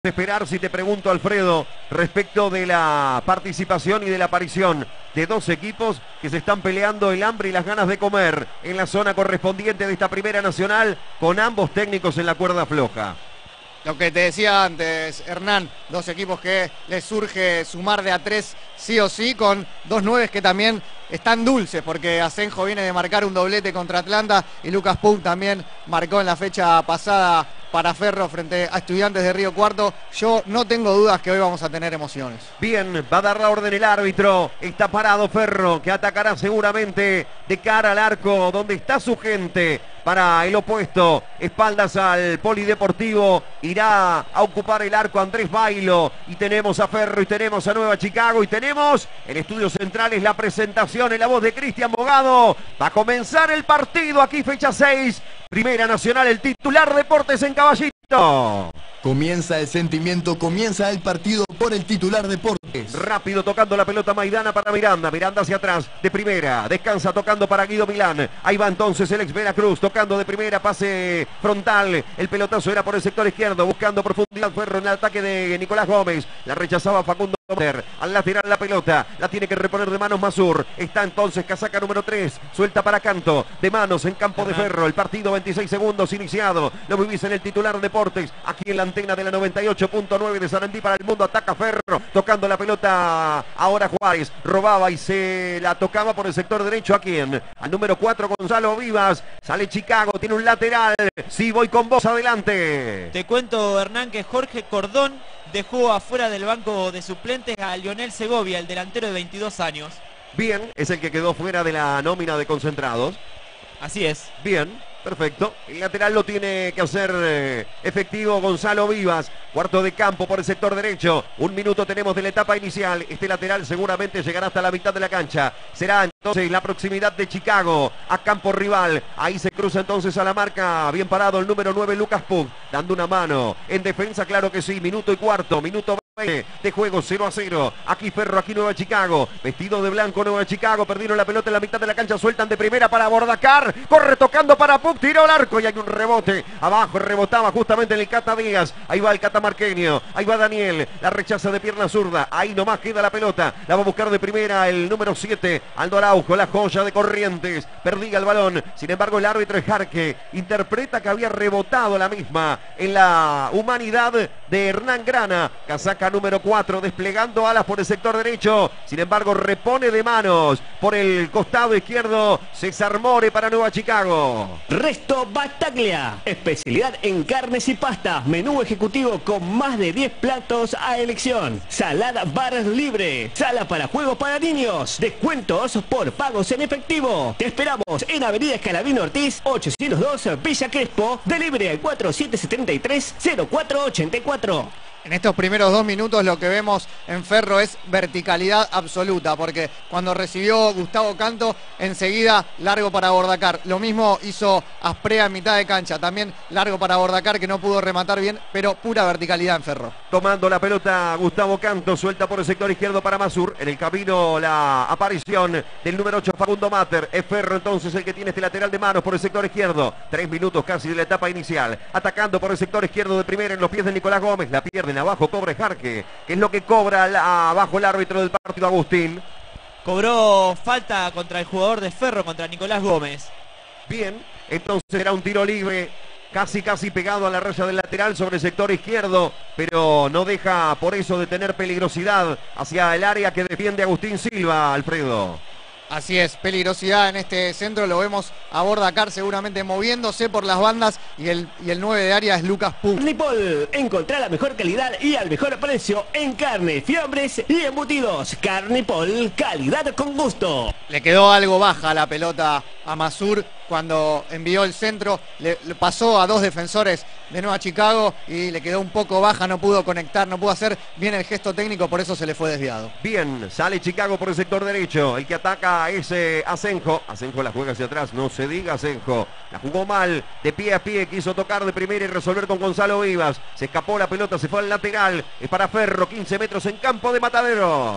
Esperar si te pregunto, Alfredo, respecto de la participación y de la aparición de dos equipos que se están peleando el hambre y las ganas de comer en la zona correspondiente de esta Primera Nacional, con ambos técnicos en la cuerda floja. Lo que te decía antes, Hernán, dos equipos que les surge sumar de a tres sí o sí, con dos nueves que también están dulces, porque Asenjo viene de marcar un doblete contra Atlanta y Lucas Pug también marcó en la fecha pasada para Ferro frente a Estudiantes de Río Cuarto. Yo no tengo dudas que hoy vamos a tener emociones. Bien, va a dar la orden el árbitro. Está parado Ferro, que atacará seguramente de cara al arco donde está su gente. Para el opuesto, espaldas al Polideportivo, irá a ocupar el arco Andrés Bailo. Y tenemos a Ferro y tenemos a Nueva Chicago y tenemos en Estudios Centrales la presentación en la voz de Cristian Bogado. Va a comenzar el partido aquí, fecha 6. Primera Nacional, el titular Deportes en Caballito. Comienza el sentimiento, comienza el partido por el titular Deportes. Rápido tocando la pelota Maidana para Miranda. Miranda hacia atrás, de primera. Descansa tocando para Guido Milán. Ahí va entonces el ex Veracruz, tocando de primera, pase frontal. El pelotazo era por el sector izquierdo, buscando profundidad Ferro en el ataque de Nicolás Gómez. La rechazaba Facundo. Al lateral la pelota, la tiene que reponer de manos Masur. Está entonces casaca número 3, suelta para Canto, de manos en campo de Ferro. El partido 26 segundos iniciado. Lo vivís en el titular Deportes, aquí en la antena de la 98.9 de Sarandí para el mundo. Ataca Ferro, tocando la pelota ahora Juárez, robaba y se la tocaba por el sector derecho. ¿A quién? Al número 4, Gonzalo Vivas. Sale Chicago, tiene un lateral. Sí, voy con vos, adelante. Te cuento, Hernán, que Jorge Cordón dejó afuera del banco de suplentes a Lionel Segovia, el delantero de 22 años. Bien, es el que quedó fuera de la nómina de concentrados. Así es. Bien, perfecto. El lateral lo tiene que hacer efectivo Gonzalo Vivas. Cuarto de campo por el sector derecho. Un minuto tenemos de la etapa inicial. Este lateral seguramente llegará hasta la mitad de la cancha. Será entonces la proximidad de Chicago a campo rival. Ahí se cruza entonces a la marca. Bien parado el número 9, Lucas Pug, dando una mano. En defensa, claro que sí. Minuto y cuarto. Minuto de juego, 0-0. Aquí Ferro, aquí Nueva Chicago. Vestido de blanco Nueva Chicago. Perdieron la pelota en la mitad de la cancha. Sueltan de primera para Bordacar. Corre tocando para Pug. Tiró al arco y hay un rebote. Abajo rebotaba justamente en el Cata Díaz. Ahí va el catamarqueño. Ahí va Daniel. La rechaza de pierna zurda. Ahí nomás queda la pelota. La va a buscar de primera el número 7. Aldo Araujo, la joya de Corrientes. Perdía el balón. Sin embargo, el árbitro Jarque interpreta que había rebotado la misma en la humanidad de Hernán Grana. Casaca número 4, desplegando alas por el sector derecho. Sin embargo, repone de manos por el costado izquierdo César More para Nueva Chicago. Resto Battaglia, especialidad en carnes y pastas, menú ejecutivo con más de 10 platos a elección. Salada bar libre, sala para juegos para niños, descuentos por pagos en efectivo. Te esperamos en Avenida Escalabino Ortiz, 802 Villa Crespo, delivery al 4773-0484. En estos primeros 2 minutos lo que vemos en Ferro es verticalidad absoluta, porque cuando recibió Gustavo Canto, enseguida largo para Bordacar. Lo mismo hizo Asprea en mitad de cancha, también largo para Bordacar, que no pudo rematar bien, pero pura verticalidad en Ferro. Tomando la pelota Gustavo Canto, suelta por el sector izquierdo para Masur. En el camino la aparición del número 8, Facundo Mater. Es Ferro entonces el que tiene este lateral de manos por el sector izquierdo. 3 minutos casi de la etapa inicial. Atacando por el sector izquierdo de primera en los pies de Nicolás Gómez. La pierde abajo, cobra Jarque, que es lo que cobra abajo el árbitro del partido, Agustín. Cobró falta contra el jugador de Ferro, contra Nicolás Gómez. Bien, entonces era un tiro libre, casi pegado a la raya del lateral sobre el sector izquierdo, pero no deja por eso de tener peligrosidad hacia el área que defiende Agustín Silva, Alfredo. Así es, peligrosidad en este centro, lo vemos a Bordacar seguramente moviéndose por las bandas y el 9 de área es Lucas Pug. Carnipol, encontrá la mejor calidad y al mejor precio en carne, fiambres y embutidos. Carnipol, calidad con gusto. Le quedó algo baja la pelota a Masur cuando envió el centro, le pasó a 2 defensores de Nueva Chicago y le quedó un poco baja, no pudo conectar, no pudo hacer bien el gesto técnico, por eso se le fue desviado. Bien, sale Chicago por el sector derecho, el que ataca es Asenjo. Asenjo la juega hacia atrás, no se diga Asenjo. La jugó mal, de pie a pie, quiso tocar de primera y resolver con Gonzalo Vivas. Se escapó la pelota, se fue al lateral, es para Ferro, 15 metros en campo de Mataderos.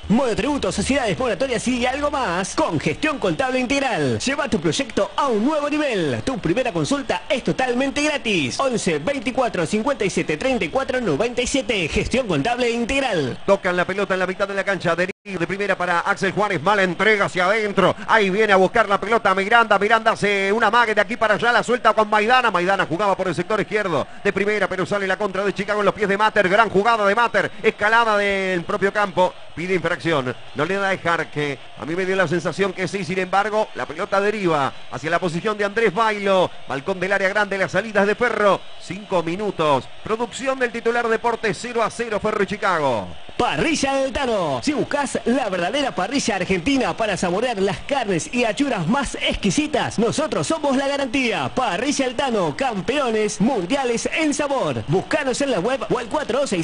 Monotributos, sociedades, moratorias y algo más. Con Gestión Contable Integral. Lleva tu proyecto a un nuevo nivel. Tu primera consulta es totalmente gratis. 11 24 57 34 97. Gestión Contable Integral. Tocan la pelota en la mitad de la cancha. De primera para Axel Juárez. Mala entrega hacia adentro. Ahí viene a buscar la pelota Miranda. Miranda hace una mague de aquí para allá. La suelta con Maidana. Maidana jugaba por el sector izquierdo de primera, pero sale la contra de Chicago en los pies de Mater. Gran jugada de Mater. Escalada del propio campo. Pide infracción. No le da dejar que a mí me dio la sensación que sí. Sin embargo, la pelota deriva hacia la posición de Andrés Bailo. Balcón del área grande. Las salidas de Ferro. 5 minutos. Producción del titular Deportes 0-0 Ferro y Chicago. Parrilla Altano. Si buscas la verdadera parrilla argentina para saborear las carnes y achuras más exquisitas, nosotros somos la garantía. Parrilla Altano, campeones mundiales en sabor. Búscanos en la web o al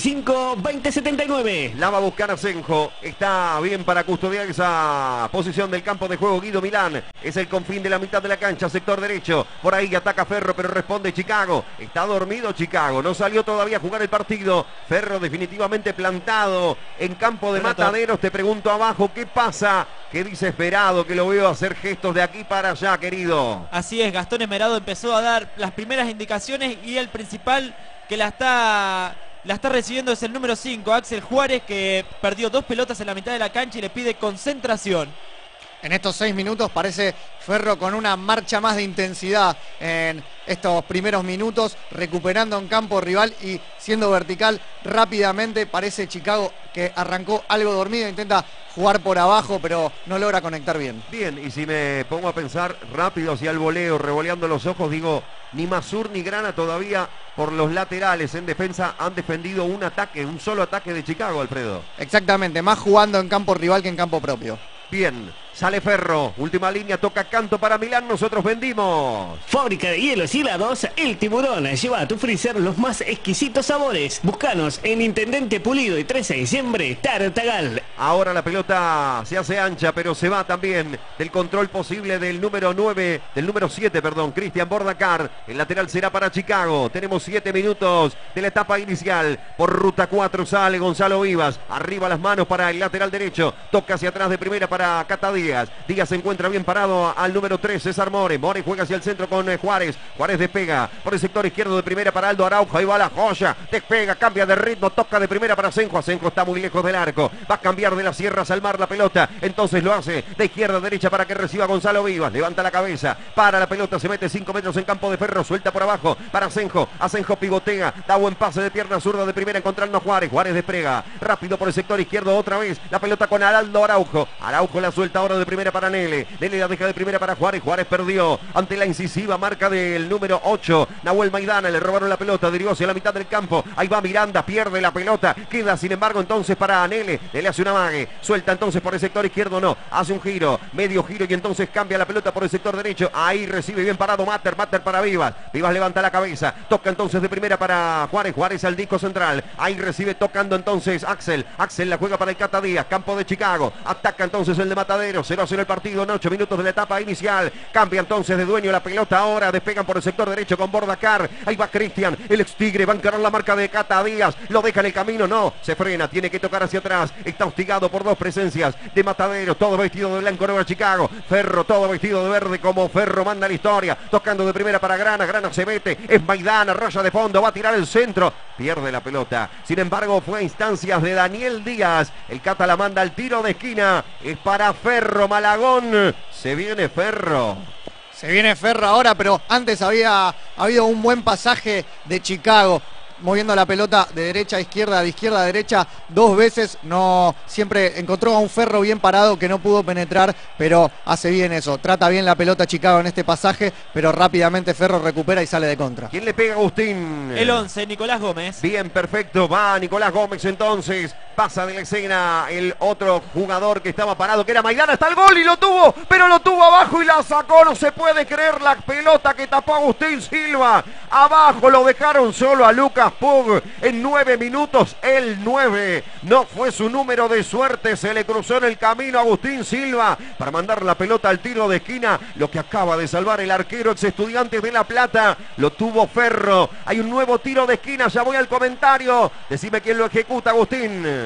4265-2079. La va a buscar Asenjo. Está bien para custodiar esa posición del campo de juego. Guido Milán es el confín de la mitad de la cancha, sector derecho. Por ahí ataca Ferro, pero responde Chicago. Está dormido Chicago. No salió todavía a jugar el partido. Ferro definitivamente plantado en campo de Mataderos. Te pregunto abajo, ¿qué pasa? Qué desesperado que lo veo hacer gestos de aquí para allá, querido. Así es, Gastón Emerado empezó a dar las primeras indicaciones y el principal que la está recibiendo es el número 5, Axel Juárez, que perdió 2 pelotas en la mitad de la cancha y le pide concentración. En estos 6 minutos parece Ferro con una marcha más de intensidad en estos primeros minutos, recuperando en campo rival y siendo vertical rápidamente. Parece Chicago que arrancó algo dormido, intenta jugar por abajo, pero no logra conectar bien. Bien, y si me pongo a pensar rápido hacia el voleo, revoleando los ojos, digo, ni Masur ni Grana todavía por los laterales en defensa han defendido un solo ataque de Chicago, Alfredo. Exactamente, más jugando en campo rival que en campo propio. Bien, sale Ferro, última línea, toca Canto para Milán, nosotros vendimos. Fábrica de hielos y helados El Tiburón. Lleva a tu freezer los más exquisitos sabores. Búscanos en Intendente Pulido y 13 de diciembre, Tartagal. Ahora la pelota se hace ancha, pero se va también del control posible del número 7, Cristian Bordacar. El lateral será para Chicago. Tenemos 7 minutos de la etapa inicial. Por ruta 4 sale Gonzalo Vivas. Arriba las manos para el lateral derecho. Toca hacia atrás de primera para Cata Díaz. Díaz se encuentra bien parado al número 3, César More. More juega hacia el centro con Juárez. Juárez despega por el sector izquierdo de primera para Aldo Araujo. Ahí va la joya. Despega, cambia de ritmo. Toca de primera para Asenjo. Asenjo está muy lejos del arco. Va a cambiar de las sierras al mar la pelota. Entonces lo hace de izquierda a derecha para que reciba Gonzalo Vivas. Levanta la cabeza. Para la pelota. Se mete 5 metros en campo de Ferro. Suelta por abajo para Asenjo. Asenjo pivotea. Da buen pase de pierna zurda de primera encontrando a Juárez. Juárez despega. Rápido por el sector izquierdo otra vez. La pelota con Aldo Araujo. Araujo la suelta ahora de primera para Nele. Nele la deja de primera para Juárez. Juárez perdió ante la incisiva marca del número 8. Nahuel Maidana. Le robaron la pelota. Derivó hacia la mitad del campo. Ahí va Miranda. Pierde la pelota. Queda sin embargo entonces para Nele. Nele hace una mague. Suelta entonces por el sector izquierdo. No. Hace un giro. Medio giro y entonces cambia la pelota por el sector derecho. Ahí recibe bien parado Mater. Mater para Vivas. Vivas levanta la cabeza. Toca entonces de primera para Juárez. Juárez al disco central. Ahí recibe tocando entonces Axel. Axel la juega para el Cata Díaz. Campo de Chicago. Ataca entonces el de Mataderos. 0-0 el partido en 8 minutos de la etapa inicial. Cambia entonces de dueño la pelota ahora. Despegan por el sector derecho con Bordacar. Ahí va Cristian. El ex Tigre. Va a encarar la marca de Cata Díaz. Lo deja en el camino. No. Se frena. Tiene que tocar hacia atrás. Está hostigado por 2 presencias de Mataderos. Todo vestido de blanco Nueva Chicago. Ferro todo vestido de verde como Ferro manda la historia. Tocando de primera para Grana. Grana se mete. Es Maidana. Raya de fondo. Va a tirar el centro. Pierde la pelota. Sin embargo fue a instancias de Daniel Díaz. El Cata la manda al tiro de esquina. Es para Ferro Malagón. Se viene Ferro. Se viene Ferro ahora, pero antes había habido un buen pasaje de Chicago, moviendo la pelota de derecha a izquierda, de izquierda a derecha 2 veces. No, siempre encontró a un Ferro bien parado que no pudo penetrar, pero hace bien eso. Trata bien la pelota Chicago en este pasaje, pero rápidamente Ferro recupera y sale de contra. ¿Quién le pega, Agustín? El 11, Nicolás Gómez. Bien, perfecto. Va Nicolás Gómez entonces. Pasa de la escena el otro jugador que estaba parado, que era Maidana. Está el gol y lo tuvo, pero lo tuvo abajo y la sacó. No se puede creer la pelota que tapó Agustín Silva. Abajo lo dejaron solo a Lucas Pug. En 9 minutos, el 9. No fue su número de suerte. Se le cruzó en el camino a Agustín Silva para mandar la pelota al tiro de esquina. Lo que acaba de salvar el arquero ex Estudiantes de La Plata. Lo tuvo Ferro. Hay un nuevo tiro de esquina. Ya voy al comentario. Decime quién lo ejecuta, Agustín.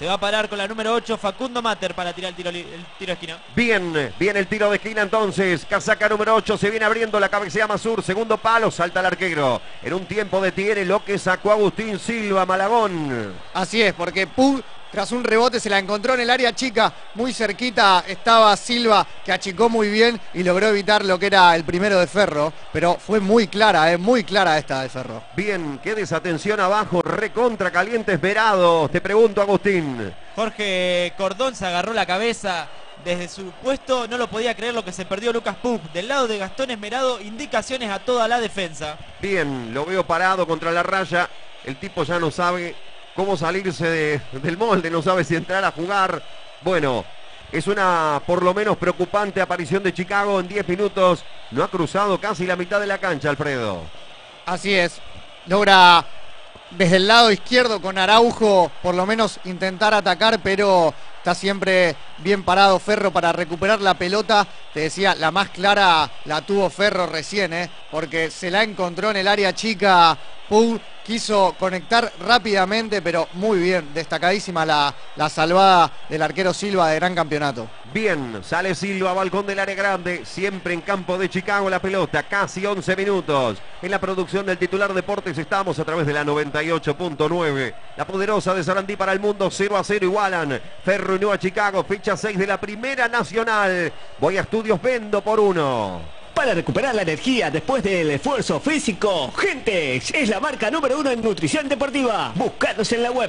Se va a parar con la número 8 Facundo Mater para tirar el tiro de esquina. Bien, bien el tiro de esquina entonces. Casaca número 8 se viene abriendo, la cabecea Masur. Segundo palo, salta el arquero. En un tiempo detiene lo que sacó Agustín Silva, Malagón. Así es, porque Pug, tras un rebote, se la encontró en el área chica. Muy cerquita estaba Silva, que achicó muy bien y logró evitar lo que era el primero de Ferro. Pero fue muy clara esta de Ferro. Bien, qué desatención abajo, recontra caliente Esmerado. Te pregunto, Agustín. Jorge Cordón se agarró la cabeza desde su puesto, no lo podía creer lo que se perdió Lucas Pug. Del lado de Gastón Esmerado, indicaciones a toda la defensa. Bien, lo veo parado contra la raya. El tipo ya no sabe cómo salirse del molde, no sabe si entrar a jugar. Bueno, es una por lo menos preocupante aparición de Chicago en 10 minutos. No ha cruzado casi la mitad de la cancha, Alfredo. Así es, logra desde el lado izquierdo con Araujo por lo menos intentar atacar, pero está siempre bien parado Ferro para recuperar la pelota. Te decía, la más clara la tuvo Ferro recién, porque se la encontró en el área chica. Pug quiso conectar rápidamente, pero muy bien, destacadísima la salvada del arquero Silva de gran campeonato. Bien, sale Silva, balcón del área grande, siempre en campo de Chicago la pelota, casi 11 minutos. En la producción del titular Deportes estamos a través de la 98.9. La poderosa de Sarandí para el mundo, 0-0 igualan. Ferro y Nueva Chicago, fecha 6 de la Primera Nacional. Voy a Estudios Vendo por 1. Para recuperar la energía después del esfuerzo físico, Gentex es la marca número 1 en nutrición deportiva. Búscanos en la web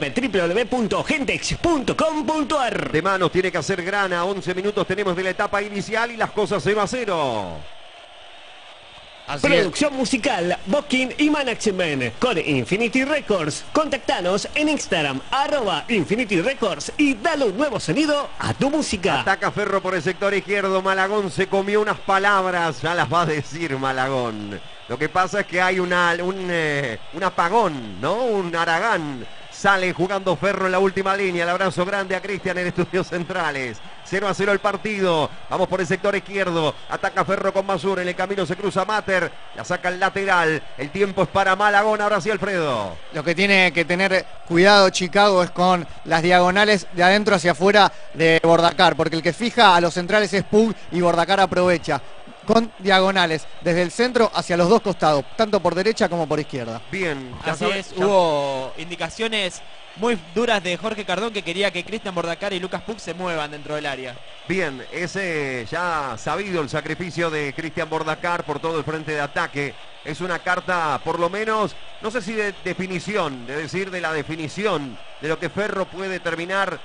www.gentex.com.ar. De manos tiene que hacer grana, 11 minutos tenemos de la etapa inicial y las cosas 0-0. Así Producción musical, booking y management con Infinity Records. Contactanos en Instagram, @Infinity Records y dale un nuevo sonido a tu música. Ataca Ferro por el sector izquierdo, Malagón se comió unas palabras, ya las va a decir Malagón. Lo que pasa es que hay un apagón, ¿no? Un Aragán. Sale jugando Ferro en la última línea. El abrazo grande a Cristian en Estudios Centrales. 0-0 el partido. Vamos por el sector izquierdo. Ataca Ferro con Masur. En el camino se cruza Mater. La saca el lateral. El tiempo es para Malagón. Ahora sí, Alfredo. Lo que tiene que tener cuidado Chicago es con las diagonales de adentro hacia afuera de Bordacar. Porque el que fija a los centrales es Pug y Bordacar aprovecha. Con diagonales desde el centro hacia los dos costados, tanto por derecha como por izquierda. Bien. Así es, hubo indicaciones muy duras de Jorge Cardón que quería que Cristian Bordacar y Lucas Pug se muevan dentro del área. Bien, ese ya sabido el sacrificio de Cristian Bordacar por todo el frente de ataque. Es una carta, por lo menos, no sé si de definición, de decir de la definición de lo que Ferro puede terminar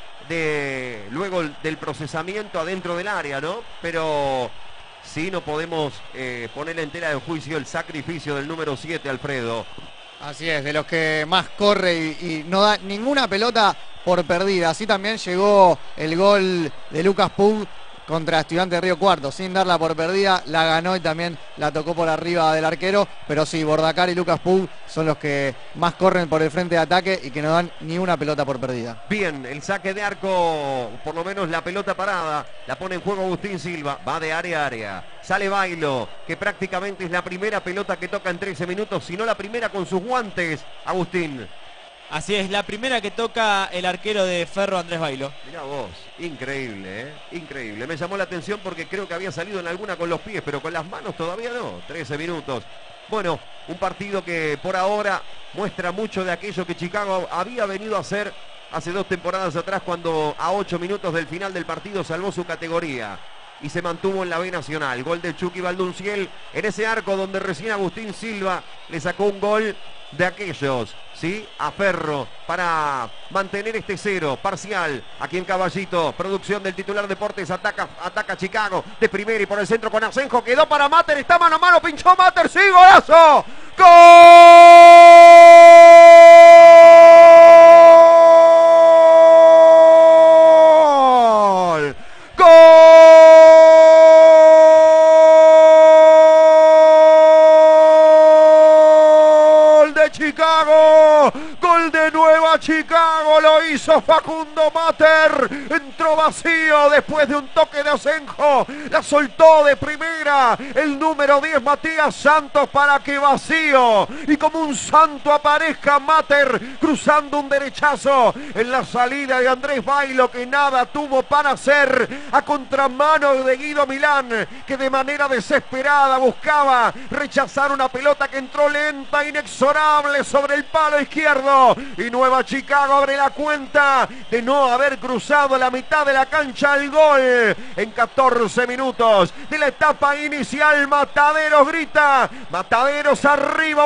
luego del procesamiento adentro del área, ¿no? Pero sí, no podemos poner entera en juicio el sacrificio del número 7, Alfredo. Así es, de los que más corre y no da ninguna pelota por perdida. Así también llegó el gol de Lucas Pug contra Estudiantes de Río Cuarto, sin darla por perdida, la ganó y también la tocó por arriba del arquero, pero sí, Bordacar y Lucas Pug son los que más corren por el frente de ataque y que no dan ni una pelota por perdida. Bien, el saque de arco, por lo menos la pelota parada, la pone en juego Agustín Silva, va de área a área, sale Bailo, que prácticamente es la primera pelota que toca en 13 minutos, si no la primera con sus guantes, Agustín. Así es, la primera que toca el arquero de Ferro, Andrés Bailo. Mirá vos, increíble, increíble. Me llamó la atención porque creo que había salido en alguna con los pies, pero con las manos todavía no. 13 minutos. Bueno, un partido que por ahora muestra mucho de aquello que Chicago había venido a hacer hace 2 temporadas atrás, cuando a 8 minutos del final del partido salvó su categoría y se mantuvo en la B Nacional. Gol de Chucky Valdunciel en ese arco donde recién Agustín Silva le sacó un gol de aquellos, ¿sí? A Ferro para mantener este 0 parcial aquí en Caballito. Producción del titular Deportes, ataca Chicago de primera y por el centro con Asenjo, quedó para Mater, está mano a mano, pinchó Mater, sí, golazo. ¡Gol! ¡Gol! Chicago, gol de Nueva Chicago, lo hizo Facundo Mater. Entró vacío después de un toque de Asenjo. La soltó de primera el número 10 Matías Santos para que vacío y como un santo aparezca Mater cruzando un derechazo en la salida de Andrés Bailo, que nada tuvo para hacer, a contramano de Guido Milán, que de manera desesperada buscaba rechazar una pelota que entró lenta, inexorable sobre el palo izquierdo, y Nueva Chicago abre la cuenta de no haber cruzado la mitad de la cancha al gol en 14 minutos de la etapa inicial. Mataderos grita, Mataderos arriba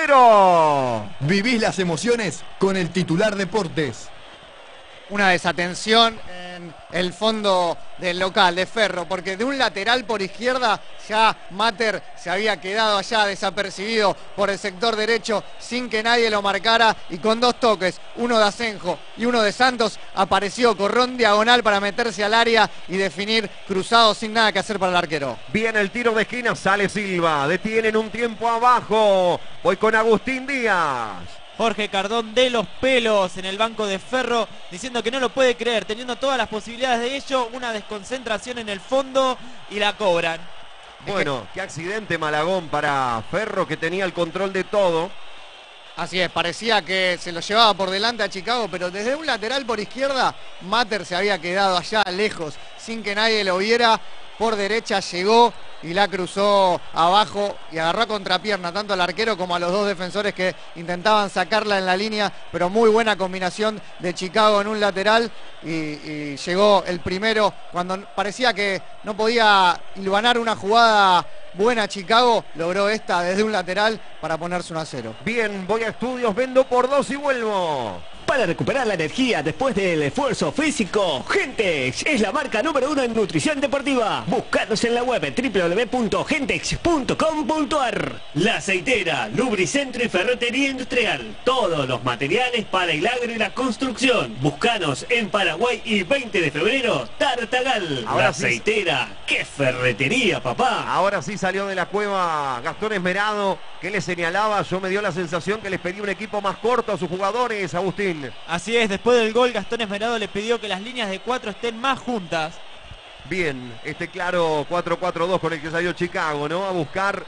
1-0. Vivís las emociones con el Titular Deportes. Una desatención en el fondo del local de Ferro, porque de un lateral por izquierda ya Mater se había quedado allá desapercibido por el sector derecho sin que nadie lo marcara, y con dos toques, uno de Asenjo y uno de Santos, apareció, corrió en diagonal para meterse al área y definir cruzado sin nada que hacer para el arquero. Viene el tiro de esquina, sale Silva, detienen un tiempo abajo, voy con Agustín Díaz. Jorge Cardón de los pelos en el banco de Ferro, diciendo que no lo puede creer, teniendo todas las posibilidades de ello, una desconcentración en el fondo y la cobran. Bueno, qué accidente Malagón para Ferro, que tenía el control de todo. Así es, parecía que se lo llevaba por delante a Chicago, pero desde un lateral por izquierda, Mater se había quedado allá lejos, sin que nadie lo viera. Por derecha llegó y la cruzó abajo y agarró a contrapierna tanto al arquero como a los dos defensores que intentaban sacarla en la línea, pero muy buena combinación de Chicago en un lateral y llegó el primero cuando parecía que no podía hilvanar una jugada buena. Chicago logró esta desde un lateral para ponerse 1-0. Bien, voy a estudios, vendo por 2 y vuelvo. Para recuperar la energía después del esfuerzo físico, Gentex es la marca número 1 en nutrición deportiva. Búscanos en la web www.gentex.com.ar. La Aceitera, Lubricentro y Ferretería Industrial. Todos los materiales para el agro y la construcción. Búscanos en Paraguay y 20 de febrero, Tartagal. Ahora La sí. Aceitera, ¡qué ferretería, papá! Ahora sí salió de la cueva Gastón Esmerado, que le señalaba, yo me dio la sensación que les pedía un equipo más corto a sus jugadores, Agustín. Así es, después del gol Gastón Esmerado le pidió que las líneas de 4 estén más juntas. Bien, este claro 4-4-2 con el que salió Chicago, ¿no? A buscar.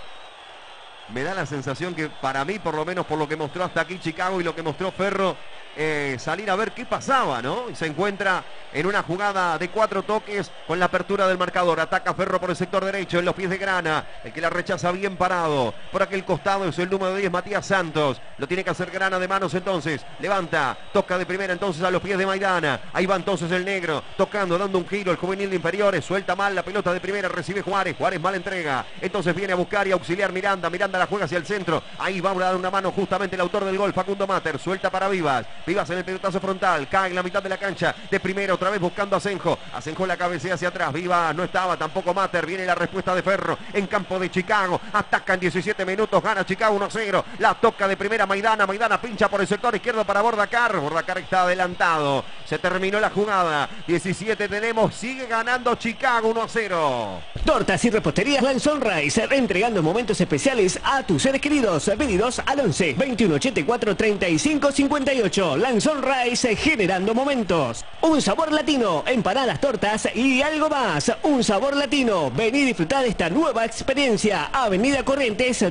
Me da la sensación que para mí, por lo menos por lo que mostró hasta aquí Chicago y lo que mostró Ferro, salir a ver qué pasaba, ¿no? Y se encuentra en una jugada de 4 toques con la apertura del marcador. Ataca Ferro por el sector derecho en los pies de Grana. El que la rechaza bien parado. Por aquel costado es el número 10, Matías Santos. Lo tiene que hacer Grana de manos entonces. Levanta, toca de primera entonces a los pies de Maidana. Ahí va entonces el negro, tocando, dando un giro. El juvenil de inferiores suelta mal la pelota de primera. Recibe Juárez, Juárez mal entrega. Entonces viene a buscar y a auxiliar Miranda. Miranda la juega hacia el centro. Ahí va a dar una mano justamente el autor del gol, Facundo Mater. Suelta para Vivas. Vivas en el pelotazo frontal. Cae en la mitad de la cancha. De primera otra vez buscando a Asenjo. Asenjo la cabecea hacia atrás. Vivas no estaba, tampoco Mater. Viene la respuesta de Ferro en campo de Chicago. Ataca en 17 minutos. Gana Chicago 1-0. La toca de primera Maidana. Maidana pincha por el sector izquierdo para Bordacar. Bordacar está adelantado. Se terminó la jugada. 17 tenemos. Sigue ganando Chicago 1-0. Tortas y reposterías Lanzón Rice, entregando momentos especiales a tus seres queridos. Pedidos al 11 21 84 35 58. Lanzón Rice, generando momentos. Un sabor latino, empanadas, tortas y algo más. Un sabor latino. Vení a disfrutar de esta nueva experiencia. Avenida Corrientes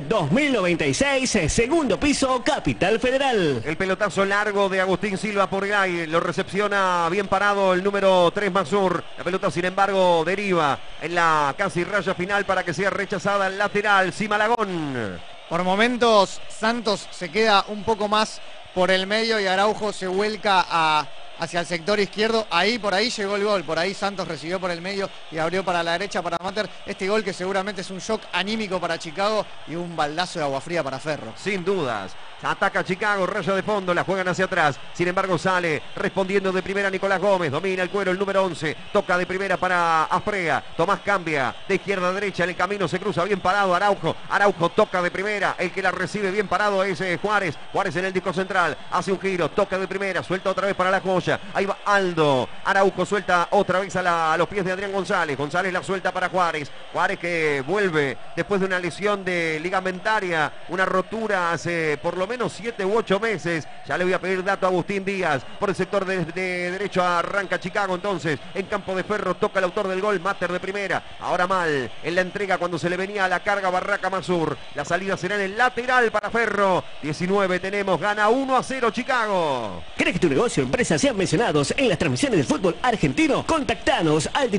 2096, segundo piso, Capital Federal. El pelotazo largo de Agustín Silva por Gay. Lo recepciona bien parado el número 3 Mazur. La pelota sin embargo deriva en la casi raya final para que sea rechazada el lateral. Simalagón. Por momentos Santos se queda un poco más por el medio y Araujo se vuelca hacia el sector izquierdo. Ahí, por ahí llegó el gol. Por ahí Santos recibió por el medio y abrió para la derecha para Mater. Este gol que seguramente es un shock anímico para Chicago y un baldazo de agua fría para Ferro. Sin dudas. Ataca Chicago, raya de fondo, la juegan hacia atrás. Sin embargo sale respondiendo de primera Nicolás Gómez. Domina el cuero el número 11. Toca de primera para Afrea. Tomás cambia de izquierda a derecha. En el camino se cruza bien parado Araujo. Araujo toca de primera. El que la recibe bien parado es Juárez. Juárez en el disco central. Hace un giro. Toca de primera. Suelta otra vez para la joya. Ahí va Aldo. Araujo suelta otra vez a los pies de Adrián González. González la suelta para Juárez. Juárez que vuelve después de una lesión de ligamentaria. Una rotura hace por lo menos 7 u 8 meses. Ya le voy a pedir dato a Agustín Díaz. Por el sector de derecho arranca Chicago entonces. En campo de Ferro toca el autor del gol, Mater de primera. Ahora mal en la entrega cuando se le venía a la carga Barraca Masur. La salida será en el lateral para Ferro. 19 tenemos, gana 1-0 Chicago. ¿Crees que tu negocio o empresa sean mencionados en las transmisiones del fútbol argentino? Contactanos al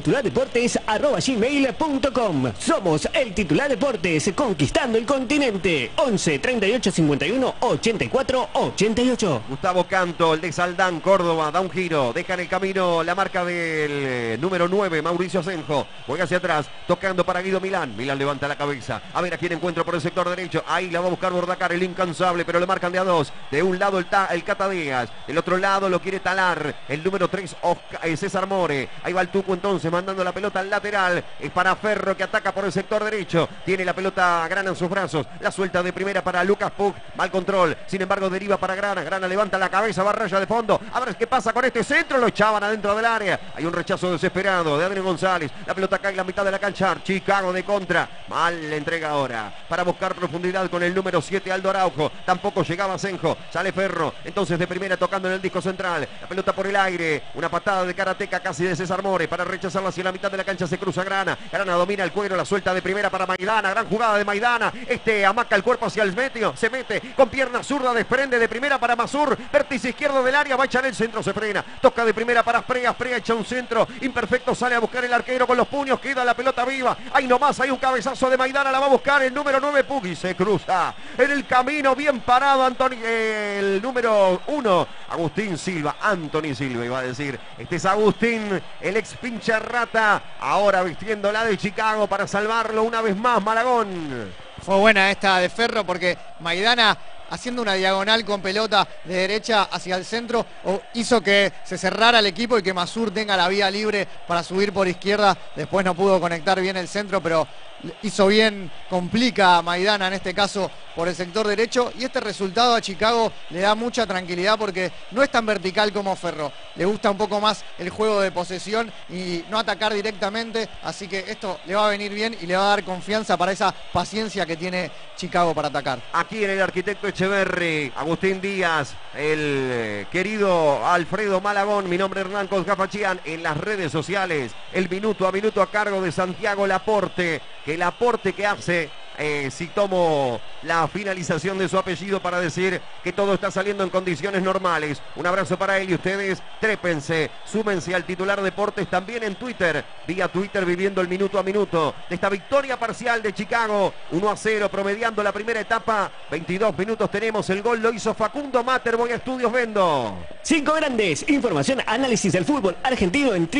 titulardeportes@gmail.com. Somos el Titular Deportes, conquistando el continente. 11 38 51 84 88. Gustavo Canto, el de Saldán, Córdoba, da un giro, deja en el camino la marca del número 9, Mauricio Asenjo. Juega hacia atrás, tocando para Guido Milán. Milán levanta la cabeza. A ver a quién encuentra por el sector derecho. Ahí la va a buscar Bordacar, el incansable, pero le marcan de a dos. De un lado el Cata Díaz, del otro lado lo quiere talar el número 3, César More. Ahí va el Tuco entonces, mandando la pelota al lateral. Es para Ferro que ataca por el sector derecho. Tiene la pelota Grana en sus brazos. La suelta de primera para Lucas Puch. Mal control. Sin embargo, deriva para Grana. Grana levanta la cabeza, va a raya de fondo. A ver qué pasa con este centro. Lo echaban adentro del área. Hay un rechazo desesperado de Adrián González. La pelota cae en la mitad de la cancha. Chicago de contra. Mal la entrega ahora. Para buscar profundidad con el número 7, Aldo Araujo. Tampoco llegaba Asenjo. Sale Ferro. Entonces de primera tocando en el disco central. La pelota por el aire. Una patada de karateca casi de César More. Para rechazarla hacia la mitad de la cancha se cruza Grana. Grana domina el cuero. La suelta de primera para Maidana. Gran jugada de Maidana. Amaca el cuerpo hacia el medio. Se mete con pierna zurda. Desprende de primera para Masur. Vértice izquierdo del área. Va a echar el centro. Se frena. Toca de primera para Sprea. Sprea echa un centro imperfecto. Sale a buscar el arquero con los puños. Queda la pelota viva. Ahí nomás hay un cabezazo de Maidana. La va a buscar el número 9 Pugui. Se cruza en el camino. Bien parado el número 1. Agustín Silva. Anthony Silva iba a decir. Este es Agustín. El ex pincha rata. Ahora vistiendo la de Chicago para salvarlo una vez más Malagón. Fue buena esta de Ferro porque Maidana, haciendo una diagonal con pelota de derecha hacia el centro, hizo que se cerrara el equipo y que Masur tenga la vía libre para subir por izquierda. Después no pudo conectar bien el centro, pero hizo bien, complica a Maidana en este caso por el sector derecho, y este resultado a Chicago le da mucha tranquilidad porque no es tan vertical como Ferro. Le gusta un poco más el juego de posesión y no atacar directamente, así que esto le va a venir bien y le va a dar confianza para esa paciencia que tiene Chicago para atacar. Aquí en el Arquitecto Echeverri, Agustín Díaz, el querido Alfredo Malagón, mi nombre es Hernán Cosgafachian, en las redes sociales, el minuto a minuto a cargo de Santiago Laporte, que el aporte que hace, si tomo la finalización de su apellido para decir que todo está saliendo en condiciones normales. Un abrazo para él y ustedes, trépense, súmense al Titular Deportes también en Twitter, vía Twitter viviendo el minuto a minuto de esta victoria parcial de Chicago, 1-0 promediando la primera etapa, 22 minutos tenemos, el gol lo hizo Facundo Mater, voy a Estudios Vendo. 5 Grandes, información, análisis del fútbol argentino en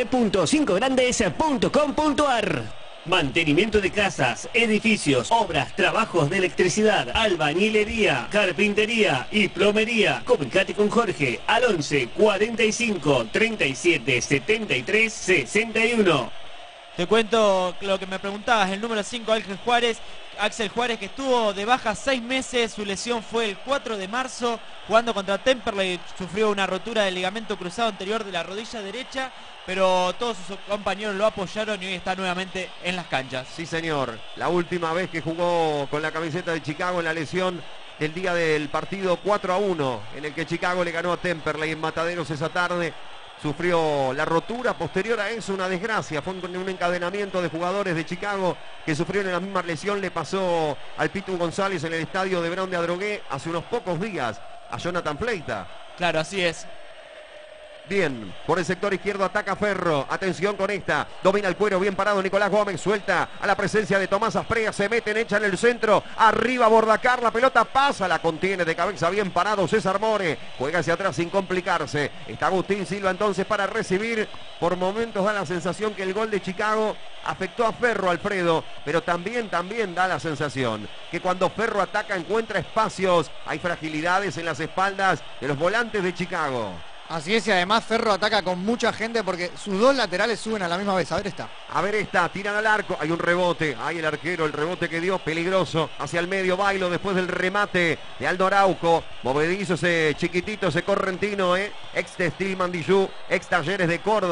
www.5grandes.com.ar. Mantenimiento de casas, edificios, obras, trabajos de electricidad, albañilería, carpintería y plomería. Comunicate con Jorge al 11 45 37 73 61. Te cuento lo que me preguntabas, el número 5, Axel Juárez, que estuvo de baja 6 meses, su lesión fue el 4 de marzo, jugando contra Temperley, sufrió una rotura del ligamento cruzado anterior de la rodilla derecha, pero todos sus compañeros lo apoyaron y hoy está nuevamente en las canchas. Sí, señor, la última vez que jugó con la camiseta de Chicago en la lesión del día del partido 4-1, en el que Chicago le ganó a Temperley en Mataderos esa tarde. Sufrió la rotura, posterior a eso una desgracia, fue un encadenamiento de jugadores de Chicago que sufrieron la misma lesión, le pasó al Pitu González en el estadio de Brown de Adrogué hace unos pocos días, a Jonathan Fleita. Claro, así es. Bien, por el sector izquierdo ataca Ferro, atención con esta, domina el cuero, bien parado Nicolás Gómez, suelta a la presencia de Tomás Asprea, se meten, echan el centro, arriba Bordacar, la pelota pasa, la contiene de cabeza, bien parado César More, juega hacia atrás sin complicarse, está Agustín Silva entonces para recibir, por momentos da la sensación que el gol de Chicago afectó a Ferro, Alfredo, pero también da la sensación que cuando Ferro ataca encuentra espacios, hay fragilidades en las espaldas de los volantes de Chicago. Así es, y además Ferro ataca con mucha gente porque sus dos laterales suben a la misma vez. A ver esta, tiran al arco, hay un rebote, hay el arquero, el rebote que dio, peligroso, hacia el medio Bailo después del remate de Aldo Araujo, movedizo ese chiquitito, ese correntino, ex Textil Mandillú, ex Talleres de Córdoba,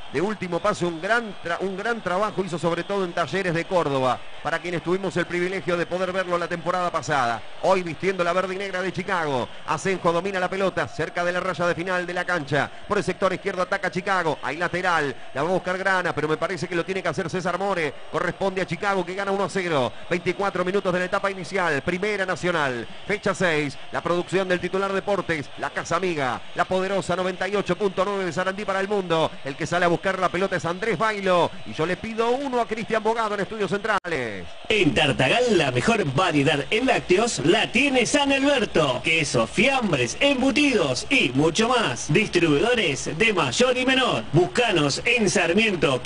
de último paso, un gran trabajo hizo sobre todo en Talleres de Córdoba, para quienes tuvimos el privilegio de poder verlo la temporada pasada. Hoy vistiendo la verde y negra de Chicago, Asenjo domina la pelota cerca de la raya de final de la cancha, por el sector izquierdo ataca Chicago, hay lateral, la va a buscar Grana, pero me parece que lo tiene que hacer César More, corresponde a Chicago que gana 1-0, 24 minutos de la etapa inicial, Primera Nacional, fecha 6, la producción del titular Deportes, la casa amiga, la poderosa 98.9 de Sarandí para el mundo, el que sale a buscar la pelota es Andrés Bailo, y yo le pido uno a Cristian Bogado en Estudios Centrales. En Tartagal la mejor variedad en lácteos la tiene San Alberto. Quesos, fiambres, embutidos y mucho más. Distribuidores de mayor y menor. Búscanos en Sarmiento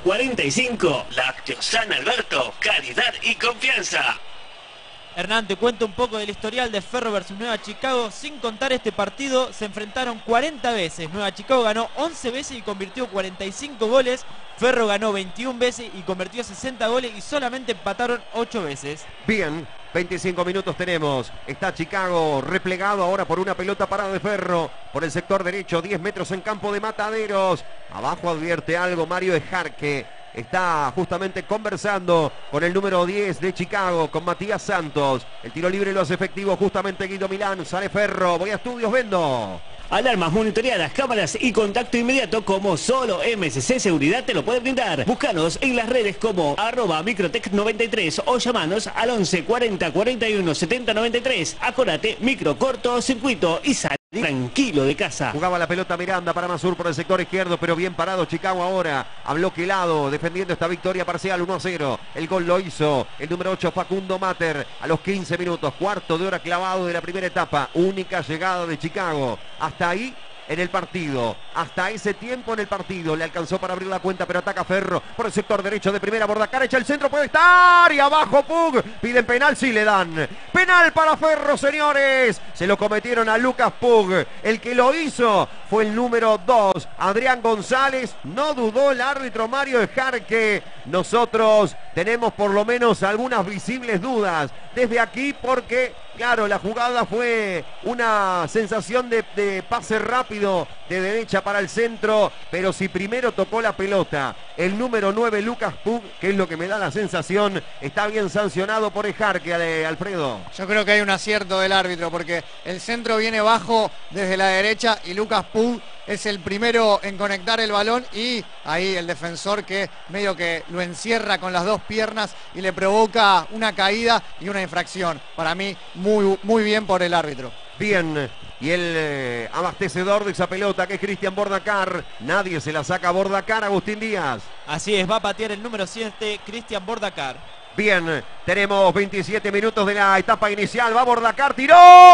545. Lácteos San Alberto, calidad y confianza. Hernán, te cuento un poco del historial de Ferro versus Nueva Chicago. Sin contar este partido, se enfrentaron 40 veces. Nueva Chicago ganó 11 veces y convirtió 45 goles. Ferro ganó 21 veces y convirtió 60 goles y solamente empataron 8 veces. Bien, 25 minutos tenemos. Está Chicago replegado ahora por una pelota parada de Ferro. Por el sector derecho, 10 metros en campo de Mataderos. Abajo advierte algo Mario Ejarque. Está justamente conversando con el número 10 de Chicago, con Matías Santos. El tiro libre lo hace efectivo justamente Guido Milán. Sale Ferro, voy a Estudios Vendo. Alarmas monitoreadas, cámaras y contacto inmediato como solo MSC Seguridad te lo puede brindar. Búscanos en las redes como @microtech93 o llamanos al 11 40 41 70 93. Acordate, micro, corto, circuito y sal tranquilo de casa. Jugaba la pelota Miranda para Masur por el sector izquierdo, pero bien parado Chicago ahora, a bloqueado, defendiendo esta victoria parcial 1-0. El gol lo hizo el número 8 Facundo Mater a los 15 minutos, cuarto de hora clavado de la primera etapa, única llegada de Chicago. Hasta ahí en el partido, hasta ese tiempo en el partido, le alcanzó para abrir la cuenta, pero ataca Ferro por el sector derecho de primera, Bordacar echa el centro, puede estar, y abajo Pug, piden penal, sí le dan, penal para Ferro, señores, se lo cometieron a Lucas Pug, el que lo hizo fue el número 2, Adrián González, no dudó el árbitro Mario Ejarque, nosotros tenemos por lo menos algunas visibles dudas desde aquí porque, claro, la jugada fue una sensación de pase rápido de derecha para el centro, pero si primero tocó la pelota el número 9 Lucas Pug, que es lo que me da la sensación, está bien sancionado por Ejarque, Alfredo. Yo creo que hay un acierto del árbitro porque el centro viene bajo desde la derecha y Lucas Pug es el primero en conectar el balón y ahí el defensor que medio que lo encierra con las dos piernas y le provoca una caída y una infracción. Para mí muy bien por el árbitro. Bien, y el abastecedor de esa pelota que es Cristian Bordacar, nadie se la saca a Bordacar, Agustín Díaz. Así es, va a patear el número 7, Cristian Bordacar. Bien, tenemos 27 minutos de la etapa inicial, va Bordacar, tiró,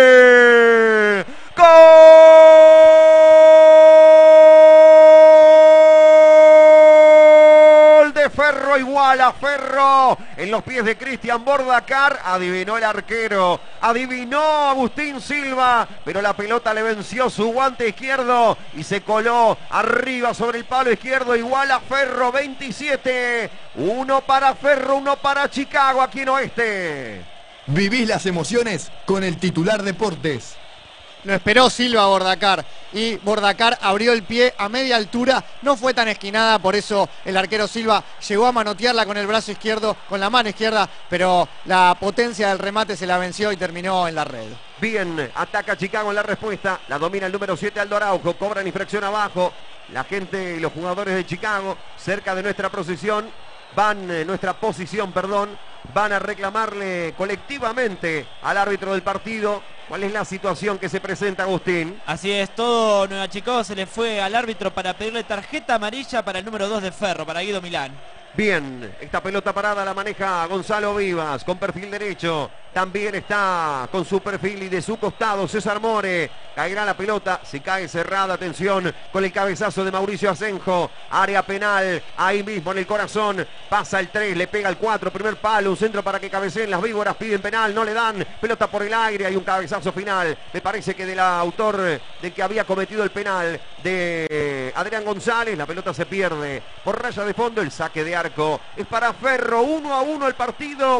¡gol! ¡Gol de Ferro! Igual a Ferro en los pies de Cristian Bordacar, adivinó el arquero, adivinó Agustín Silva, pero la pelota le venció su guante izquierdo y se coló arriba sobre el palo izquierdo, igual a Ferro, 27, uno para Ferro, uno para Chicago aquí en Oeste. Vivís las emociones con el titular Deportes. Lo esperó Silva a Bordacar y Bordacar abrió el pie a media altura, no fue tan esquinada, por eso el arquero Silva llegó a manotearla con el brazo izquierdo, con la mano izquierda, pero la potencia del remate se la venció y terminó en la red. Bien, ataca Chicago en la respuesta, la domina el número 7 Aldo Araujo, cobran infracción abajo, la gente y los jugadores de Chicago cerca de nuestra posición, van a reclamarle colectivamente al árbitro del partido. ¿Cuál es la situación que se presenta, Agustín? Así es, todo Nueva Chicago se le fue al árbitro para pedirle tarjeta amarilla para el número 2 de Ferro, para Guido Milán. Bien, esta pelota parada la maneja Gonzalo Vivas con perfil derecho. También está con su perfil y de su costado César More. Caerá la pelota, se cae cerrada, atención, con el cabezazo de Mauricio Asenjo. Área penal, ahí mismo en el corazón. Pasa el 3, le pega el 4, primer palo, un centro para que cabeceen las víboras, piden penal, no le dan. Pelota por el aire, hay un cabezazo final. Me parece que del autor del que había cometido el penal de Adrián González, la pelota se pierde por raya de fondo, el saque de arco es para Ferro, 1-1 el partido,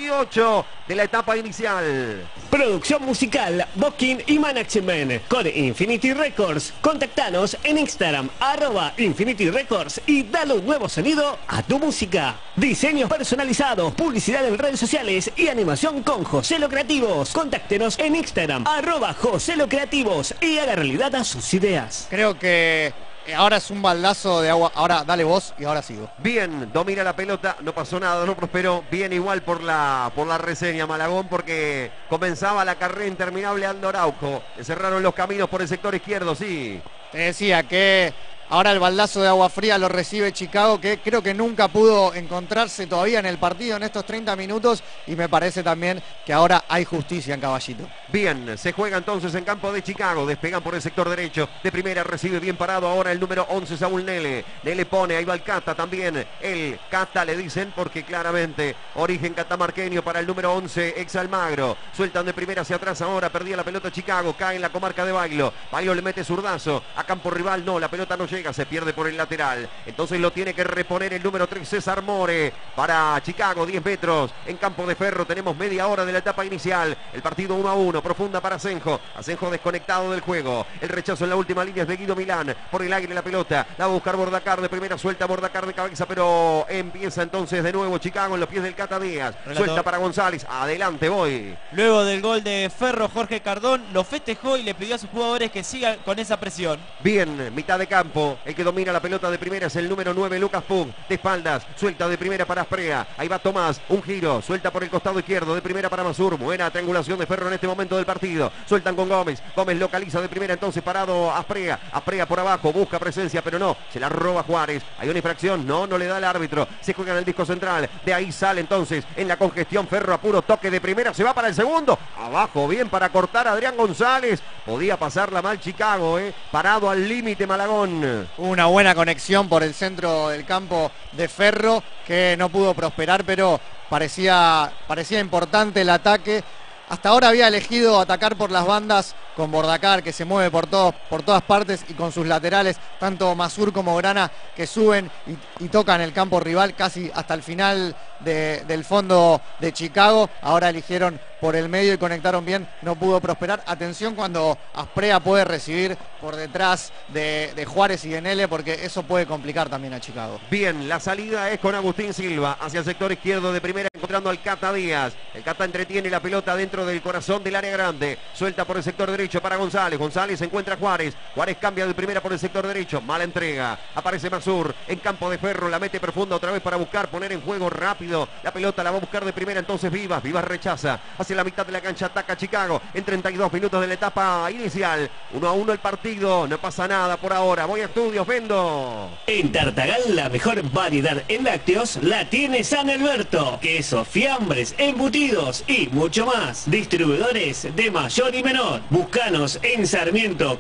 28 de la etapa inicial. Producción musical, booking y management con Infinity Records. Contactanos en Instagram, @Infinity Records y dale un nuevo sonido a tu música. Diseños personalizados, publicidad en redes sociales y animación con Joselo Creativos. Contáctenos en Instagram, @Joselo Creativos y haga realidad a sus ideas. Creo que ahora es un baldazo de agua. Ahora dale vos y ahora sigo. Bien, domina la pelota, no pasó nada, no prosperó. Bien igual por la reseña, Malagón, porque comenzaba la carrera interminable Aldo Araujo. Le cerraron los caminos por el sector izquierdo, sí. Te decía que ahora el baldazo de agua fría lo recibe Chicago, que creo que nunca pudo encontrarse todavía en el partido en estos 30 minutos. Y me parece también que ahora hay justicia en Caballito. Bien, se juega entonces en campo de Chicago. Despegan por el sector derecho. De primera recibe bien parado ahora el número 11, Saúl Nele. Nele pone, ahí va el Cata también. El Cata le dicen porque claramente origen catamarqueño para el número 11, ex Almagro. Sueltan de primera hacia atrás ahora. Perdía la pelota Chicago. Cae en la comarca de Bailo. Bailo le mete zurdazo. A campo rival no, la pelota no llega. Se pierde por el lateral. Entonces lo tiene que reponer el número 3, César More. Para Chicago, 10 metros. En campo de Ferro tenemos media hora de la etapa inicial. El partido 1-1. Profunda para Asenjo. Asenjo desconectado del juego. El rechazo en la última línea es de Guido Milán. Por el aire la pelota. La va a buscar Bordacar de primera. Suelta Bordacar de cabeza. Pero empieza entonces de nuevo Chicago en los pies del Cata Díaz. Relator. Suelta para González. Adelante voy. Luego del gol de Ferro, Jorge Cardón lo festejó y le pidió a sus jugadores que sigan con esa presión. Bien, mitad de campo. El que domina la pelota de primera es el número 9, Lucas Pug. De espaldas. Suelta de primera para Asprea. Ahí va Tomás. Un giro. Suelta por el costado izquierdo. De primera para Masur. Buena triangulación de Ferro en este momento del partido. Sueltan con Gómez. Gómez localiza de primera entonces parado Asprea. Asprea por abajo. Busca presencia pero no. Se la roba Juárez. Hay una infracción. No le da el árbitro. Se juega en el disco central. De ahí sale entonces en la congestión Ferro a puro toque de primera. Se va para el segundo. Abajo bien para cortar a Adrián González. Podía pasarla mal Chicago. Parado al límite Malagón. Una buena conexión por el centro del campo de Ferro que no pudo prosperar, pero parecía importante el ataque. Hasta ahora había elegido atacar por las bandas con Bordacar, que se mueve por todas partes, y con sus laterales, tanto Masur como Grana, que suben y tocan el campo rival casi hasta el final del fondo de Chicago. Ahora eligieron por el medio y conectaron bien, no pudo prosperar. Atención cuando Asprea puede recibir por detrás de Juárez y de Nele, porque eso puede complicar también a Chicago. Bien, la salida es con Agustín Silva hacia el sector izquierdo de primera, encontrando al Cata Díaz. El Cata entretiene la pelota dentro del corazón del área grande. Suelta por el sector derecho para González. González encuentra a Juárez. Juárez cambia de primera por el sector derecho. Mala entrega. Aparece Masur en campo de Ferro. La mete profunda otra vez para buscar poner en juego rápido. La pelota la va a buscar de primera entonces Vivas. Vivas rechaza. Hacia la mitad de la cancha ataca Chicago. En 32 minutos de la etapa inicial. 1-1 el partido. No pasa nada por ahora. Voy a estudios. Vendo. En Tartagal la mejor variedad en lácteos la tiene San Alberto. Quesos, fiambres, embutidos y mucho más. Distribuidores de mayor y menor. Búscanos en Sarmiento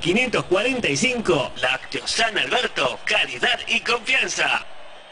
545. Lácteos San Alberto. Calidad y confianza.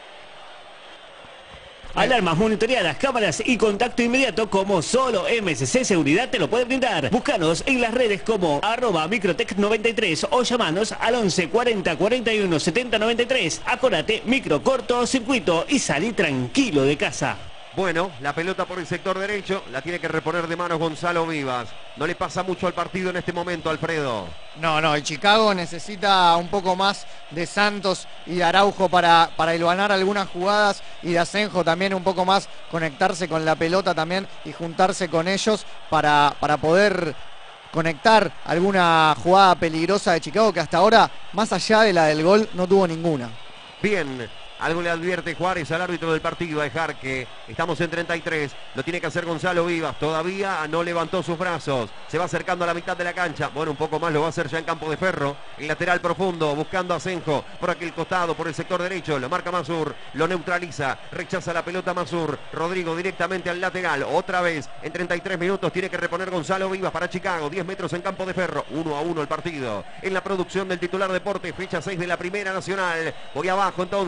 Alarmas monitoreadas, cámaras y contacto inmediato como solo MSC Seguridad te lo puede brindar. Búscanos en las redes como @microtech93 o llamanos al 11 40 41 70 93. Acordate, micro corto circuito y salí tranquilo de casa. Bueno, la pelota por el sector derecho la tiene que reponer de manos Gonzalo Vivas. No le pasa mucho al partido en este momento, Alfredo. No, el Chicago necesita un poco más de Santos y de Araujo para hilvanar algunas jugadas, y de Asenjo también un poco más, conectarse con la pelota también y juntarse con ellos para poder conectar alguna jugada peligrosa de Chicago, que hasta ahora, más allá de la del gol, no tuvo ninguna. Bien. Algo le advierte Juárez al árbitro del partido, a dejar que estamos en 33. Lo tiene que hacer Gonzalo Vivas. Todavía no levantó sus brazos. Se va acercando a la mitad de la cancha. Bueno, un poco más lo va a hacer ya en campo de Ferro. El lateral profundo, buscando a Asenjo por aquel costado, por el sector derecho. Lo marca Masur, lo neutraliza. Rechaza la pelota Masur. Rodrigo directamente al lateral. Otra vez, en 33 minutos, tiene que reponer Gonzalo Vivas para Chicago. 10 metros en campo de Ferro. 1-1 el partido. En la producción del titular Deporte, fecha 6 de la Primera Nacional. Voy abajo entonces, le pregunto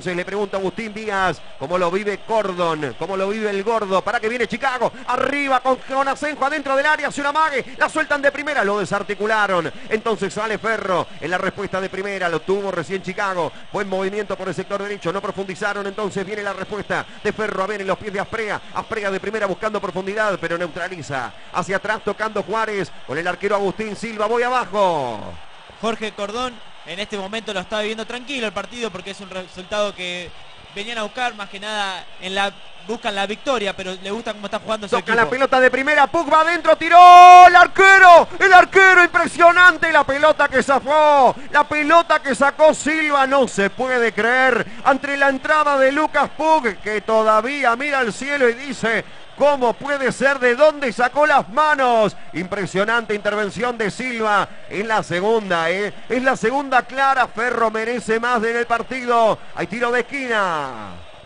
pregunta Agustín Díaz, ¿cómo lo vive Cordon? ¿Cómo lo vive el gordo? Para que viene Chicago, arriba con Asenjo adentro del área, hace una mague, la sueltan de primera, lo desarticularon. Entonces sale Ferro en la respuesta de primera, lo tuvo recién Chicago. Buen movimiento por el sector derecho, no profundizaron, entonces viene la respuesta de Ferro, a ver en los pies de Asprea. Asprea de primera buscando profundidad, pero neutraliza. Hacia atrás tocando Juárez con el arquero Agustín Silva, voy abajo. Jorge Cordón en este momento lo está viviendo tranquilo el partido porque es un resultado que venían a buscar más que nada buscan la victoria, pero le gusta cómo está jugando su Toca equipo. la pelota de primera, Pug va adentro, tiró el arquero, impresionante la pelota que zafó, la pelota que sacó Silva, no se puede creer, ante la entrada de Lucas Pug, que todavía mira al cielo y dice, ¿cómo puede ser? ¿De dónde sacó las manos? Impresionante intervención de Silva en la segunda, es la segunda clara, Ferro merece más en el partido, hay tiro de esquina.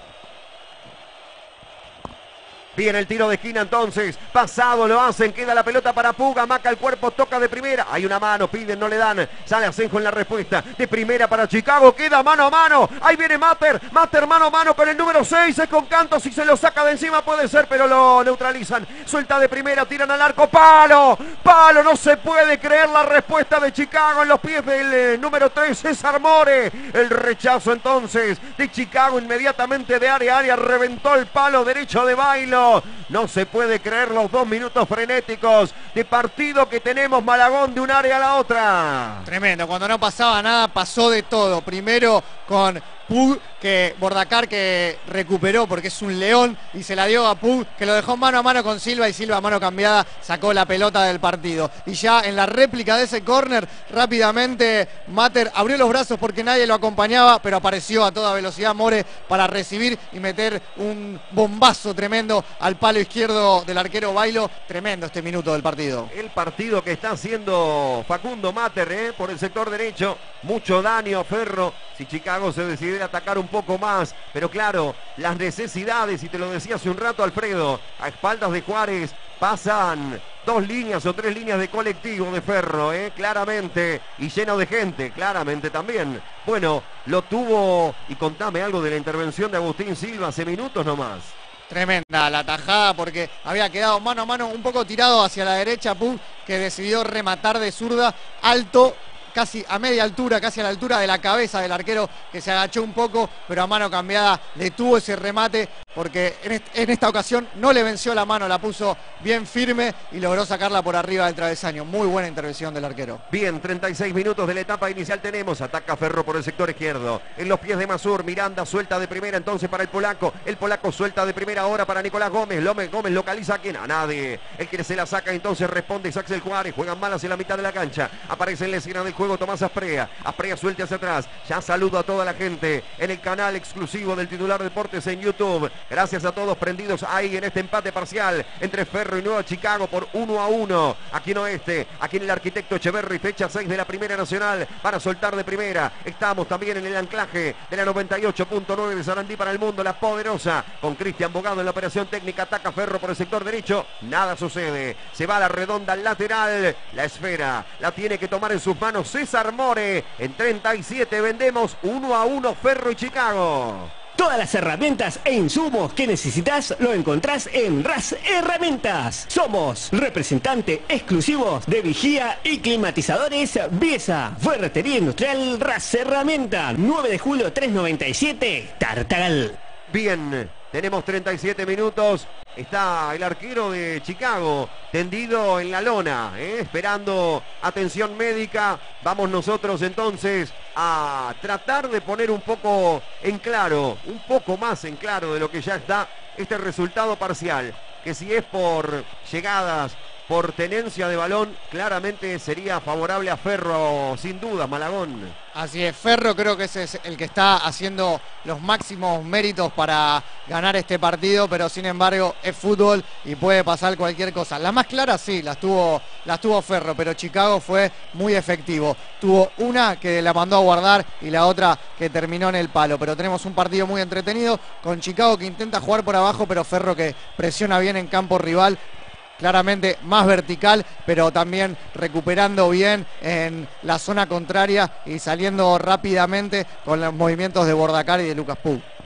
Viene el tiro de esquina entonces, pasado lo hacen, queda la pelota para Puga, maca el cuerpo, toca de primera, hay una mano, piden, no le dan, sale Asenjo en la respuesta, de primera para Chicago, queda mano a mano, ahí viene Mater mano a mano con el número 6, es con Canto, si se lo saca de encima puede ser, pero lo neutralizan, suelta de primera, tiran al arco, palo, no se puede creer la respuesta de Chicago en los pies del número 3, César More, el rechazo entonces de Chicago inmediatamente de área a área, reventó el palo derecho de Bailo. No se puede creer los 2 minutos frenéticos de partido que tenemos, Malagón, de un área a la otra. Tremendo, cuando no pasaba nada pasó de todo. Primero con Pug, que Bordacar que recuperó porque es un león y se la dio a Pug, que lo dejó mano a mano con Silva y Silva a mano cambiada sacó la pelota del partido. Y ya en la réplica de ese córner rápidamente Mater abrió los brazos porque nadie lo acompañaba, pero apareció a toda velocidad More para recibir y meter un bombazo tremendo al palo izquierdo del arquero Bailo. Tremendo este minuto del partido. El partido que está haciendo Facundo Mater por el sector derecho, mucho daño Ferro, si Chicago se decide atacar un poco más, pero claro, las necesidades, y te lo decía hace un rato Alfredo, a espaldas de Juárez pasan 2 líneas o 3 líneas de colectivo de Ferro, claramente, y lleno de gente, claramente también. Bueno, lo tuvo, y contame algo de la intervención de Agustín Silva hace minutos nomás. Tremenda la tajada porque había quedado mano a mano un poco tirado hacia la derecha Pug, que decidió rematar de zurda alto, casi a media altura, casi a la altura de la cabeza del arquero, que se agachó un poco, pero a mano cambiada detuvo ese remate porque en esta ocasión no le venció la mano, la puso bien firme y logró sacarla por arriba del travesaño. Muy buena intervención del arquero. Bien, 36 minutos de la etapa inicial tenemos. Ataca Ferro por el sector izquierdo. En los pies de Masur, Miranda suelta de primera entonces para el polaco. El polaco suelta de primera ahora para Nicolás Gómez. Gómez localiza a quien, a nadie. El que se la saca entonces responde Axel Juárez. Juegan mal hacia la mitad de la cancha. Aparece en la esquina del juego Tomás Asprea. Asprea suelta hacia atrás. Ya saludo a toda la gente en el canal exclusivo del Titular Deportes en YouTube. Gracias a todos prendidos ahí en este empate parcial entre Ferro y Nueva Chicago por 1-1. Aquí en Oeste, aquí en el Arquitecto Echeverri, fecha 6 de la Primera Nacional para soltar de primera. Estamos también en el anclaje de la 98.9 de Sarandí para el mundo, la poderosa, con Cristian Bogado en la operación técnica. Ataca Ferro por el sector derecho, nada sucede. Se va a la redonda lateral, la esfera la tiene que tomar en sus manos César More. En 37 vendemos 1-1 Ferro y Chicago. Todas las herramientas e insumos que necesitas lo encontrás en RAS Herramientas. Somos representante exclusivos de vigía y climatizadores Biesa. Ferretería Industrial RAS Herramientas. 9 de julio 397, Tartagal. Bien, tenemos 37 minutos. Está el arquero de Chicago tendido en la lona, esperando atención médica. Vamos nosotros entonces a tratar de poner un poco en claro, un poco más en claro de lo que ya está este resultado parcial. Que si es por llegadas, por tenencia de balón, claramente sería favorable a Ferro, sin duda, Malagón. Así es, Ferro creo que ese es el que está haciendo los máximos méritos para ganar este partido, pero sin embargo es fútbol y puede pasar cualquier cosa. La más clara sí, las tuvo Ferro, pero Chicago fue muy efectivo. Tuvo una que la mandó a guardar y la otra que terminó en el palo, pero tenemos un partido muy entretenido con Chicago que intenta jugar por abajo, pero Ferro que presiona bien en campo rival. Claramente más vertical, pero también recuperando bien en la zona contraria y saliendo rápidamente con los movimientos de Bordacar y de Lucas Pug.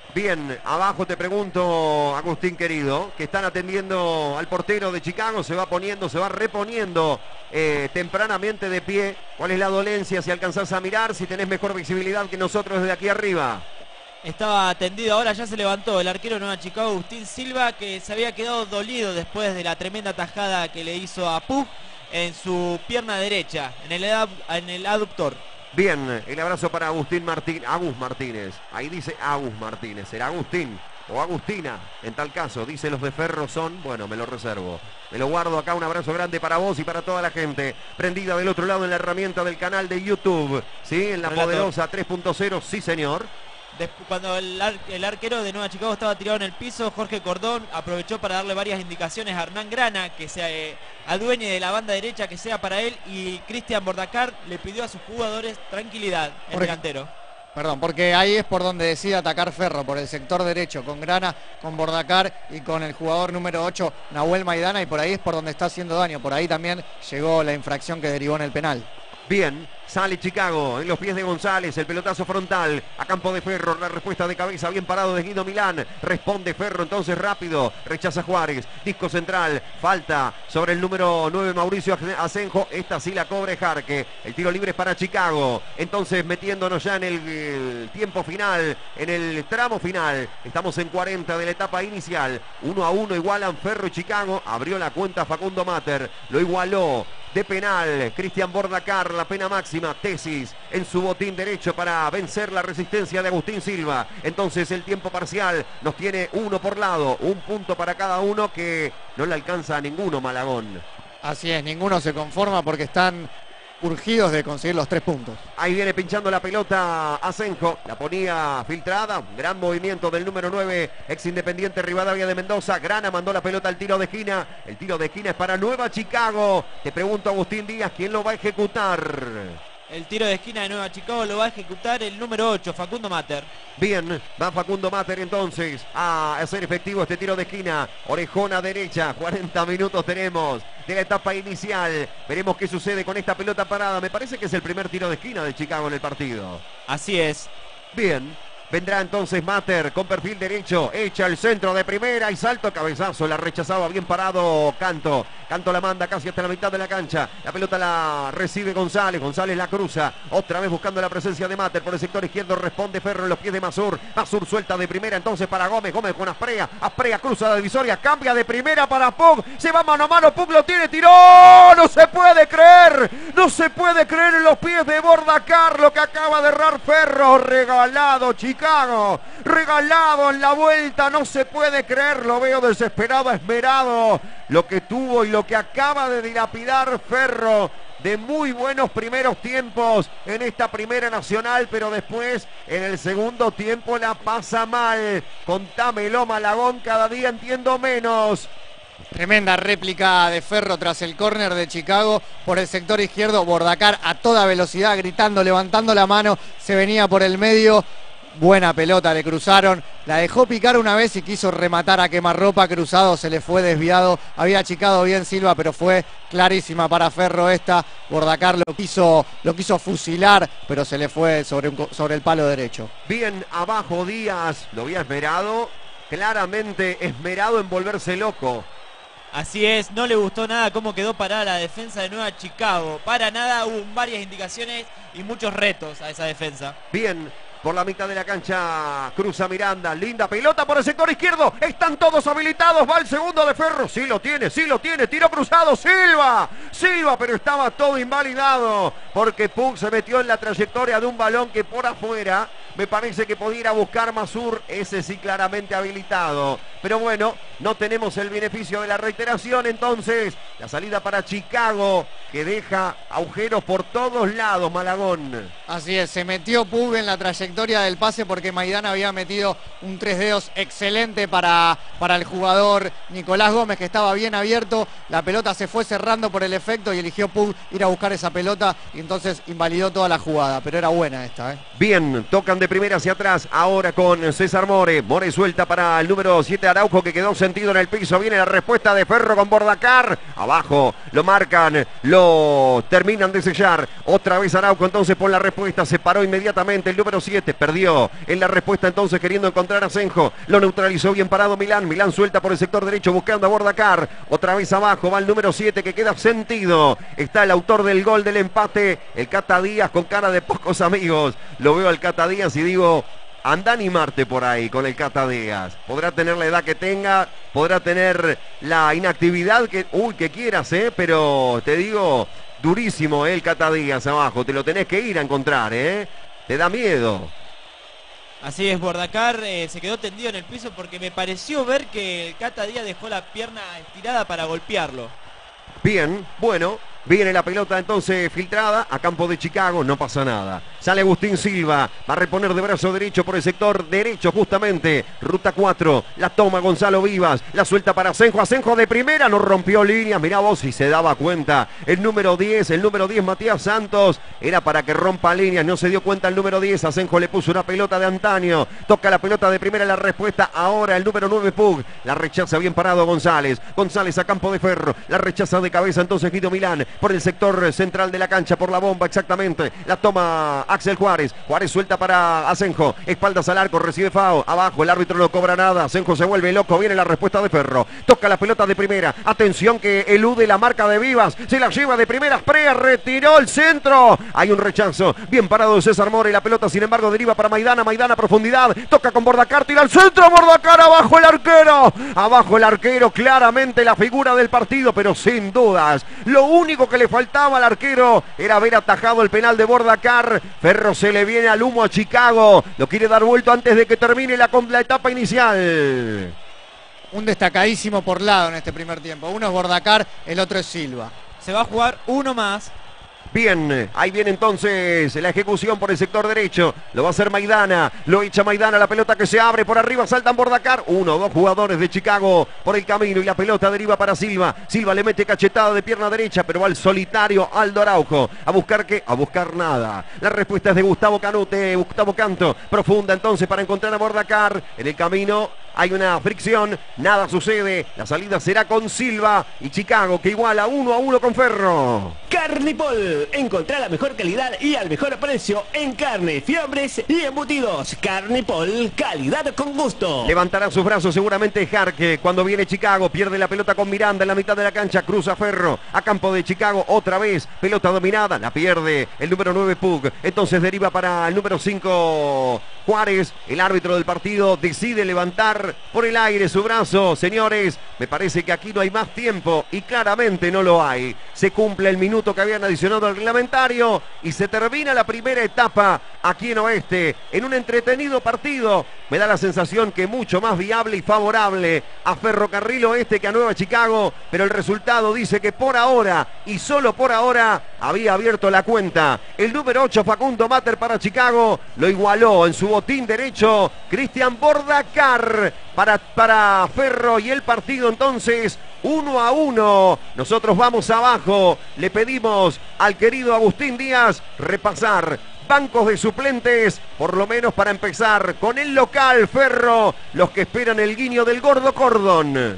Bien, abajo te pregunto, Agustín querido, que están atendiendo al portero de Chicago, se va poniendo, se va reponiendo tempranamente de pie. ¿Cuál es la dolencia? Si alcanzás a mirar, si tenés mejor visibilidad que nosotros desde aquí arriba. Estaba tendido, ahora ya se levantó el arquero de Nueva Chicago, Agustín Silva, que se había quedado dolido después de la tremenda tajada que le hizo a Pug en su pierna derecha, en el aductor. Bien, el abrazo para Agustín Agus Martínez. Ahí dice Agus Martínez. ¿Será Agustín o Agustina? En tal caso, dice los de Ferro son. Bueno, me lo reservo. Me lo guardo acá. Un abrazo grande para vos y para toda la gente prendida del otro lado en la herramienta del canal de YouTube. ¿Sí? En la poderosa 3.0. Sí, señor. Cuando el arquero de Nueva Chicago estaba tirado en el piso, Jorge Cordón aprovechó para darle varias indicaciones a Hernán Grana, que se adueñe de la banda derecha, que sea para él, y Cristian Bordacar le pidió a sus jugadores tranquilidad, el delantero. Perdón, porque ahí es por donde decide atacar Ferro, por el sector derecho, con Grana, con Bordacar y con el jugador número 8, Nahuel Maidana, y por ahí es por donde está haciendo daño. Por ahí también llegó la infracción que derivó en el penal. Bien, sale Chicago en los pies de González, el pelotazo frontal a campo de Ferro, la respuesta de cabeza, bien parado de Guido Milán, responde Ferro entonces rápido, rechaza Juárez, disco central, falta sobre el número 9 Mauricio Asenjo, esta sí la cobra Jarque, el tiro libre es para Chicago, entonces metiéndonos ya en el tiempo final, en el tramo final, estamos en 40 de la etapa inicial, 1-1 igualan Ferro y Chicago, abrió la cuenta Facundo Mater, lo igualó de penal, Cristian Bordacar, la pena máxima, Tesis en su botín derecho para vencer la resistencia de Agustín Silva. Entonces el tiempo parcial nos tiene uno por lado, un punto para cada uno que no le alcanza a ninguno Malagón. Así es, ninguno se conforma porque están urgidos de conseguir los 3 puntos. Ahí viene pinchando la pelota Asenjo, la ponía filtrada, gran movimiento del número 9, ex Independiente Rivadavia de Mendoza. Grana mandó la pelota al tiro de esquina, el tiro de esquina es para Nueva Chicago. Te pregunto, Agustín Díaz, ¿quién lo va a ejecutar? El tiro de esquina de Nueva Chicago lo va a ejecutar el número 8, Facundo Mater. Bien, va Facundo Mater entonces a hacer efectivo este tiro de esquina. Orejona derecha, 40 minutos tenemos de la etapa inicial. Veremos qué sucede con esta pelota parada. Me parece que es el primer tiro de esquina de Chicago en el partido. Así es. Bien. Vendrá entonces Mater con perfil derecho, echa el centro de primera y salto, cabezazo, la rechazaba, bien parado Canto. Canto la manda casi hasta la mitad de la cancha. La pelota la recibe González, González la cruza, otra vez buscando la presencia de Mater por el sector izquierdo, responde Ferro en los pies de Mazur. Mazur suelta de primera entonces para Gómez, Gómez con Asprea, Asprea cruza la divisoria, cambia de primera para Pug, se va mano a mano, Pug lo tiene, tiró, no se puede creer, no se puede creer en los pies de Bordacar lo que acaba de errar Ferro, regalado Chicago, regalado en la vuelta, no se puede creer, lo veo desesperado, esmerado, lo que tuvo y lo que acaba de dilapidar Ferro, de muy buenos primeros tiempos en esta primera nacional, pero después en el segundo tiempo la pasa mal. Contámelo, Malagón, cada día entiendo menos. Tremenda réplica de Ferro tras el córner de Chicago por el sector izquierdo. Bordacar a toda velocidad, gritando, levantando la mano, se venía por el medio. Buena pelota, le cruzaron, la dejó picar una vez y quiso rematar a quemarropa, cruzado, se le fue desviado, había achicado bien Silva, pero fue clarísima para Ferro esta. Bordacar lo quiso fusilar, pero se le fue sobre el palo derecho. Bien abajo Díaz, lo había esmerado, claramente esmerado en volverse loco. Así es, no le gustó nada cómo quedó parada la defensa de Nueva Chicago. Para nada, hubo varias indicaciones y muchos retos a esa defensa. Bien. Por la mitad de la cancha, cruza Miranda, linda pelota por el sector izquierdo, están todos habilitados, va el segundo de Ferro, sí lo tiene, tiro cruzado, Silva, pero estaba todo invalidado, porque Pug se metió en la trayectoria de un balón que por afuera, me parece que podía ir a buscar Mazur, ese sí claramente habilitado, pero bueno, no tenemos el beneficio de la reiteración, entonces, la salida para Chicago, que deja agujeros por todos lados, Malagón. Así es, se metió Pug en la trayectoria del pase porque Maidana había metido un 3 dedos excelente para el jugador Nicolás Gómez, que estaba bien abierto. La pelota se fue cerrando por el efecto y eligió Pug ir a buscar esa pelota y entonces invalidó toda la jugada, pero era buena esta. Bien, tocan de primera hacia atrás, ahora con César More. More suelta para el número 7 Araujo, que quedó sentido en el piso. Viene la respuesta de Ferro con Bordacar. Abajo Abajo, lo marcan, lo terminan de sellar. Otra vez Araujo entonces por la respuesta. Se paró inmediatamente el número 7. Perdió en la respuesta entonces queriendo encontrar a Asenjo. Lo neutralizó bien parado Milán. Milán suelta por el sector derecho buscando a Bordacar. Otra vez abajo va el número 7 que queda sentido. Está el autor del gol del empate. El Cata Díaz con cara de pocos amigos. Lo veo al Cata Díaz y digo... Anda a animarte por ahí con el Cata Díaz. Podrá tener la edad que tenga, podrá tener la inactividad que quieras, pero te digo, durísimo el Cata Díaz abajo. Te lo tenés que ir a encontrar, te da miedo. Así es, Bordacar se quedó tendido en el piso porque me pareció ver que el Cata Díaz dejó la pierna estirada para golpearlo. Bien, bueno. Viene la pelota entonces filtrada a campo de Chicago, no pasa nada. Sale Agustín Silva, va a reponer de brazo derecho por el sector derecho justamente. Ruta 4, la toma Gonzalo Vivas, la suelta para Asenjo. Asenjo de primera, no rompió líneas, mirá vos si se daba cuenta. El número 10 Matías Santos, era para que rompa líneas, no se dio cuenta el número 10. Asenjo le puso una pelota de antaño, toca la pelota de primera, la respuesta ahora el número 9 Pug. La rechaza bien parado González. González a campo de Ferro, la rechaza de cabeza entonces Guido Milán. Por el sector central de la cancha, por la bomba exactamente. La toma Axel Juárez. Juárez suelta para Asenjo. Espaldas al arco, recibe FAO. Abajo, el árbitro no cobra nada. Asenjo se vuelve loco. Viene la respuesta de Ferro. Toca la pelota de primera. Atención que elude la marca de Vivas. Se la lleva de primera. Prea, retiró el centro. Hay un rechazo. Bien parado de César Mora y la pelota, sin embargo, deriva para Maidana. Maidana a profundidad. Toca con Bordacar. Tira al centro. Bordacar abajo el arquero. Abajo el arquero. Claramente la figura del partido, pero sin dudas. Lo único que le faltaba al arquero era haber atajado el penal de Bordacar. Ferro se le viene al humo a Chicago. Lo quiere dar vuelto antes de que termine la etapa inicial. Un destacadísimo por lado en este primer tiempo. Uno es Bordacar, el otro es Silva. Se va a jugar uno más. Bien, ahí viene entonces la ejecución por el sector derecho. Lo va a hacer Maidana. Lo echa Maidana, la pelota que se abre por arriba. Saltan Bordacar. 1 o 2 jugadores de Chicago por el camino y la pelota deriva para Silva. Silva le mete cachetada de pierna derecha, pero va al solitario Aldo Araujo. ¿A buscar qué? A buscar nada. La respuesta es de Gustavo Canto. Profunda entonces para encontrar a Bordacar. En el camino hay una fricción. Nada sucede. La salida será con Silva y Chicago que iguala 1 a 1 con Ferro. Carnipol, encontrá la mejor calidad y al mejor precio en carne, fiambres y embutidos. Carnipol, calidad con gusto. Levantará sus brazos seguramente Jarque cuando viene Chicago. Pierde la pelota con Miranda en la mitad de la cancha. Cruza Ferro a campo de Chicago otra vez. Pelota dominada, la pierde el número 9 Pug. Entonces deriva para el número 5 Juárez. El árbitro del partido decide levantar por el aire su brazo. Señores, me parece que aquí no hay más tiempo y claramente no lo hay. Se cumple el minuto que habían adicionado al reglamentario y se termina la primera etapa aquí en Oeste en un entretenido partido. Me da la sensación que mucho más viable y favorable a Ferrocarril Oeste que a Nueva Chicago, pero el resultado dice que por ahora y solo por ahora había abierto la cuenta. El número 8 Facundo Mater para Chicago lo igualó en su botín derecho Cristian Bordacar para Ferro y el partido entonces 1 a 1. Nosotros vamos abajo. Le pedimos al querido Agustín Díaz repasar bancos de suplentes, por lo menos para empezar con el local Ferro, los que esperan el guiño del Gordo Cordón.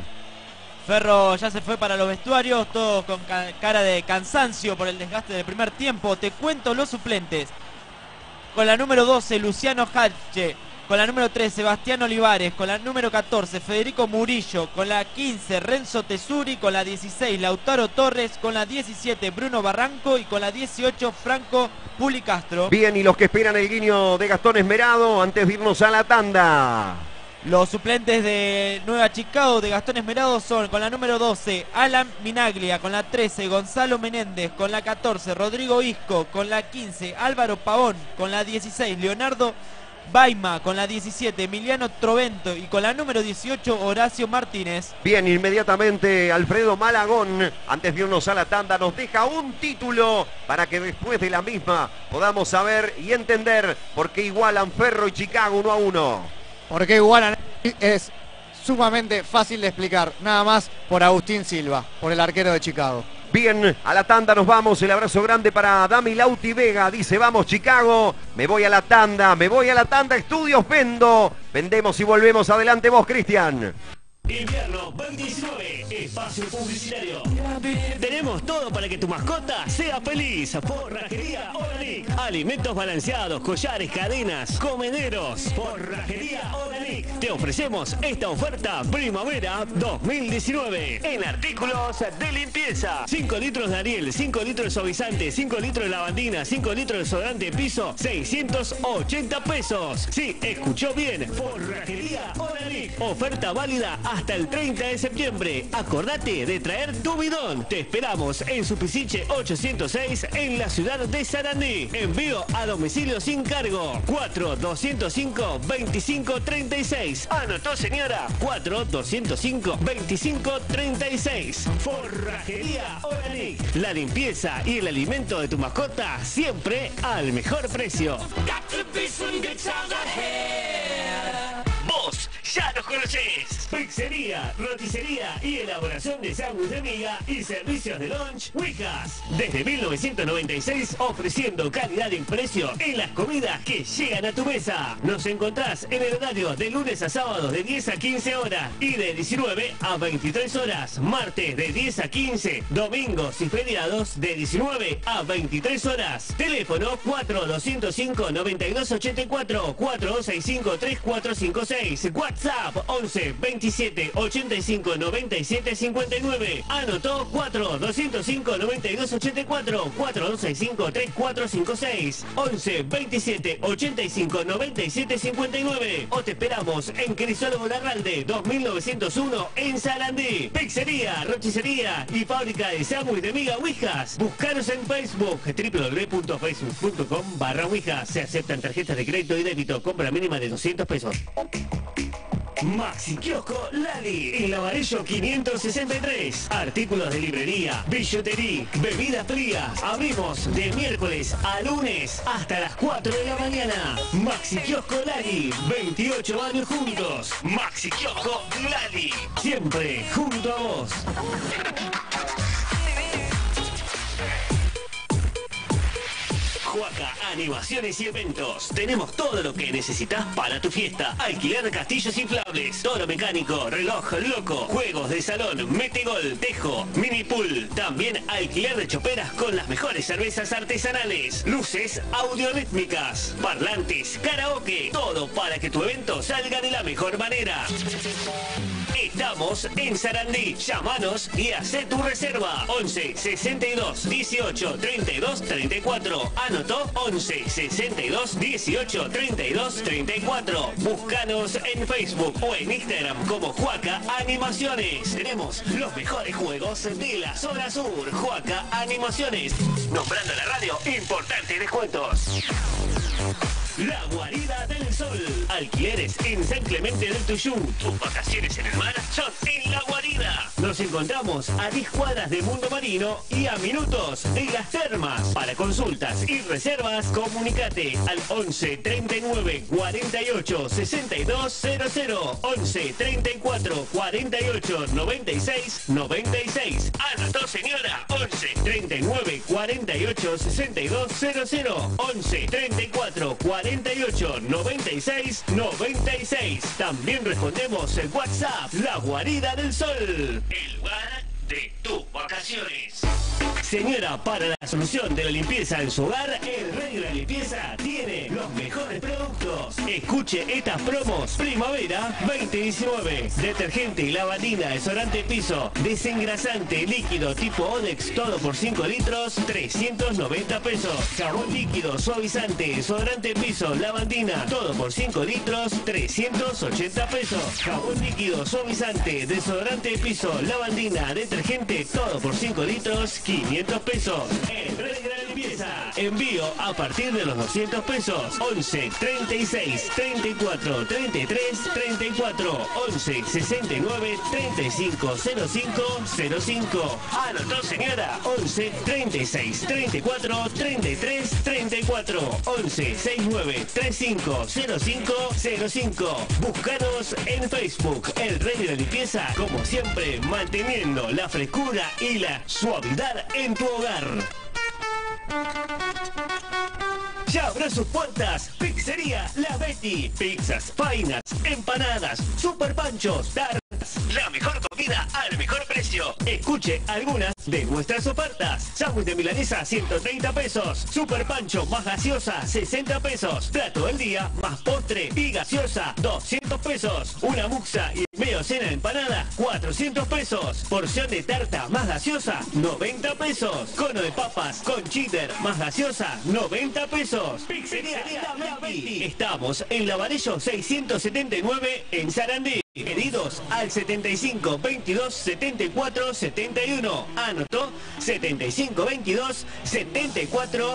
Ferro ya se fue para los vestuarios, todos con cara de cansancio por el desgaste del primer tiempo. Te cuento los suplentes. Con la número 12, Luciano Hache. Con la número 13, Sebastián Olivares. Con la número 14, Federico Murillo. Con la 15, Renzo Tesuri. Con la 16, Lautaro Torres. Con la 17, Bruno Barranco. Y con la 18, Franco Pulicastro. Bien, y los que esperan el guiño de Gastón Esmerado antes de irnos a la tanda. Los suplentes de Nueva Chicago de Gastón Esmerado son con la número 12 Alan Minaglia, con la 13 Gonzalo Menéndez, con la 14 Rodrigo Isco, con la 15 Álvaro Pavón, con la 16 Leonardo Baima, con la 17 Emiliano Trovento y con la número 18 Horacio Martínez. Bien, inmediatamente Alfredo Malagón, antes de irnos a la tanda, nos deja un título para que después de la misma podamos saber y entender por qué igualan Ferro y Chicago 1 a 1. Porque igualan es sumamente fácil de explicar, nada más por Agustín Silva, por el arquero de Chicago. Bien, a la tanda nos vamos, el abrazo grande para Dami Lauti Vega, dice vamos Chicago, me voy a la tanda, Estudios Vendo, vendemos y volvemos, adelante vos Cristian. Invierno 2019, espacio publicitario. Tenemos todo para que tu mascota sea feliz. Forrajería Organic. Alimentos balanceados, collares, cadenas, comederos. Forrajería Organic. Te ofrecemos esta oferta primavera 2019 en artículos de limpieza. 5 litros de Ariel, 5 litros de suavizante, 5 litros de lavandina, 5 litros de desodorante de piso, 680 pesos. Sí, escuchó bien. Forrajería Organic. Oferta válida hasta el 30 de septiembre. Acordate de traer tu bidón. Te esperamos en Supisiche 806 en la ciudad de Sarandí. Envío a domicilio sin cargo. 4-205-2536. Anotó, señora. 4-205-2536. Forrajería Organic. La limpieza y el alimento de tu mascota siempre al mejor precio. Vos ya los conocés. Pizzería, roticería y elaboración de sándwich de miga y servicios de lunch Wicas. Desde 1996 ofreciendo calidad y precio en las comidas que llegan a tu mesa. Nos encontrás en el horario de lunes a sábados de 10 a 15 horas y de 19 a 23 horas. Martes de 10 a 15, domingos y feriados de 19 a 23 horas. Teléfono 4205-9284, 4265-3456. WhatsApp 11 27 85 97 59. Anotó 4205-9284, 4265-3456. 11 27 85 97 59. O te esperamos en Crisólogo Larralde 2901 en Sarandí. Pizzería, roticería y fábrica de sándwich de miga Wijas. Buscaros en Facebook www.facebook.com/Wijas. Se aceptan tarjetas de crédito y débito. Compra mínima de 200 pesos. Maxi Kiosco Lali, en Lavarejo 563. Artículos de librería, billutería, bebidas frías. Abrimos de miércoles a lunes hasta las 4 de la mañana. Maxi Kiosco Lali, 28 años juntos. Maxi Kiosco Lali, siempre junto a vos. Juaca Animaciones y Eventos. Tenemos todo lo que necesitas para tu fiesta. Alquiler castillos inflables, toro mecánico, reloj loco, juegos de salón, metegol, tejo, mini pool. También alquiler de choperas con las mejores cervezas artesanales, luces audiorítmicas, parlantes, karaoke. Todo para que tu evento salga de la mejor manera. Estamos en Sarandí. Llámanos y haz tu reserva. 11 62 18 32 34. Anotó 11 62 18 32 34. Búscanos en Facebook o en Instagram como Juaca Animaciones. Tenemos los mejores juegos de la zona sur. Juaca Animaciones. Nombrando la radio, importantes descuentos. La Guarida del Sol. Alquileres en San Clemente del Tuyú. Tus vacaciones en el mar son en La Guarida. Nos encontramos a 10 cuadras de Mundo Marino y a minutos de las termas. Para consultas y reservas, comunicate al 11 39 48 62 00. 11 34 48 96 96. Anotó, señora. 11 39 48 62 00. 11 34 48 96 96. También respondemos en WhatsApp. La Guarida del Sol, el lugar de tus vacaciones. Señora, para la solución de la limpieza en su hogar, el Rey de la Limpieza tiene los mejores productos. Escuche estas promos. Primavera 2019. Detergente, lavandina, desodorante piso, desengrasante líquido tipo Odex, todo por 5 litros, 390 pesos. Jabón líquido, suavizante, desodorante piso, lavandina, todo por 5 litros, 380 pesos. Jabón líquido, suavizante, desodorante piso, lavandina, detergente, todo por 5 litros, 500 pesos. El Rey de la Limpieza. Envío a partir de los 200 pesos. 11 36 34 33 34. 11 69 35 05 05. Anotó, señora. 11 36 34 33 34. 11 69 35 05 05. Búscanos en Facebook. El Rey de la Limpieza, como siempre, manteniendo la frescura y la suavidad en tu hogar. Ya abrió sus puertas Pizzería La Betty. Pizzas, fainas, empanadas, super panchos, tartas, La mejor comida al mejor precio. Escuche algunas de nuestras ofertas. Sándwich de milanesa 130 pesos. Super pancho más gaseosa 60 pesos. Plato del día más postre y gaseosa 200 pesos. Una muxa y medio cena empanada 400 pesos. Porción de tarta más gaseosa 90 pesos. Cono de papas con cheddar más gaseosa 90 pesos. Pizzería La Betty. Estamos en Lavarello 679 en Sarandí. Pedidos al 75 22 74 71. Anotó 75 22 74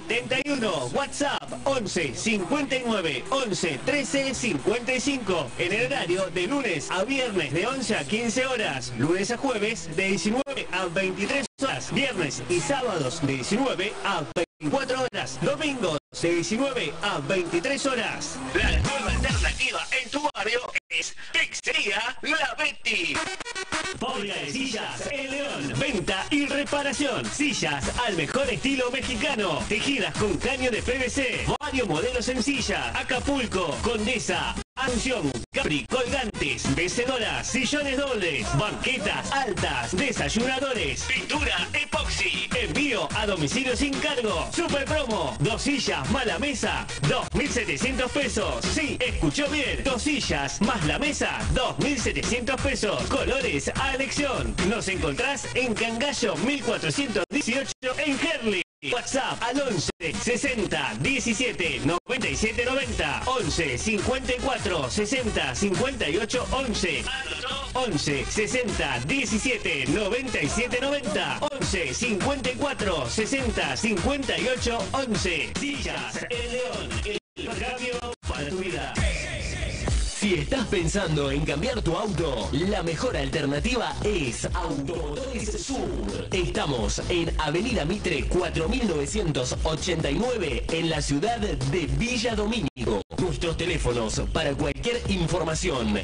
71. WhatsApp 11 59 11 13 55. En el horario de lunes a viernes de 11 a 15 horas. Lunes a jueves de 19 a 23 horas. Viernes y sábados de 19 a 24 horas. Domingos de 19 a 23 horas. La nueva alternativa en tu barrio es Pizzería La Betty. Fábrica de sillas El León. Venta y reparación. Sillas al mejor estilo mexicano. Tejidas con caño de PVC. Varios modelos en silla. Acapulco, Condesa, Asunción, Capri, colgantes, mecedoras, sillones dobles, banquetas altas, desayunadores, pintura epoxi, envío a domicilio sin cargo, super promo, 2 sillas más la mesa, 2.700 pesos. Sí, escuchó bien, 2 sillas más la mesa, 2.700 pesos. Colores a elección. Nos encontrás en Cangallo 1418 en Herli. WhatsApp al 11 60 17 97 90 11 54 60 58 11 11 60 17 97 90 11 54 60 58 11. Sillas El León, el cambio para tu vida. Si estás pensando en cambiar tu auto, la mejor alternativa es Automotores Sur. Estamos en Avenida Mitre 4989 en la ciudad de Villa Domínico. Nuestros teléfonos para cualquier información: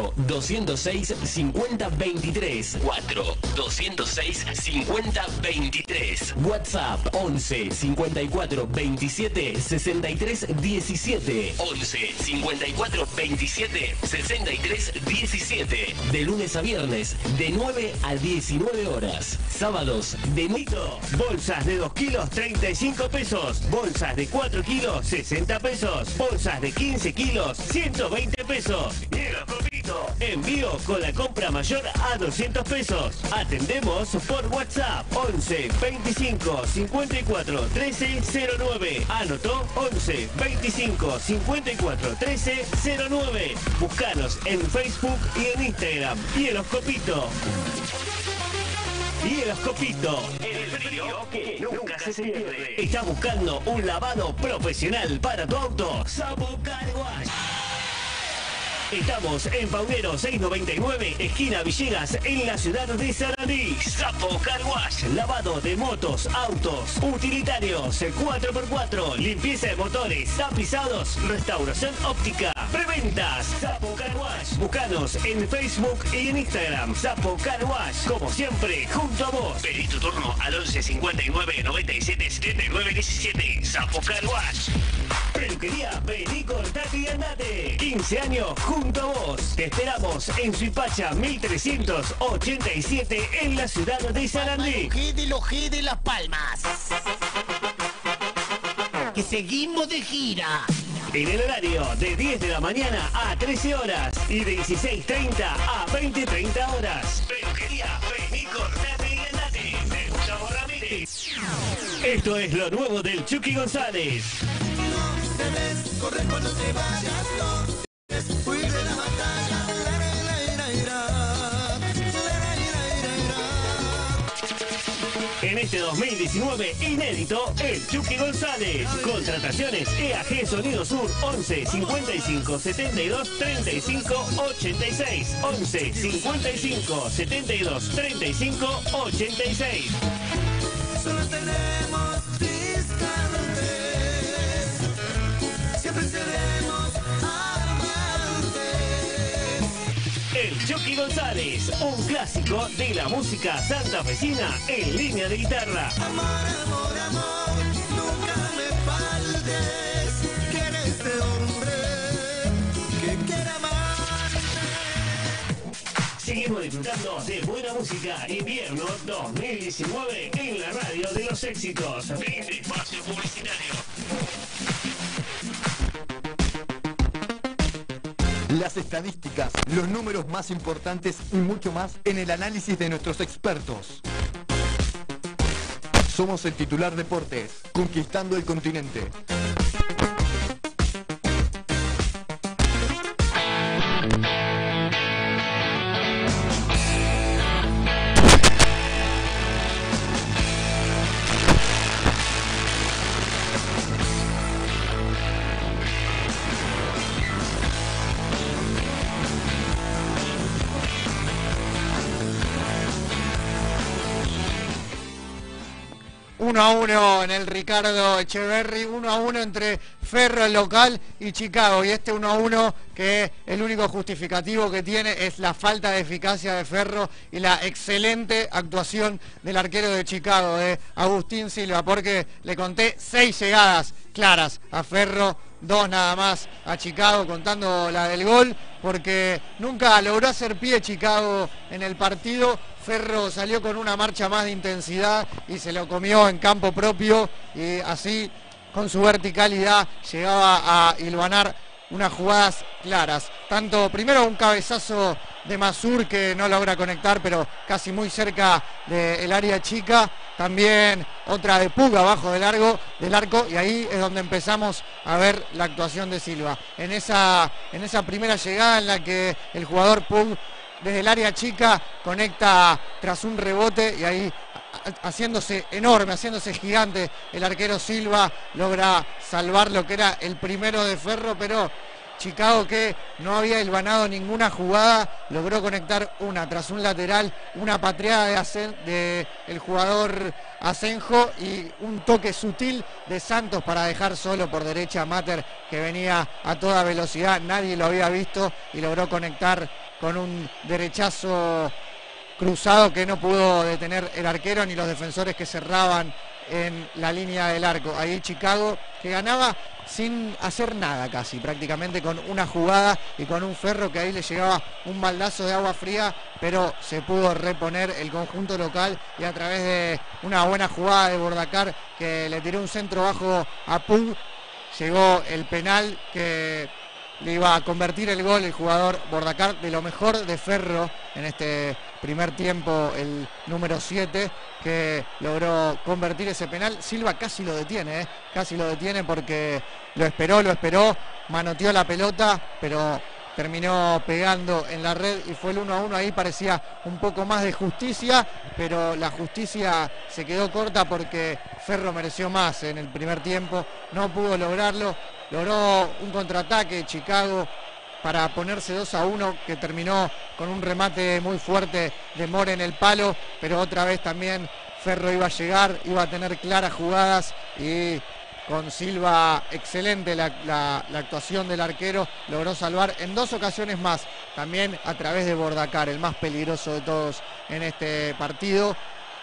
4-206-5023, 4-206-5023. WhatsApp 11 54 27 63 17, 11 54 27 63 17. De lunes a viernes, de 9 a 19 horas. Sábados de mito. Bolsas de 2 kilos, 35 pesos. Bolsas de 4 kilos, 60 pesos. Bolsas de 15 kilos, 120 pesos. Hielo Copito. Envío con la compra mayor a 200 pesos. Atendemos por WhatsApp 11 25 54 13 09. Anotó 11 25 54 13 09. Búscanos en Facebook y en Instagram. Hielos Copito. Hielos Copito. El frío que nunca se pierde. ¿Estás buscando un lavado profesional para tu auto? Sapo Car Wash. Estamos en Paunero 699, esquina Villegas, en la ciudad de Sarandí. Sapo Car Wash, lavado de motos, autos, utilitarios, 4x4, limpieza de motores, tapizados, restauración óptica, preventas. Sapo Car Wash. Búscanos en Facebook y en Instagram. Sapo Car Wash, como siempre, junto a vos. Pedí tu turno al 11 59 97 79 17. Sapo Car Wash. Peluquería, vení, cortate y andate. 15 años junto a vos. Te esperamos en Suipacha 1387 en la ciudad de Sarandí. De Las Palmas. Que seguimos de gira. En el horario de 10 de la mañana a 13 horas y de 16:30 a 20:30 horas. Peluquería, vení, cortate y andate. De Gustavo Ramírez. Esto es lo nuevo del Chucky González. Corre cuando te vayas, no huir de la batalla. En este 2019 inédito, el Chucky González. Contrataciones EAG Sonido Sur 11 55 72 35 86. 11 55 72 35 86. Solo tenemos discantes. Siempre seremos amantes. El Chucky González, un clásico de la música santafesina en línea de guitarra. Amor, amor, amor, nunca me faltes. Que eres este hombre que quiere amarte. Seguimos disfrutando de buena música. Invierno 2019 en la radio de los éxitos. Fin de espacio publicitario. Las estadísticas, los números más importantes y mucho más en el análisis de nuestros expertos. Somos el Titular Deportes, conquistando el continente. Uno a uno en el Ricardo Echeverri, 1-1 entre Ferro, el local, y Chicago. Y este 1-1 que el único justificativo que tiene es la falta de eficacia de Ferro y la excelente actuación del arquero de Chicago, de Agustín Silva, porque le conté 6 llegadas claras a Ferro, 2 nada más a Chicago, contando la del gol, porque nunca logró hacer pie Chicago en el partido. Ferro salió con una marcha más de intensidad y se lo comió en campo propio, y así con su verticalidad llegaba a hilvanar unas jugadas claras. Tanto primero un cabezazo de Masur que no logra conectar, pero casi muy cerca del área chica. También otra de Pug abajo del arco, y ahí es donde empezamos a ver la actuación de Silva. En esa primera llegada en la que el jugador Pug desde el área chica conecta tras un rebote, y ahí haciéndose enorme, haciéndose gigante, el arquero Silva logra salvar lo que era el primero de Ferro, pero Chicago, que no había hilvanado ninguna jugada, logró conectar una tras un lateral, una patriada de el jugador Asenjo y un toque sutil de Santos para dejar solo por derecha a Mater, que venía a toda velocidad, nadie lo había visto, y logró conectar con un derechazo cruzado que no pudo detener el arquero ni los defensores que cerraban en la línea del arco. Ahí Chicago, que ganaba sin hacer nada casi, prácticamente con una jugada y con un Ferro que ahí le llegaba un baldazo de agua fría, pero se pudo reponer el conjunto local, y a través de una buena jugada de Bordacar, que le tiró un centro bajo a Pug, llegó el penal que le iba a convertir el gol el jugador Bordacar, de lo mejor de Ferro en este primer tiempo, el número 7, que logró convertir ese penal. Silva casi lo detiene, casi lo detiene, porque lo esperó, manoteó la pelota, pero terminó pegando en la red y fue el 1-1. Ahí parecía un poco más de justicia, pero la justicia se quedó corta porque Ferro mereció más en el primer tiempo, no pudo lograrlo. Logró un contraataque Chicago para ponerse 2-1, que terminó con un remate muy fuerte de More en el palo, pero otra vez también Ferro iba a llegar, iba a tener claras jugadas, y con Silva excelente la actuación del arquero, logró salvar en 2 ocasiones más, también a través de Bordacar, el más peligroso de todos en este partido.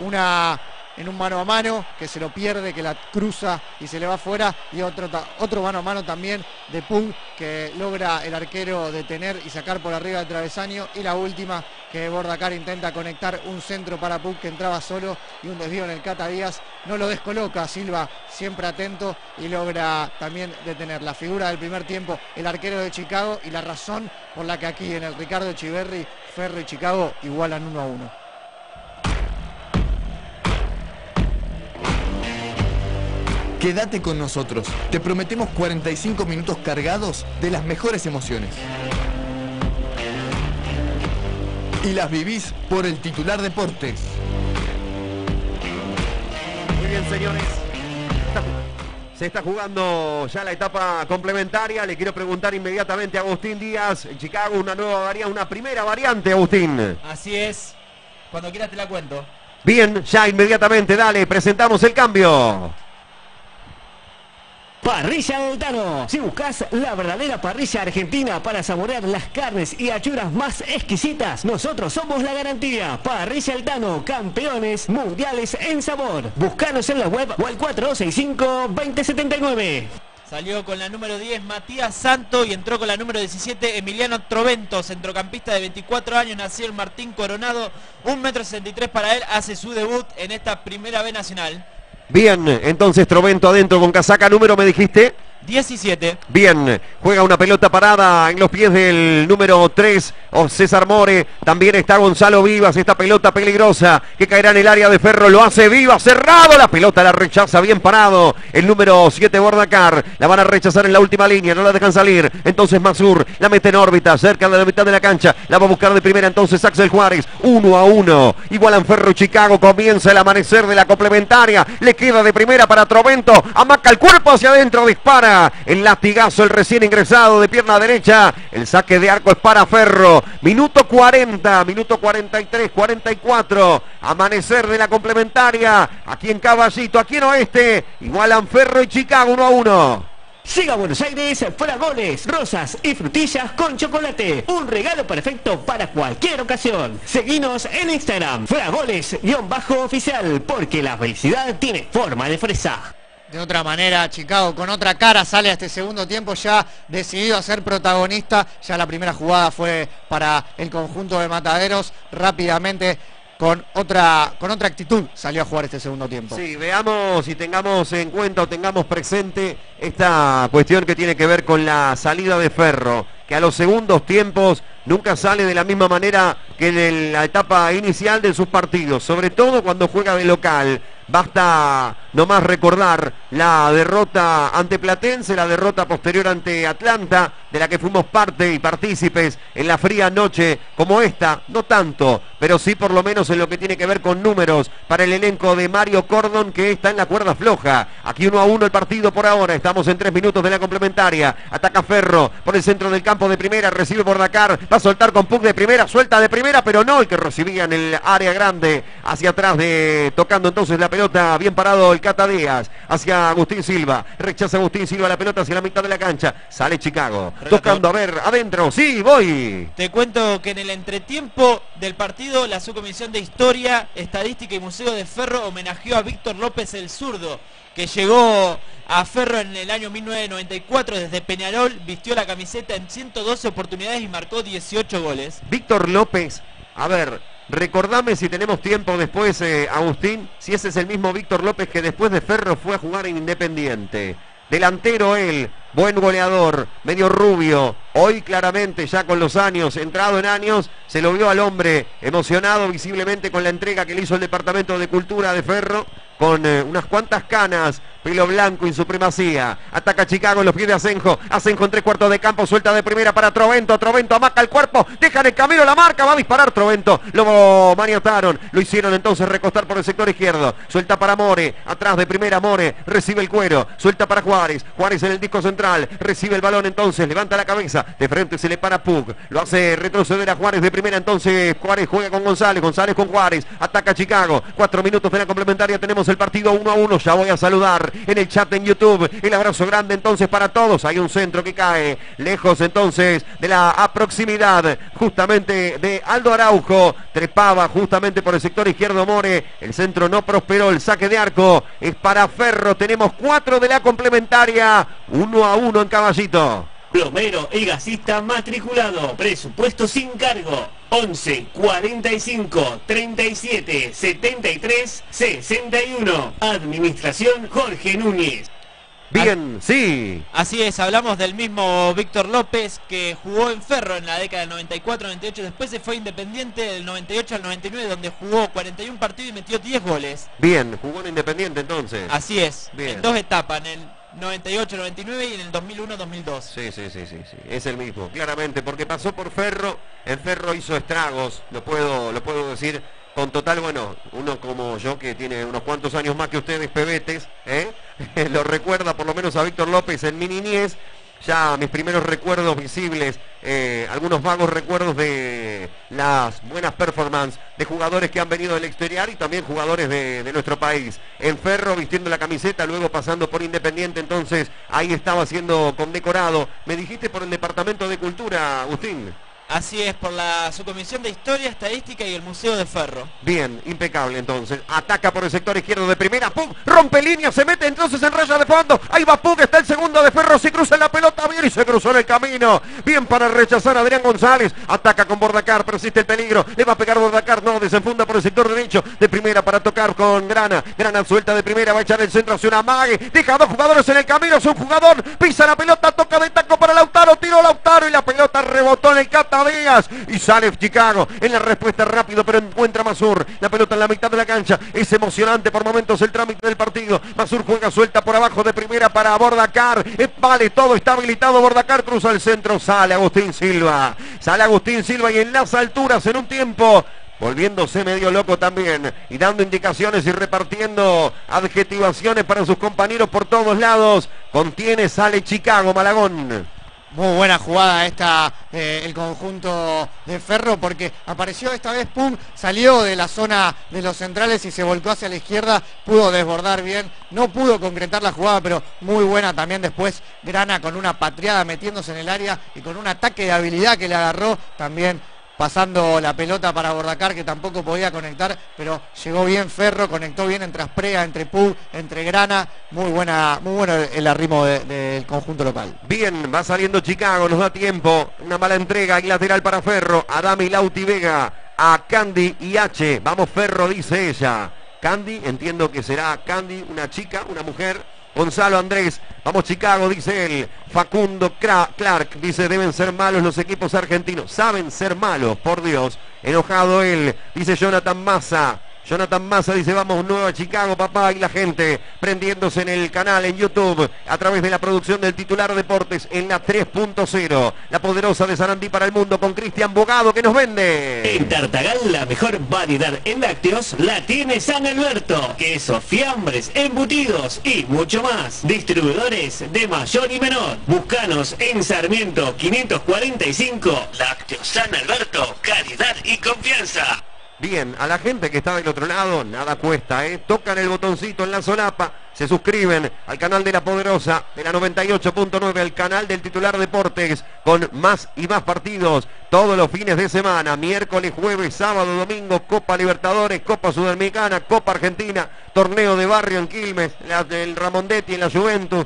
Una en un mano a mano, que se lo pierde, que la cruza y se le va afuera, y otro mano a mano también de Pug, que logra el arquero detener y sacar por arriba del travesaño, y la última, que Bordacar intenta conectar un centro para Pug, que entraba solo, y un desvío en el Cata Díaz, no lo descoloca Silva, siempre atento, y logra también detener. La figura del primer tiempo, el arquero de Chicago, y la razón por la que aquí en el Ricardo Echeverri, Ferro y Chicago igualan 1-1. Quédate con nosotros, te prometemos 45 minutos cargados de las mejores emociones. Y las vivís por el Titular Deportes. Muy bien, señores. Se está jugando ya la etapa complementaria. Le quiero preguntar inmediatamente a Agustín Díaz. En Chicago una nueva variante, una primera variante, Agustín. Así es. Cuando quieras te la cuento. Bien, ya inmediatamente, dale, presentamos el cambio. Parrilla del Tano. Si buscas la verdadera parrilla argentina para saborear las carnes y achuras más exquisitas, nosotros somos la garantía. Parrilla del Tano, campeones mundiales en sabor. Búscanos en la web o al 4265-2079. Salió con la número 10 Matías Santo y entró con la número 17 Emiliano Trovento, centrocampista de 24 años, nació en Martín Coronado, 1,63 m para él, hace su debut en esta Primera B Nacional. Bien, entonces Trovento adentro con casaca número, me dijiste. 17. Bien, juega una pelota parada en los pies del número 3, César More. También está Gonzalo Vivas, esta pelota peligrosa que caerá en el área de Ferro. Lo hace Vivas, cerrado, la pelota la rechaza, bien parado. El número 7, Bordacar, la van a rechazar en la última línea, no la dejan salir. Entonces Mazur la mete en órbita, cerca de la mitad de la cancha. La va a buscar de primera entonces Axel Juárez. 1-1, igualan Ferro y Chicago. Comienza el amanecer de la complementaria. Le queda de primera para Trovento. Amaca el cuerpo hacia adentro, dispara. El latigazo, el recién ingresado de pierna derecha. El saque de arco es para Ferro. Minuto 40, minuto 43, 44. Amanecer de la complementaria. Aquí en Caballito, aquí en Oeste. Igualan Ferro y Chicago 1-1. Llega a Buenos Aires Fragoles, rosas y frutillas con chocolate. Un regalo perfecto para cualquier ocasión. Seguinos en Instagram, Fragoles_oficial, porque la felicidad tiene forma de fresa. De otra manera, Chicago con otra cara sale a este segundo tiempo ya decidido a ser protagonista. Ya la primera jugada fue para el conjunto de Mataderos. Rápidamente con otra actitud salió a jugar este segundo tiempo. Sí, veamos y tengamos en cuenta o tengamos presente esta cuestión que tiene que ver con la salida de Ferro, que a los segundos tiempos nunca sale de la misma manera que en la etapa inicial de sus partidos, sobre todo cuando juega de local. Basta nomás recordar la derrota ante Platense, la derrota posterior ante Atlanta, de la que fuimos parte y partícipes en la fría noche como esta, no tanto, pero sí por lo menos en lo que tiene que ver con números para el elenco de Mario Cordon, que está en la cuerda floja. Aquí 1-1 el partido por ahora, estamos en 3 minutos de la complementaria. Ataca Ferro por el centro del campo de primera, recibe Bordacar, va a soltar con puck de primera, suelta de primera, pero no el que recibía en el área grande, hacia atrás tocando entonces la pelota, bien parado el Cata Díaz, hacia Agustín Silva, rechaza Agustín Silva la pelota hacia la mitad de la cancha, sale Chicago, tocando, a ver, adentro, sí, voy. Te cuento que en el entretiempo del partido, la subcomisión de Historia, Estadística y Museo de Ferro homenajeó a Víctor López el zurdo, que llegó a Ferro en el año 1994 desde Peñarol, vistió la camiseta en 112 oportunidades y marcó 18 goles. Víctor López, a ver, recordame si tenemos tiempo después, Agustín, si ese es el mismo Víctor López que después de Ferro fue a jugar en Independiente. Delantero él, buen goleador, medio rubio, hoy claramente ya con los años, entrado en años, se lo vio al hombre emocionado visiblemente con la entrega que le hizo el Departamento de Cultura de Ferro, con unas cuantas canas, pelo blanco y supremacía. Ataca Chicago en los pies de Asenjo. Asenjo en 3/4 de campo, suelta de primera para Trovento. Trovento amaca el cuerpo, deja en el camino la marca, va a disparar Trovento. Lo maniataron, lo hicieron entonces recostar por el sector izquierdo. Suelta para More, atrás de primera More, recibe el cuero, suelta para Juárez. Juárez en el disco central, recibe el balón entonces, levanta la cabeza, de frente se le para Pug, lo hace retroceder a Juárez de primera entonces. Juárez juega con González, González con Juárez, ataca Chicago. 4 minutos de la complementaria, tenemos el partido 1-1. Ya voy a saludar en el chat en YouTube. El abrazo grande entonces para todos. Hay un centro que cae lejos entonces de la proximidad justamente de Aldo Araujo. Trepaba justamente por el sector izquierdo More. El centro no prosperó. El saque de arco es para Ferro. Tenemos 4 de la complementaria. 1-1 en Caballito. Plomero y gasista matriculado. Presupuesto sin cargo. 11 45 37 73 61. Administración Jorge Núñez. Bien, sí. Así es, hablamos del mismo Víctor López que jugó en Ferro en la década del 94-98, después se fue a Independiente del 98 al 99 donde jugó 41 partidos y metió 10 goles. Bien, jugó en Independiente entonces. Así es, bien. En 2 etapas, en el 98-99 y en el 2001-2002. Sí, es el mismo, claramente, porque pasó por Ferro, en Ferro hizo estragos, lo puedo decir con total, bueno, uno como yo que tiene unos cuantos años más que ustedes, pebetes, lo recuerda por lo menos a Víctor López en mi niñez. Ya mis primeros recuerdos visibles, algunos vagos recuerdos de las buenas performances de jugadores que han venido del exterior y también jugadores de nuestro país. En Ferro vistiendo la camiseta, luego pasando por Independiente, entonces ahí estaba siendo condecorado. Me dijiste por el Departamento de Cultura, Agustín. Así es, por la subcomisión de Historia, Estadística y el Museo de Ferro. Bien, impecable entonces. Ataca por el sector izquierdo de primera. Pug, rompe línea, se mete entonces en raya de fondo. Ahí va Pug, está el segundo de Ferro. Se cruza la pelota bien y se cruzó en el camino. Bien para rechazar a Adrián González. Ataca con Bordacar, persiste el peligro. Le va a pegar Bordacar, no, desenfunda por el sector derecho. De primera para tocar con Grana. Grana suelta de primera, va a echar el centro hacia una mague. Deja a dos jugadores en el camino, es un jugador. Pisa la pelota, toca de taco para Lautaro. Tiró Lautaro y la pelota rebotó en el Cata Díaz y sale Chicago en la respuesta rápido, pero encuentra Masur la pelota en la mitad de la cancha. Es emocionante por momentos el trámite del partido. Masur juega suelta por abajo de primera para Bordacar. Vale todo, está habilitado Bordacar, cruza el centro, sale Agustín Silva y enlaza alturas en un tiempo volviéndose medio loco también y dando indicaciones y repartiendo adjetivaciones para sus compañeros por todos lados. Contiene, sale Chicago, Malagón. Muy buena jugada esta, el conjunto de Ferro, porque apareció esta vez Pum, salió de la zona de los centrales y se volcó hacia la izquierda, pudo desbordar bien, no pudo concretar la jugada, pero muy buena también después Grana con una patriada metiéndose en el área y con un ataque de habilidad que le agarró también, pasando la pelota para Bordacar, que tampoco podía conectar, pero llegó bien Ferro, conectó bien entre Asprega, entre Pug, entre Grana. Muy bueno el arrimo del conjunto local. Bien, va saliendo Chicago, nos da tiempo. Una mala entrega y lateral para Ferro. Adami, Lauti, Vega, a Candy y H. Vamos Ferro, dice ella. Candy, entiendo que será Candy, una chica, una mujer. Gonzalo Andrés, vamos Chicago, dice él. Facundo Clark, dice deben ser malos los equipos argentinos. Saben ser malos, por Dios. Enojado él, dice Jonathan Massa. Jonathan Massa dice vamos Nueva Chicago, papá, y la gente prendiéndose en el canal en YouTube a través de la producción del Titular Deportes en la 3.0. La poderosa de Sarandí para el mundo con Cristian Bogado que nos vende. En Tartagal la mejor variedad en lácteos la tiene San Alberto. Quesos, fiambres, embutidos y mucho más. Distribuidores de mayor y menor. Búscanos en Sarmiento 545. Lácteos San Alberto, calidad y confianza. Bien, a la gente que está del otro lado, nada cuesta, tocan el botoncito en la solapa, se suscriben al canal de La Poderosa, de la 98.9, al canal del Titular Deportes, con más y más partidos, todos los fines de semana, miércoles, jueves, sábado, domingo, Copa Libertadores, Copa Sudamericana, Copa Argentina, torneo de barrio en Quilmes, el Ramondetti en la Juventus,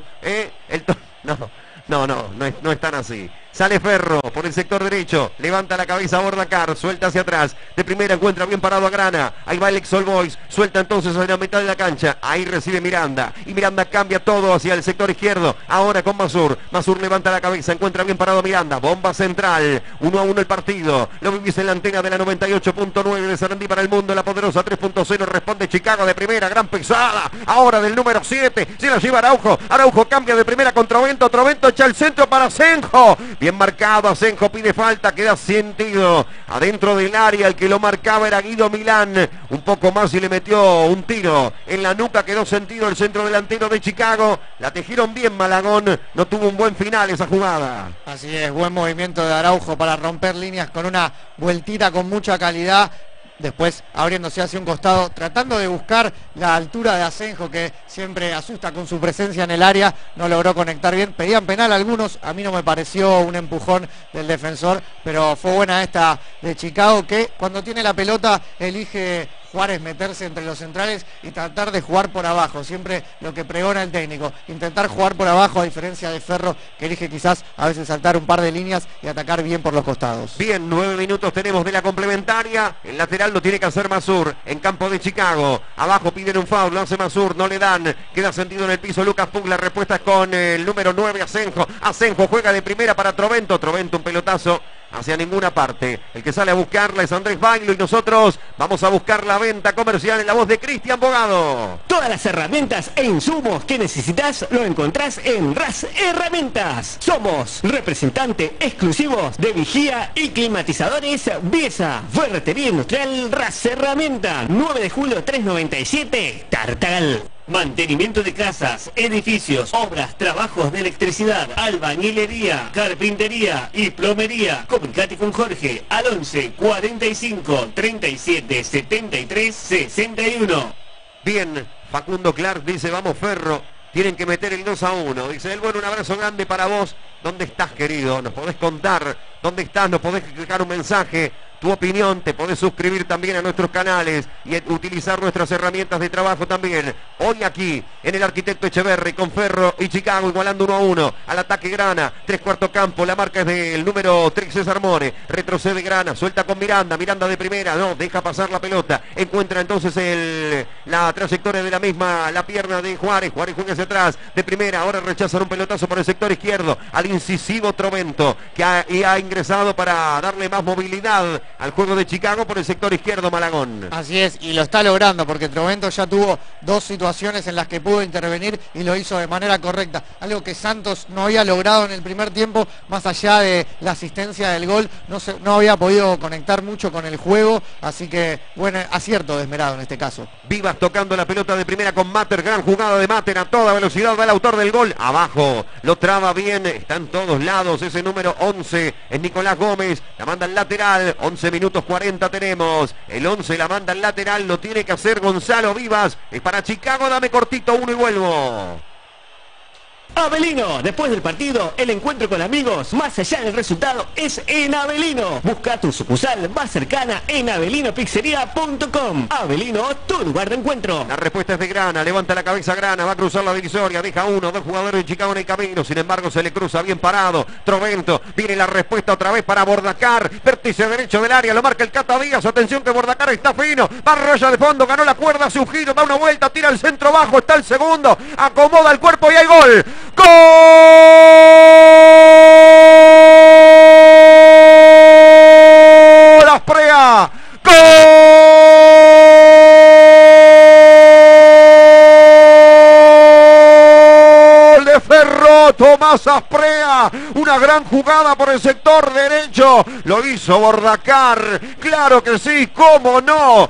no es tan así. Sale Ferro por el sector derecho, levanta la cabeza Bordacar, suelta hacia atrás, de primera encuentra bien parado a Grana, ahí va el Exol Boys, suelta entonces a la mitad de la cancha, ahí recibe Miranda, y Miranda cambia todo hacia el sector izquierdo, ahora con Masur levanta la cabeza, encuentra bien parado a Miranda, bomba central, 1-1 el partido, lo vivís en la antena de la 98.9 de Sarandí para el mundo, La Poderosa 3.0, responde Chicago de primera, gran pesada, ahora del número 7, se la lleva Araujo cambia de primera con Trovento echa el centro para Asenjo. Bien marcado, Asenjo pide falta, queda sentido adentro del área, el que lo marcaba era Guido Milán, un poco más y le metió un tiro en la nuca, quedó sentido el centro delantero de Chicago, la tejieron bien Malagón, no tuvo un buen final esa jugada. Así es, buen movimiento de Araujo para romper líneas con una vueltita con mucha calidad. Después abriéndose hacia un costado, tratando de buscar la altura de Asenjo, que siempre asusta con su presencia en el área, no logró conectar bien. Pedían penal algunos, a mí no me pareció un empujón del defensor, pero fue buena esta de Chicago, que cuando tiene la pelota elige Juárez meterse entre los centrales y tratar de jugar por abajo, siempre lo que pregona el técnico, intentar jugar por abajo, a diferencia de Ferro, que elige quizás a veces saltar un par de líneas y atacar bien por los costados. Bien, 9 minutos tenemos de la complementaria, el lateral lo tiene que hacer Masur, en campo de Chicago, abajo piden un foul, lo hace Masur, no le dan, queda sentido en el piso Lucas Pug, la respuesta es con el número 9 Asenjo juega de primera para Trovento un pelotazo hacia ninguna parte, el que sale a buscarla es Andrés Bailo y nosotros vamos a buscar la venta comercial en la voz de Cristian Bogado. Todas las herramientas e insumos que necesitas lo encontrás en RAS Herramientas. Somos representante exclusivos de vigía y climatizadores Biesa. Ferretería Industrial RAS Herramientas. 9 de julio 397, Tartagal. Mantenimiento de casas, edificios, obras, trabajos de electricidad, albañilería, carpintería y plomería. Comunicate con Jorge al 11 45 37 73 61. Bien, Facundo Clark dice vamos Ferro, tienen que meter el 2-1. Dice él, bueno, un abrazo grande para vos ¿Dónde estás, querido? Nos podés contar dónde estás, nos podés dejar un mensaje, tu opinión, te podés suscribir también a nuestros canales y utilizar nuestras herramientas de trabajo también. Hoy aquí, en el Arquitecto Echeverri, con Ferro y Chicago igualando 1-1. Al ataque Grana, 3/4 campo, la marca es del número 3, César More. Retrocede Grana, suelta con Miranda, Miranda de primera, no, deja pasar la pelota. Encuentra entonces la trayectoria de la misma, la pierna de Juárez. Juárez juega hacia atrás, de primera, ahora rechazan un pelotazo por el sector izquierdo, al incisivo Trovento, que ha ingresado para darle más movilidad al juego de Chicago por el sector izquierdo, Malagón. Así es, y lo está logrando porque Trovento ya tuvo 2 situaciones en las que pudo intervenir y lo hizo de manera correcta. Algo que Santos no había logrado en el primer tiempo, más allá de la asistencia del gol, no había podido conectar mucho con el juego, así que buen acierto de Esmerado en este caso. Vivas tocando la pelota de primera con Mater, gran jugada de Mater, a toda velocidad va el autor del gol, abajo, lo traba bien, está en todos lados, ese número 11 es Nicolás Gómez, la manda al lateral, 11 minutos 40 tenemos, el 11 la manda al lateral, lo tiene que hacer Gonzalo Vivas, es para Chicago, dame cortito 1 y vuelvo. Avelino, después del partido, el encuentro con amigos, más allá del resultado, es en Avelino. Busca tu sucursal más cercana en avelinopizzeria.com. Avelino, tu lugar de encuentro. La respuesta es de Grana, levanta la cabeza Grana, va a cruzar la divisoria, deja 1, 2 jugadores de Chicago en el camino, sin embargo se le cruza bien parado, Trovento, viene la respuesta otra vez para Bordacar, vértice derecho del área, lo marca el Cata Díaz, atención que Bordacar está fino, va raya de fondo, ganó la cuerda, hace un giro, da una vuelta, tira el centro bajo, está el segundo, acomoda el cuerpo y hay gol. ¡Gol! ¡Asprea! ¡Gol! De Ferro, Tomás Asprea, una gran jugada por el sector derecho, lo hizo Bordacar, claro que sí, cómo no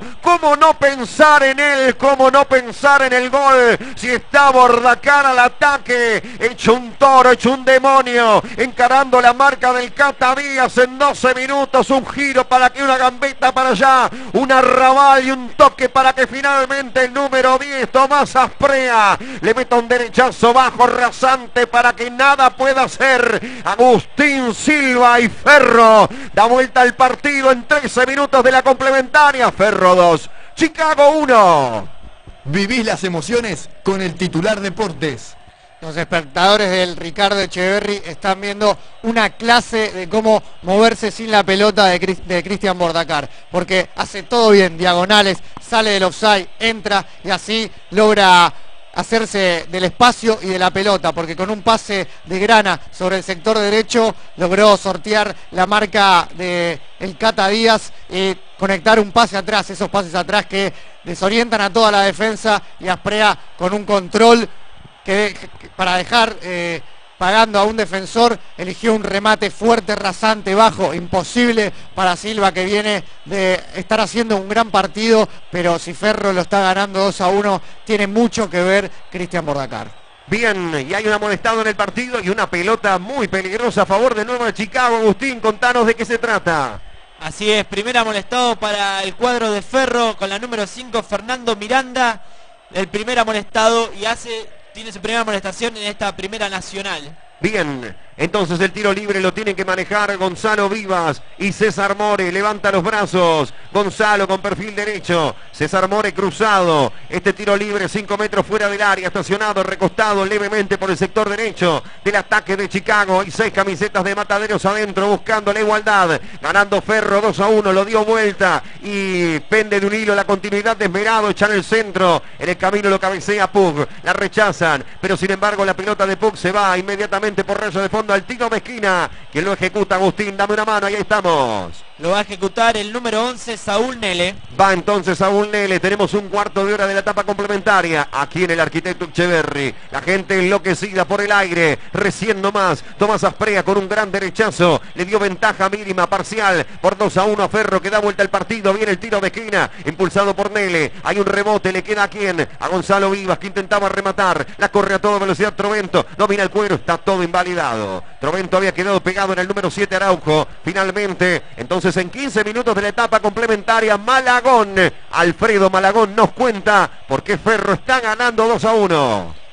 pensar en él, cómo no pensar en el gol, si está Bordacar al ataque, hecho un toro, hecho un demonio, encarando la marca del Cata Díaz en 12 minutos, un giro para que una gambeta para allá, un arrabal y un toque para que finalmente el número 10, Tomás Asprea, le meta un derechazo bajo rasante para que nada pueda hacer Agustín Silva y Ferro da vuelta al partido en 13 minutos de la complementaria. Ferro 2, Chicago 1. Vivís las emociones con el titular Deportes. Los espectadores del Ricardo Echeverri están viendo una clase de cómo moverse sin la pelota de Cristian Bordacar, porque hace todo bien, diagonales, sale del offside, entra y así logra hacerse del espacio y de la pelota, porque con un pase de Grana sobre el sector derecho logró sortear la marca de el Cata Díaz y conectar un pase atrás, esos pases atrás que desorientan a toda la defensa, y Asprea con un control que para dejar pagando a un defensor eligió un remate fuerte, rasante, bajo, imposible para Silva, que viene de estar haciendo un gran partido, pero si Ferro lo está ganando 2-1, tiene mucho que ver Cristian Bordacar. Bien, y hay un amonestado en el partido y una pelota muy peligrosa a favor de nuevo de Chicago. Agustín, contanos de qué se trata. Así es, primer amonestado para el cuadro de Ferro con la número 5, Fernando Miranda, el primer amonestado, y tiene su primera amonestación en esta primera nacional. Bien, entonces el tiro libre lo tienen que manejar Gonzalo Vivas y César More. Levanta los brazos, Gonzalo con perfil derecho, César More cruzado. Este tiro libre 5 metros fuera del área, estacionado, recostado levemente por el sector derecho del ataque de Chicago. Hay 6 camisetas de Mataderos adentro buscando la igualdad. Ganando Ferro 2-1, lo dio vuelta y pende de un hilo la continuidad de Esmerado. Echan el centro, en el camino lo cabecea Pug, la rechazan, pero sin embargo la pelota de Pug se va inmediatamente por rayo de fondo al tiro Mezquina, quien lo ejecuta. Agustín, dame una mano, ahí estamos. Lo va a ejecutar el número 11, Saúl Nele. Va entonces Saúl Nele, tenemos un cuarto de hora de la etapa complementaria aquí en el Arquitecto Echeverri. La gente enloquecida por el aire, recién nomás, Tomás Asprea con un gran derechazo, le dio ventaja mínima parcial por 2-1 a Ferro, que da vuelta el partido. Viene el tiro de esquina, impulsado por Nele, hay un rebote, le queda a quién, a Gonzalo Vivas, que intentaba rematar, la corre a toda velocidad Trovento, domina el cuero, está todo invalidado. Trovento había quedado pegado en el número 7 Araujo, finalmente, entonces en 15 minutos de la etapa complementaria, Malagón, Alfredo Malagón nos cuenta por qué Ferro está ganando 2-1.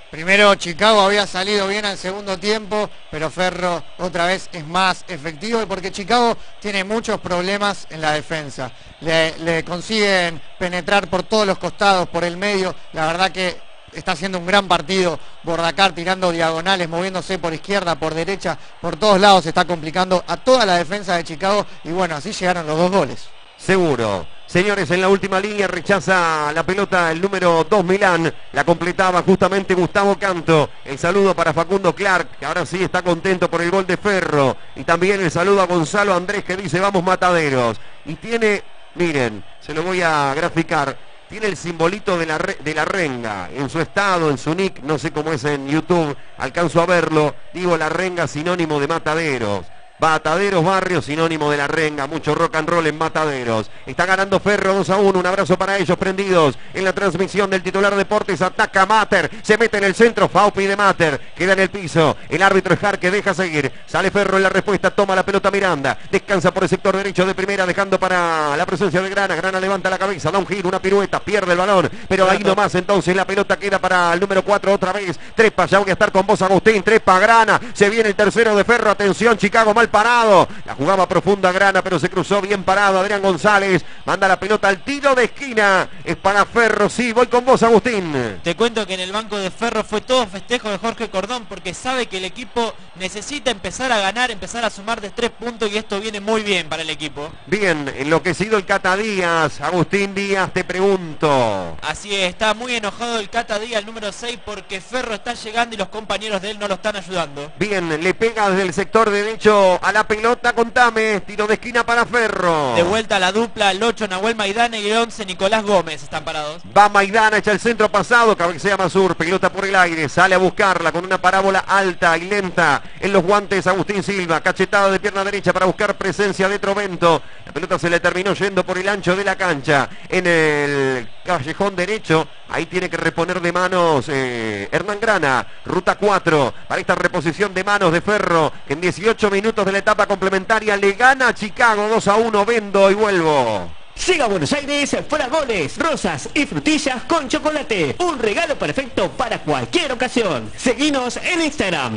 Primero Chicago había salido bien al segundo tiempo, pero Ferro otra vez es más efectivo porque Chicago tiene muchos problemas en la defensa. Le consiguen penetrar por todos los costados, por el medio. La verdad que está haciendo un gran partido Bordacar, tirando diagonales, moviéndose por izquierda, por derecha, por todos lados. Se está complicando a toda la defensa de Chicago y bueno, así llegaron los 2 goles. Seguro. Señores, en la última línea rechaza la pelota el número 2 Milán. La completaba justamente Gustavo Canto. El saludo para Facundo Clark, que ahora sí está contento por el gol de Ferro. Y también el saludo a Gonzalo Andrés, que dice vamos Mataderos. Y tiene, miren, se lo voy a graficar. Tiene el simbolito de la renga en su estado, en su nick, no sé cómo es en YouTube, alcanzo a verlo. Digo, la renga sinónimo de Mataderos. Mataderos Barrio, sinónimo de la renga, mucho rock and roll en Mataderos. Está ganando Ferro 2-1, un abrazo para ellos prendidos en la transmisión del titular Deportes. Ataca Mater, se mete en el centro, Faupi de Mater, queda en el piso. El árbitro es que deja seguir, sale Ferro en la respuesta, toma la pelota Miranda, descansa por el sector derecho de primera, dejando para la presencia de Grana. Grana levanta la cabeza, da un giro, una pirueta, pierde el balón, pero ahí nomás entonces la pelota queda para el número 4 otra vez. Trepa, ya voy a estar con vos Agustín, trepa Grana, se viene el tercero de Ferro, atención Chicago, mal parado, la jugaba profunda Grana, pero se cruzó bien parado. Adrián González manda la pelota al tiro de esquina, es para Ferro. Sí, voy con vos Agustín. Te cuento que en el banco de Ferro fue todo festejo de Jorge Cordón, porque sabe que el equipo necesita empezar a ganar, empezar a sumar de 3 puntos, y esto viene muy bien para el equipo. Bien, enloquecido el Cata Díaz. Agustín Díaz, te pregunto. Así es, está muy enojado el Cata Díaz, el número 6, porque Ferro está llegando y los compañeros de él no lo están ayudando. Bien, le pega desde el sector derecho a la pelota, contame, tiro de esquina para Ferro. De vuelta a la dupla, el 8 Nahuel Maidana y el 11 Nicolás Gómez están parados. Va Maidana, echa el centro pasado, cabecea Mazur, pelota por el aire, sale a buscarla con una parábola alta y lenta en los guantes Agustín Silva, cachetada de pierna derecha para buscar presencia de Trovento. La pelota se le terminó yendo por el ancho de la cancha, en el callejón derecho, ahí tiene que reponer de manos Hernán Grana, ruta 4, para esta reposición de manos de Ferro, que en 18 minutos de la etapa complementaria le gana a Chicago 2-1, vendo y vuelvo. Llega a Buenos Aires Fragoles, rosas y frutillas con chocolate. Un regalo perfecto para cualquier ocasión. Seguinos en Instagram,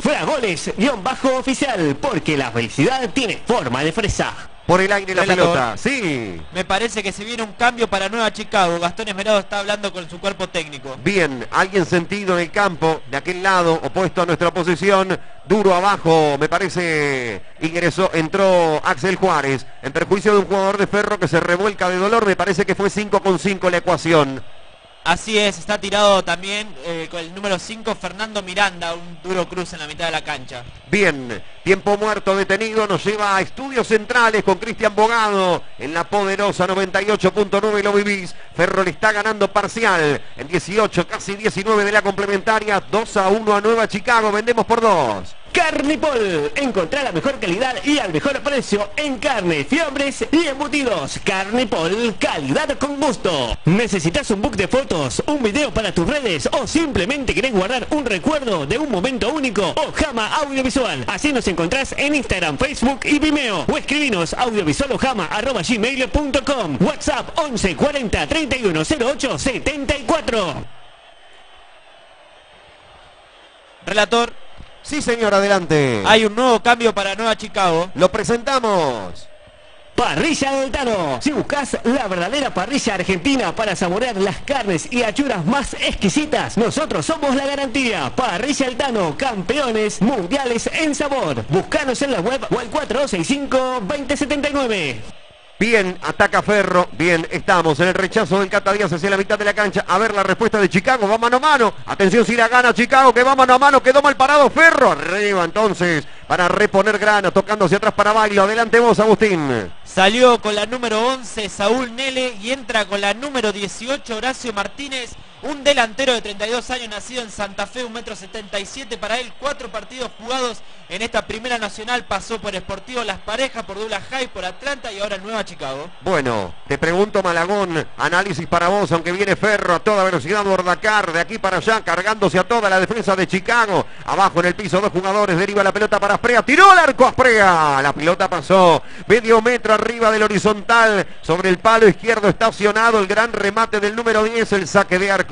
Fragoles_oficial, porque la felicidad tiene forma de fresa. Por el aire la Relator. pelota, sí. Me parece que se viene un cambio para Nueva Chicago. Gastón Esmerado está hablando con su cuerpo técnico. Bien, alguien sentido en el campo, de aquel lado, opuesto a nuestra posición, duro abajo, me parece, entró Axel Juárez, en perjuicio de un jugador de Ferro que se revuelca de dolor, me parece que fue 5-5 la ecuación. Así es, está tirado también con el número 5 Fernando Miranda, un duro cruce en la mitad de la cancha. Bien, tiempo muerto detenido, nos lleva a Estudios Centrales con Cristian Bogado en la poderosa 98.9, lo vivís. Ferro le está ganando parcial en 18, casi 19 de la complementaria, 2-1 a Nueva Chicago, vendemos por 2. Carnipol, encontrá la mejor calidad y al mejor precio en carne, fiambres y embutidos. Carnipol, calidad con gusto. ¿Necesitas un book de fotos, un video para tus redes o simplemente querés guardar un recuerdo de un momento único? Ojama Audiovisual. Así nos encontrás en Instagram, Facebook y Vimeo. O escribinos audiovisualojama@gmail.com. WhatsApp 11 40 31 08 74. Relator. Sí, señor, adelante. Hay un nuevo cambio para Nueva Chicago. Lo presentamos. Parrilla del Tano. Si buscas la verdadera parrilla argentina para saborear las carnes y achuras más exquisitas, nosotros somos la garantía. Parrilla del Tano, campeones mundiales en sabor. Búscanos en la web o al 4265-2079. Bien, ataca Ferro. Bien, estamos en el rechazo del Cata Díaz hacia la mitad de la cancha. A ver la respuesta de Chicago. Va mano a mano. Atención si la gana Chicago, que va mano a mano. Quedó mal parado Ferro. Arriba entonces para reponer Grana. Tocando hacia atrás para Baglio. Adelante vos, Agustín. Salió con la número 11 Saúl Nele y entra con la número 18 Horacio Martínez. Un delantero de 32 años nacido en Santa Fe, 1,77 m para él. 4 partidos jugados en esta primera nacional. Pasó por Sportivo Las Parejas, por Dula High, por Atlanta y ahora en Nueva Chicago. Bueno, te pregunto Malagón, análisis para vos, aunque viene Ferro a toda velocidad, Bordacar de aquí para allá, cargándose a toda la defensa de Chicago. Abajo en el piso, 2 jugadores, deriva la pelota para Asprea, tiró al arco Asprea. La pelota pasó medio metro arriba del horizontal, sobre el palo izquierdo estacionado, el gran remate del número 10, el saque de arco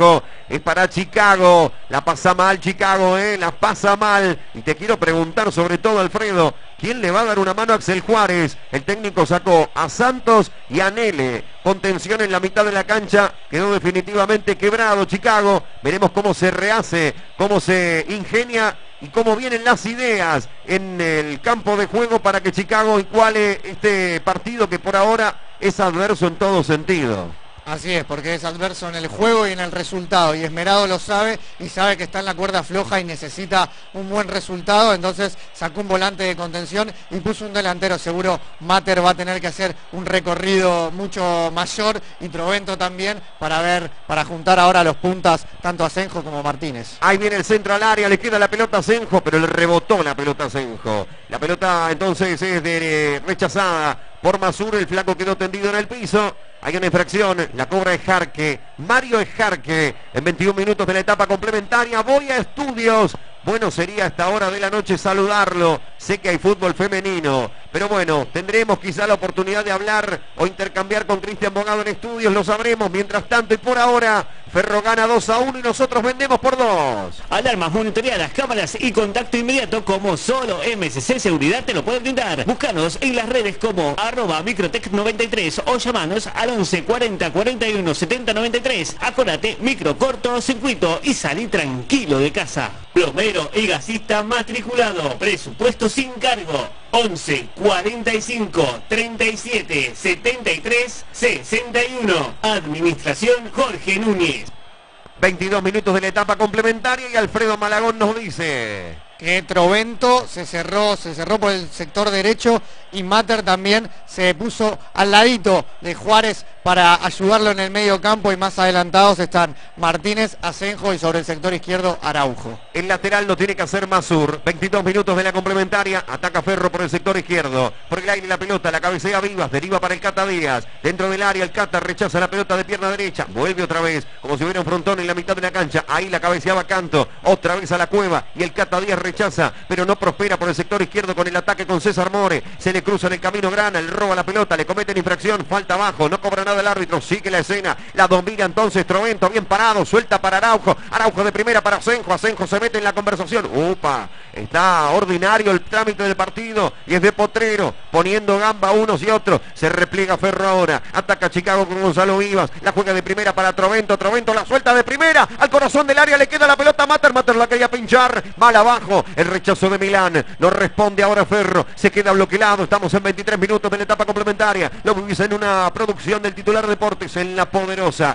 Asenjo. Es para Chicago. La pasa mal Chicago, la pasa mal. Y te quiero preguntar sobre todo, Alfredo, ¿quién le va a dar una mano a Axel Juárez? El técnico sacó a Santos y a Nele. Contención en la mitad de la cancha. Quedó definitivamente quebrado Chicago. Veremos cómo se rehace, cómo se ingenia y cómo vienen las ideas en el campo de juego para que Chicago iguale este partido que por ahora es adverso en todo sentido. Así es, porque es adverso en el juego y en el resultado, y Esmerado lo sabe y sabe que está en la cuerda floja y necesita un buen resultado, entonces sacó un volante de contención y puso un delantero. Seguro Mater va a tener que hacer un recorrido mucho mayor, y Trovento también, para juntar ahora los puntas, tanto a Asenjo como a Martínez. Ahí viene el centro al área, le queda la pelota a Asenjo, pero le rebotó la pelota a Asenjo. La pelota entonces es rechazada por Masur, el flaco quedó tendido en el piso. Hay una infracción, la cobra Ejarque, Mario Ejarque, en 21 minutos de la etapa complementaria. Voy a estudios. Bueno, sería a esta hora de la noche saludarlo. Sé que hay fútbol femenino, pero bueno, tendremos quizá la oportunidad de hablar o intercambiar con Cristian Bogado en estudios, lo sabremos. Mientras tanto y por ahora, Ferro gana 2-1 y nosotros vendemos por 2. Alarmas monitoreadas, cámaras y contacto inmediato como solo MSC Seguridad te lo puede brindar. Búscanos en las redes como @microtech93 o llamanos al 11 40 41 70 93. Acordate, micro, corto, circuito y salí tranquilo de casa. Plomero y gasista matriculado. Presupuesto sin cargo. 11 45 37 73 61. Administración Jorge Núñez. 22 minutos de la etapa complementaria y Alfredo Malagón nos dice que Trovento se cerró por el sector derecho, y Mater también se puso al ladito de Juárez para ayudarlo en el medio campo, y más adelantados están Martínez, Asenjo y sobre el sector izquierdo Araujo. El lateral lo tiene que hacer Masur. 22 minutos de la complementaria. Ataca Ferro por el sector izquierdo. Por el aire la pelota, la cabecea Vivas, deriva para el Cata Díaz. Dentro del área el Cata rechaza la pelota de pierna derecha. Vuelve otra vez, como si hubiera un frontón en la mitad de la cancha. Ahí la cabeceaba Canto. Otra vez a la cueva y el Cata Díaz rechaza, pero no prospera por el sector izquierdo con el ataque con César More. Se le cruza en el camino Grana, él roba la pelota, le cometen infracción, falta abajo, no cobra nada el árbitro, sigue la escena, la domina entonces Trovento, bien parado, suelta para Araujo, Araujo de primera para Asenjo, Asenjo se mete en la conversación, upa, está ordinario el trámite del partido y es de potrero, poniendo gamba unos y otros, se repliega Ferro ahora, ataca Chicago con Gonzalo Vivas, la juega de primera para Trovento, Trovento la suelta de primera, al corazón del área le queda la pelota a Mater, Mater la quería pinchar, mal abajo, el rechazo de Milán, no responde ahora Ferro, se queda bloqueado, estamos en 23 minutos de la etapa complementaria, lo vivís en una producción del titular Deportes en La Poderosa,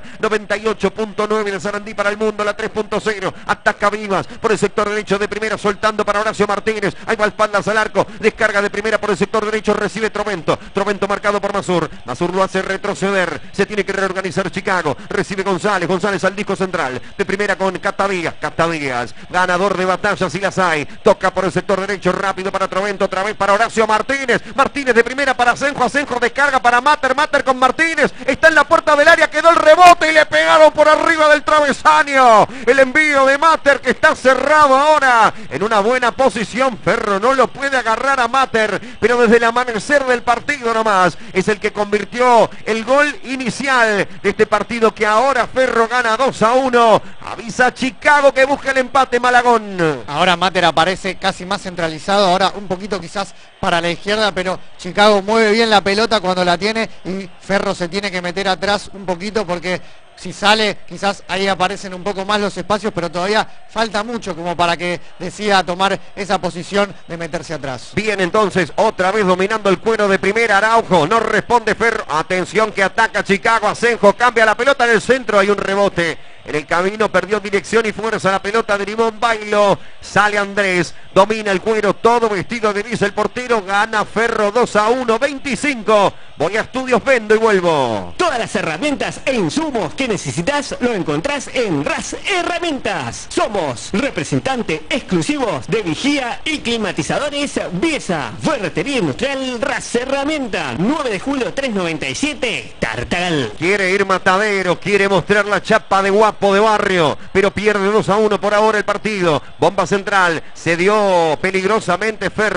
98.9 de Sarandí para el mundo, la 3.0, ataca Vivas por el sector derecho de primera, soltando para Horacio Martínez, ahí va espaldas al arco, descarga de primera por el sector derecho, recibe Trovento, Trovento marcado por Masur, Masur lo hace retroceder, se tiene que reorganizar Chicago, recibe González, González al disco central, de primera con Cata Díaz, ganador de batallas y las hay, toca por el sector derecho, rápido para Trovento, otra vez para Horacio Martínez, Martínez de primera para Asenjo, Asenjo descarga para Mater, Mater con Martínez, está en la puerta del área, quedó el rebote y le pegaron por arriba del travesaño, el envío de Mater que está cerrado ahora, en una buena posición, Ferro no lo puede agarrar a Mater, pero desde el amanecer del partido nomás, es el que convirtió el gol inicial de este partido que ahora Ferro gana 2-1, avisa Chicago que busca el empate Malagón. Ahora Mater aparece casi más centralizado, ahora un poquito quizás para la izquierda, pero Chicago mueve bien la pelota cuando la tiene y Ferro se tiene que meter atrás un poquito porque si sale quizás ahí aparecen un poco más los espacios, pero todavía falta mucho como para que decida tomar esa posición de meterse atrás. Bien, entonces otra vez dominando el cuero de primera Araujo, no responde Ferro, atención que ataca Chicago, Asenjo cambia la pelota en el centro, hay un rebote. En el camino perdió dirección y fuerza, la pelota derivó en Bailo, sale Andrés, domina el cuero, todo vestido de gris el portero, gana Ferro 2-1, 25. Voy a estudios, vendo y vuelvo. Todas las herramientas e insumos que necesitas lo encontrás en RAS Herramientas. Somos representantes exclusivos de vigía y climatizadores Biesa. Ferretería Industrial RAS Herramientas. 9 de julio 397, Tartagal. Quiere ir Matadero, quiere mostrar la chapa de guapo de barrio, pero pierde 2-1 por ahora el partido. Bomba central, se dio peligrosamente Ferro.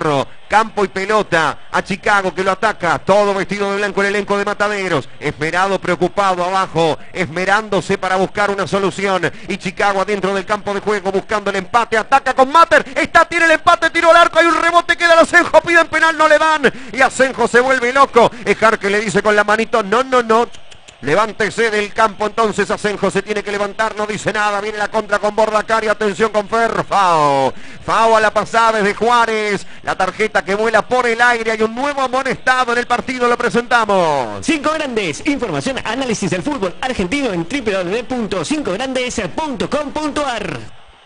campo y pelota a Chicago que lo ataca, todo vestido de blanco el elenco de Mataderos, esmerado, preocupado abajo, esmerándose para buscar una solución, y Chicago adentro del campo de juego buscando el empate, ataca con Mater, tiene el empate, tiró al arco, hay un rebote, queda el Asenjo, piden penal, no le dan, y Asenjo se vuelve loco, Ejar que le dice con la manito, no, levántese del campo, entonces Asenjo se tiene que levantar, no dice nada, viene la contra con Bordacar y atención con Ferro, Fao a la pasada desde Juárez, la tarjeta que vuela por el aire, hay un nuevo amonestado en el partido, lo presentamos. 5 Grandes, información, análisis del fútbol argentino en www.5grandes.com.ar.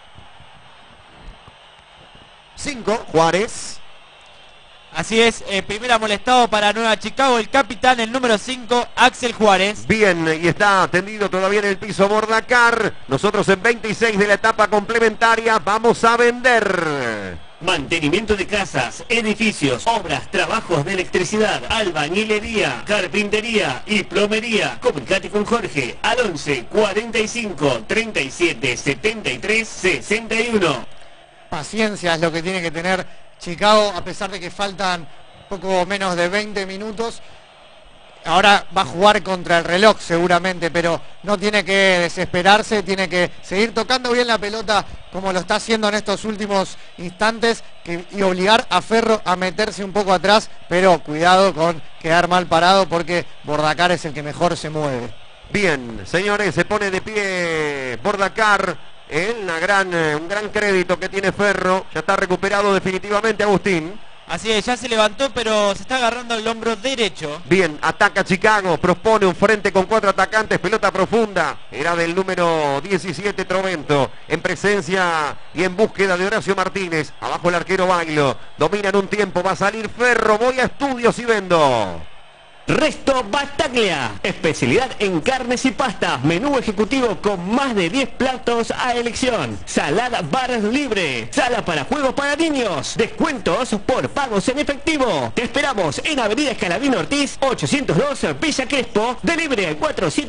5, Juárez. Así es, primer amonestado para Nueva Chicago, el capitán, el número 5, Axel Juárez. Bien, y está tendido todavía en el piso Bordacar. Nosotros en 26 de la etapa complementaria vamos a vender. Mantenimiento de casas, edificios, obras, trabajos de electricidad, albañilería, carpintería y plomería. Comunicate con Jorge al 11 45 37 73 61. Paciencia es lo que tiene que tener Chicago, a pesar de que faltan poco menos de 20 minutos. Ahora va a jugar contra el reloj seguramente, pero no tiene que desesperarse, tiene que seguir tocando bien la pelota como lo está haciendo en estos últimos instantes y obligar a Ferro a meterse un poco atrás, pero cuidado con quedar mal parado porque Bordacar es el que mejor se mueve. Bien, señores, se pone de pie Bordacar. Un gran crédito que tiene Ferro, ya está recuperado definitivamente Agustín. Así es, ya se levantó, pero se está agarrando el hombro derecho. Bien, ataca Chicago, propone un frente con 4 atacantes, pelota profunda, era del número 17 Trovento, en presencia y en búsqueda de Horacio Martínez, abajo el arquero Bailo, dominan un tiempo, va a salir Ferro, voy a Estudios y vendo. Resto Battaglia, especialidad en carnes y pastas, menú ejecutivo con más de 10 platos a elección, salada bar libre, sala para juegos para niños, descuentos por pagos en efectivo. Te esperamos en Avenida Escalabino Ortiz 802 Villa Crespo, delivery al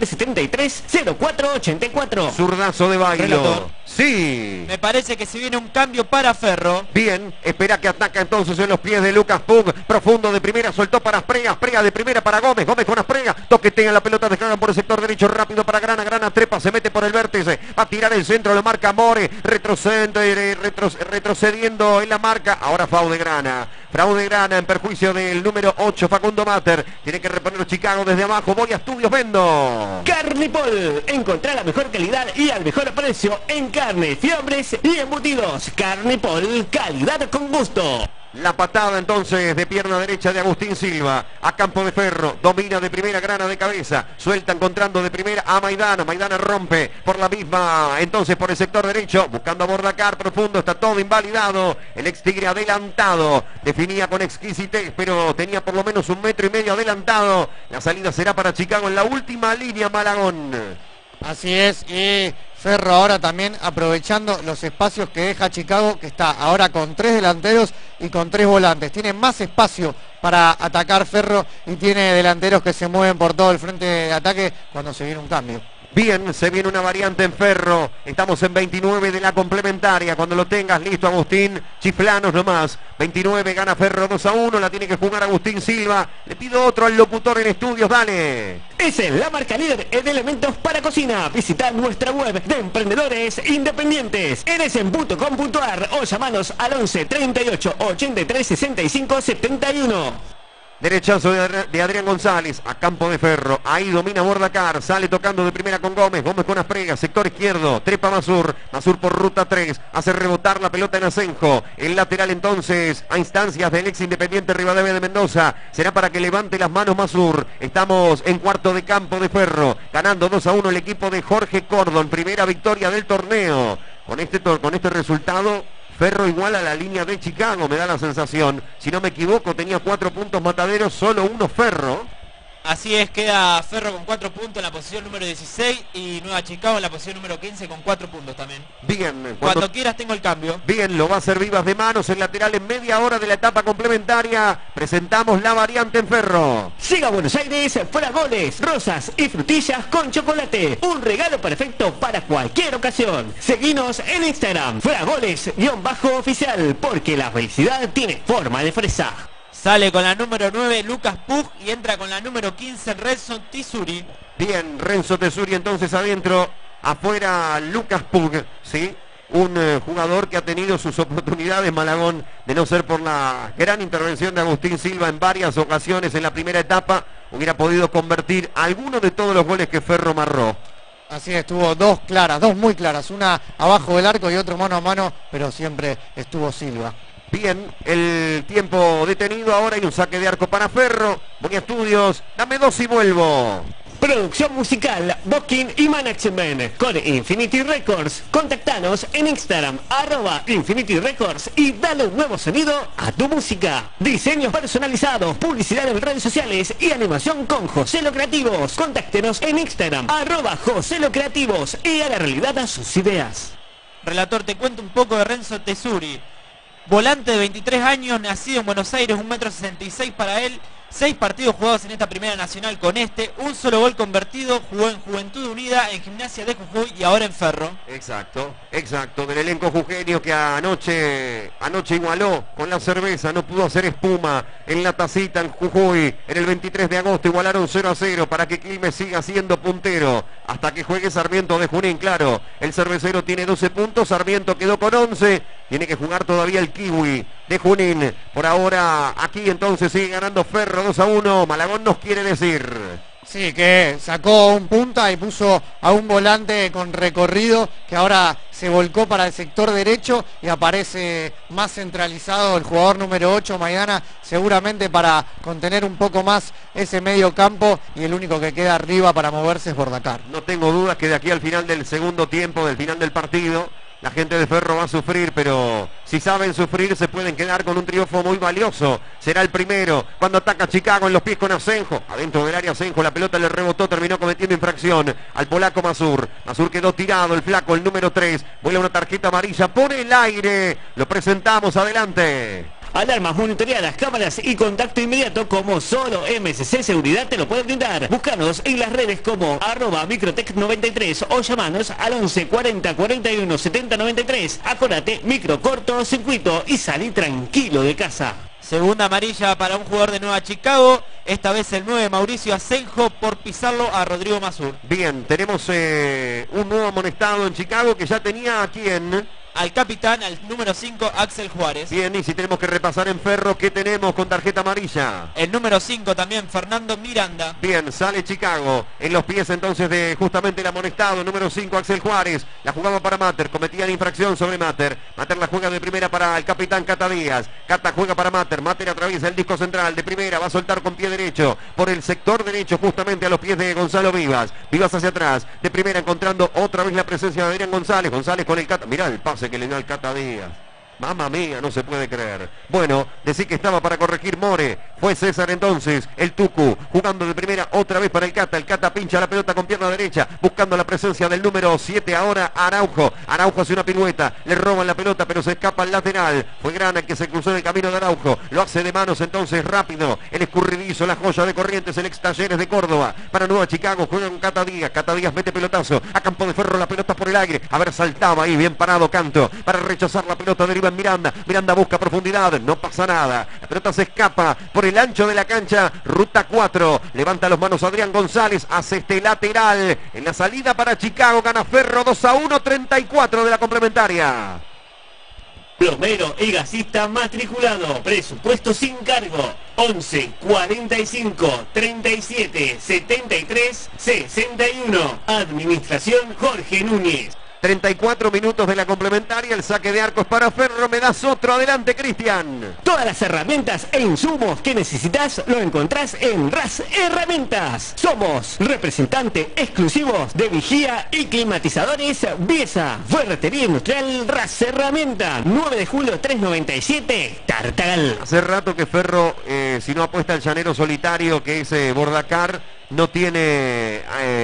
4773-0484. Zurdazo de Bailo. Relator. Sí. Me parece que se viene un cambio para Ferro. Bien, espera que ataca entonces en los pies de Lucas Pug, profundo de primera, soltó para Asprega, Asprega de primera para Gómez, Gómez con Asprega, toquetea la pelota, descargan por el sector derecho, rápido para Grana, Grana trepa, se mete por el vértice, va a tirar el centro, lo marca More, retrocediendo en la marca, ahora Fau de Grana en perjuicio del número 8 Facundo Mater, tiene que reponer Chicago desde abajo, voy a Estudios, vendo. Carnipol, encontrar la mejor calidad y al mejor precio en carne, fiambres y embutidos. Carnipol, calidad con gusto. La patada entonces de pierna derecha de Agustín Silva a campo de Ferro, domina de primera, Grana de cabeza, suelta encontrando de primera a Maidana, Maidana rompe por la misma, entonces por el sector derecho, buscando a Bordacar profundo, está todo invalidado, el ex Tigre adelantado, definía con exquisitez, pero tenía por lo menos 1,5 metros adelantado, la salida será para Chicago en la última línea, Malagón. Así es, y Ferro ahora también aprovechando los espacios que deja Chicago, que está ahora con 3 delanteros y con 3 volantes. Tiene más espacio para atacar Ferro y tiene delanteros que se mueven por todo el frente de ataque cuando se viene un cambio. Bien, se viene una variante en Ferro. Estamos en 29 de la complementaria. Cuando lo tengas listo, Agustín, chiflanos nomás. 29, gana Ferro 2-1. La tiene que jugar Agustín Silva. Le pido otro al locutor en Estudios, dale. Es la marca líder en elementos para cocina. Visita nuestra web de emprendedores independientes. Eresenbu.com.ar o llamanos al 11 38 83 65 71. Derechazo de Adrián González a campo de Ferro. Ahí domina Bordacar. Sale tocando de primera con Gómez. Gómez con Asprega. Sector izquierdo. Trepa Mazur. Mazur por ruta 3. Hace rebotar la pelota en Asenjo. El lateral entonces a instancias del ex Independiente Rivadavia de Mendoza. Será para que levante las manos Mazur. Estamos en cuarto de campo de Ferro. Ganando 2-1 el equipo de Jorge Cordon. Primera victoria del torneo. Con este resultado, Ferro igual a la línea de Chicago, me da la sensación. Si no me equivoco, tenía 4 puntos Mataderos, solo 1 Ferro. Así es, queda Ferro con 4 puntos en la posición número 16 y Nueva Chicago en la posición número 15 con 4 puntos también. Bien, Cuando quieras tengo el cambio. Bien, lo va a hacer Vivas de manos, el lateral en media hora de la etapa complementaria. Presentamos la variante en Ferro. Llega a Buenos Aires Fragoles, rosas y frutillas con chocolate. Un regalo perfecto para cualquier ocasión. Seguinos en Instagram, Fragoles_oficial, porque la felicidad tiene forma de fresa. Sale con la número 9 Lucas Pug y entra con la número 15 Renzo Tisuri. Bien, Renzo Tesuri entonces adentro, afuera Lucas Pug, ¿sí? Un jugador que ha tenido sus oportunidades, Malagón, de no ser por la gran intervención de Agustín Silva en varias ocasiones en la primera etapa, hubiera podido convertir alguno de todos los goles que Ferro marró. Así es, tuvo dos claras, dos muy claras, una abajo del arco y otro mano a mano, pero siempre estuvo Silva. Bien, el tiempo detenido, ahora hay un saque de arco para Ferro. Voy a estudios, dame 2 y vuelvo. Producción musical, booking y management con Infinity Records. Contactanos en Instagram, @Infinity Records y dale un nuevo sonido a tu música. Diseños personalizados, publicidad en redes sociales y animación con Joselo Creativos. Contáctenos en Instagram, @Joselo Creativos y haga realidad a sus ideas. Relator, te cuento un poco de Renzo Tesuri. Volante de 23 años, nacido en Buenos Aires, 1,66 m para él. 6 partidos jugados en esta primera nacional con un solo gol convertido, jugó en Juventud Unida, en Gimnasia de Jujuy y ahora en Ferro. Exacto, del elenco jujeño que anoche igualó con la cerveza, no pudo hacer espuma en la tacita en Jujuy. En el 23 de agosto igualaron 0-0 para que Quilmes siga siendo puntero hasta que juegue Sarmiento de Junín. Claro, el cervecero tiene 12 puntos, Sarmiento quedó con 11, tiene que jugar todavía el Kiwi de Junín. Por ahora aquí entonces sigue ganando Ferro 2-1. Malagón nos quiere decir. Sí, que sacó un punta y puso a un volante con recorrido que ahora se volcó para el sector derecho y aparece más centralizado el jugador número 8, Maidana, seguramente para contener un poco más ese medio campo, y el único que queda arriba para moverse es Bordacar. No tengo dudas que de aquí al final del segundo tiempo, del final del partido, la gente de Ferro va a sufrir, pero si saben sufrir se pueden quedar con un triunfo muy valioso. Será el primero cuando ataca Chicago en los pies con Asenjo. Adentro del área Asenjo, la pelota le rebotó, terminó cometiendo infracción al polaco Mazur. Mazur quedó tirado, el flaco, el número 3. Vuela una tarjeta amarilla por el aire. Lo presentamos, adelante. Alarmas monitoreadas, cámaras y contacto inmediato como solo MSC Seguridad te lo puede brindar. Búscanos en las redes como @Microtech93 o llamanos al 11 40 41 70 93. Acordate, micro, corto, circuito y salí tranquilo de casa. Segunda amarilla para un jugador de Nueva Chicago, esta vez el 9 Mauricio Asenjo por pisarlo a Rodrigo Mazur. Bien, tenemos un nuevo amonestado en Chicago que ya tenía a quien... Al capitán, al número 5, Axel Juárez. Bien, y si tenemos que repasar en Ferro, ¿qué tenemos con tarjeta amarilla? El número 5 también, Fernando Miranda. Bien, sale Chicago. En los pies entonces de justamente el amonestado, número 5, Axel Juárez. La jugaba para Mater, cometía la infracción sobre Mater. Mater la juega de primera para el capitán Cata Díaz. Cata juega para Mater. Mater atraviesa el disco central de primera, va a soltar con pie derecho. Por el sector derecho, justamente a los pies de Gonzalo Vivas. Vivas hacia atrás, de primera encontrando otra vez la presencia de Adrián González. González con el Cata. Mirá el pase que le dio al Cata Díaz. Mamma mía, no se puede creer. Bueno, decir que estaba para corregir More. Fue César entonces, el Tucu, jugando de primera otra vez para el Cata. El Cata pincha la pelota con pierna derecha, buscando la presencia del número 7 ahora, Araujo. Araujo hace una pirueta, le roban la pelota, pero se escapa al lateral. Fue Grana el que se cruzó en el camino de Araujo. Lo hace de manos entonces rápido. El escurridizo, la joya de Corrientes, el ex Talleres de Córdoba. Para Nueva Chicago, juega con Cata Díaz. Cata Díaz mete pelotazo a campo de Ferro, la pelota por el aire. A ver, saltaba ahí, bien parado Canto, para rechazar la pelota deriva en Miranda. Miranda busca profundidad, no pasa nada. La pelota se escapa por el ancho de la cancha. Ruta 4. Levanta las manos Adrián González. Hace este lateral. En la salida para Chicago. Gana Ferro 2-1. 34 de la complementaria. Plomero y gasista matriculado. Presupuesto sin cargo. 11 45 37 73 61. Administración Jorge Núñez. 34 minutos de la complementaria, el saque de arco es para Ferro, me das otro, adelante Cristian. Todas las herramientas e insumos que necesitas lo encontrás en RAS Herramientas. Somos representante exclusivos de vigía y climatizadores Biesa. Ferretería Industrial RAS Herramientas. 9 de julio 397, Tartagal. Hace rato que Ferro, si no apuesta al llanero solitario que es Bordacar, no tiene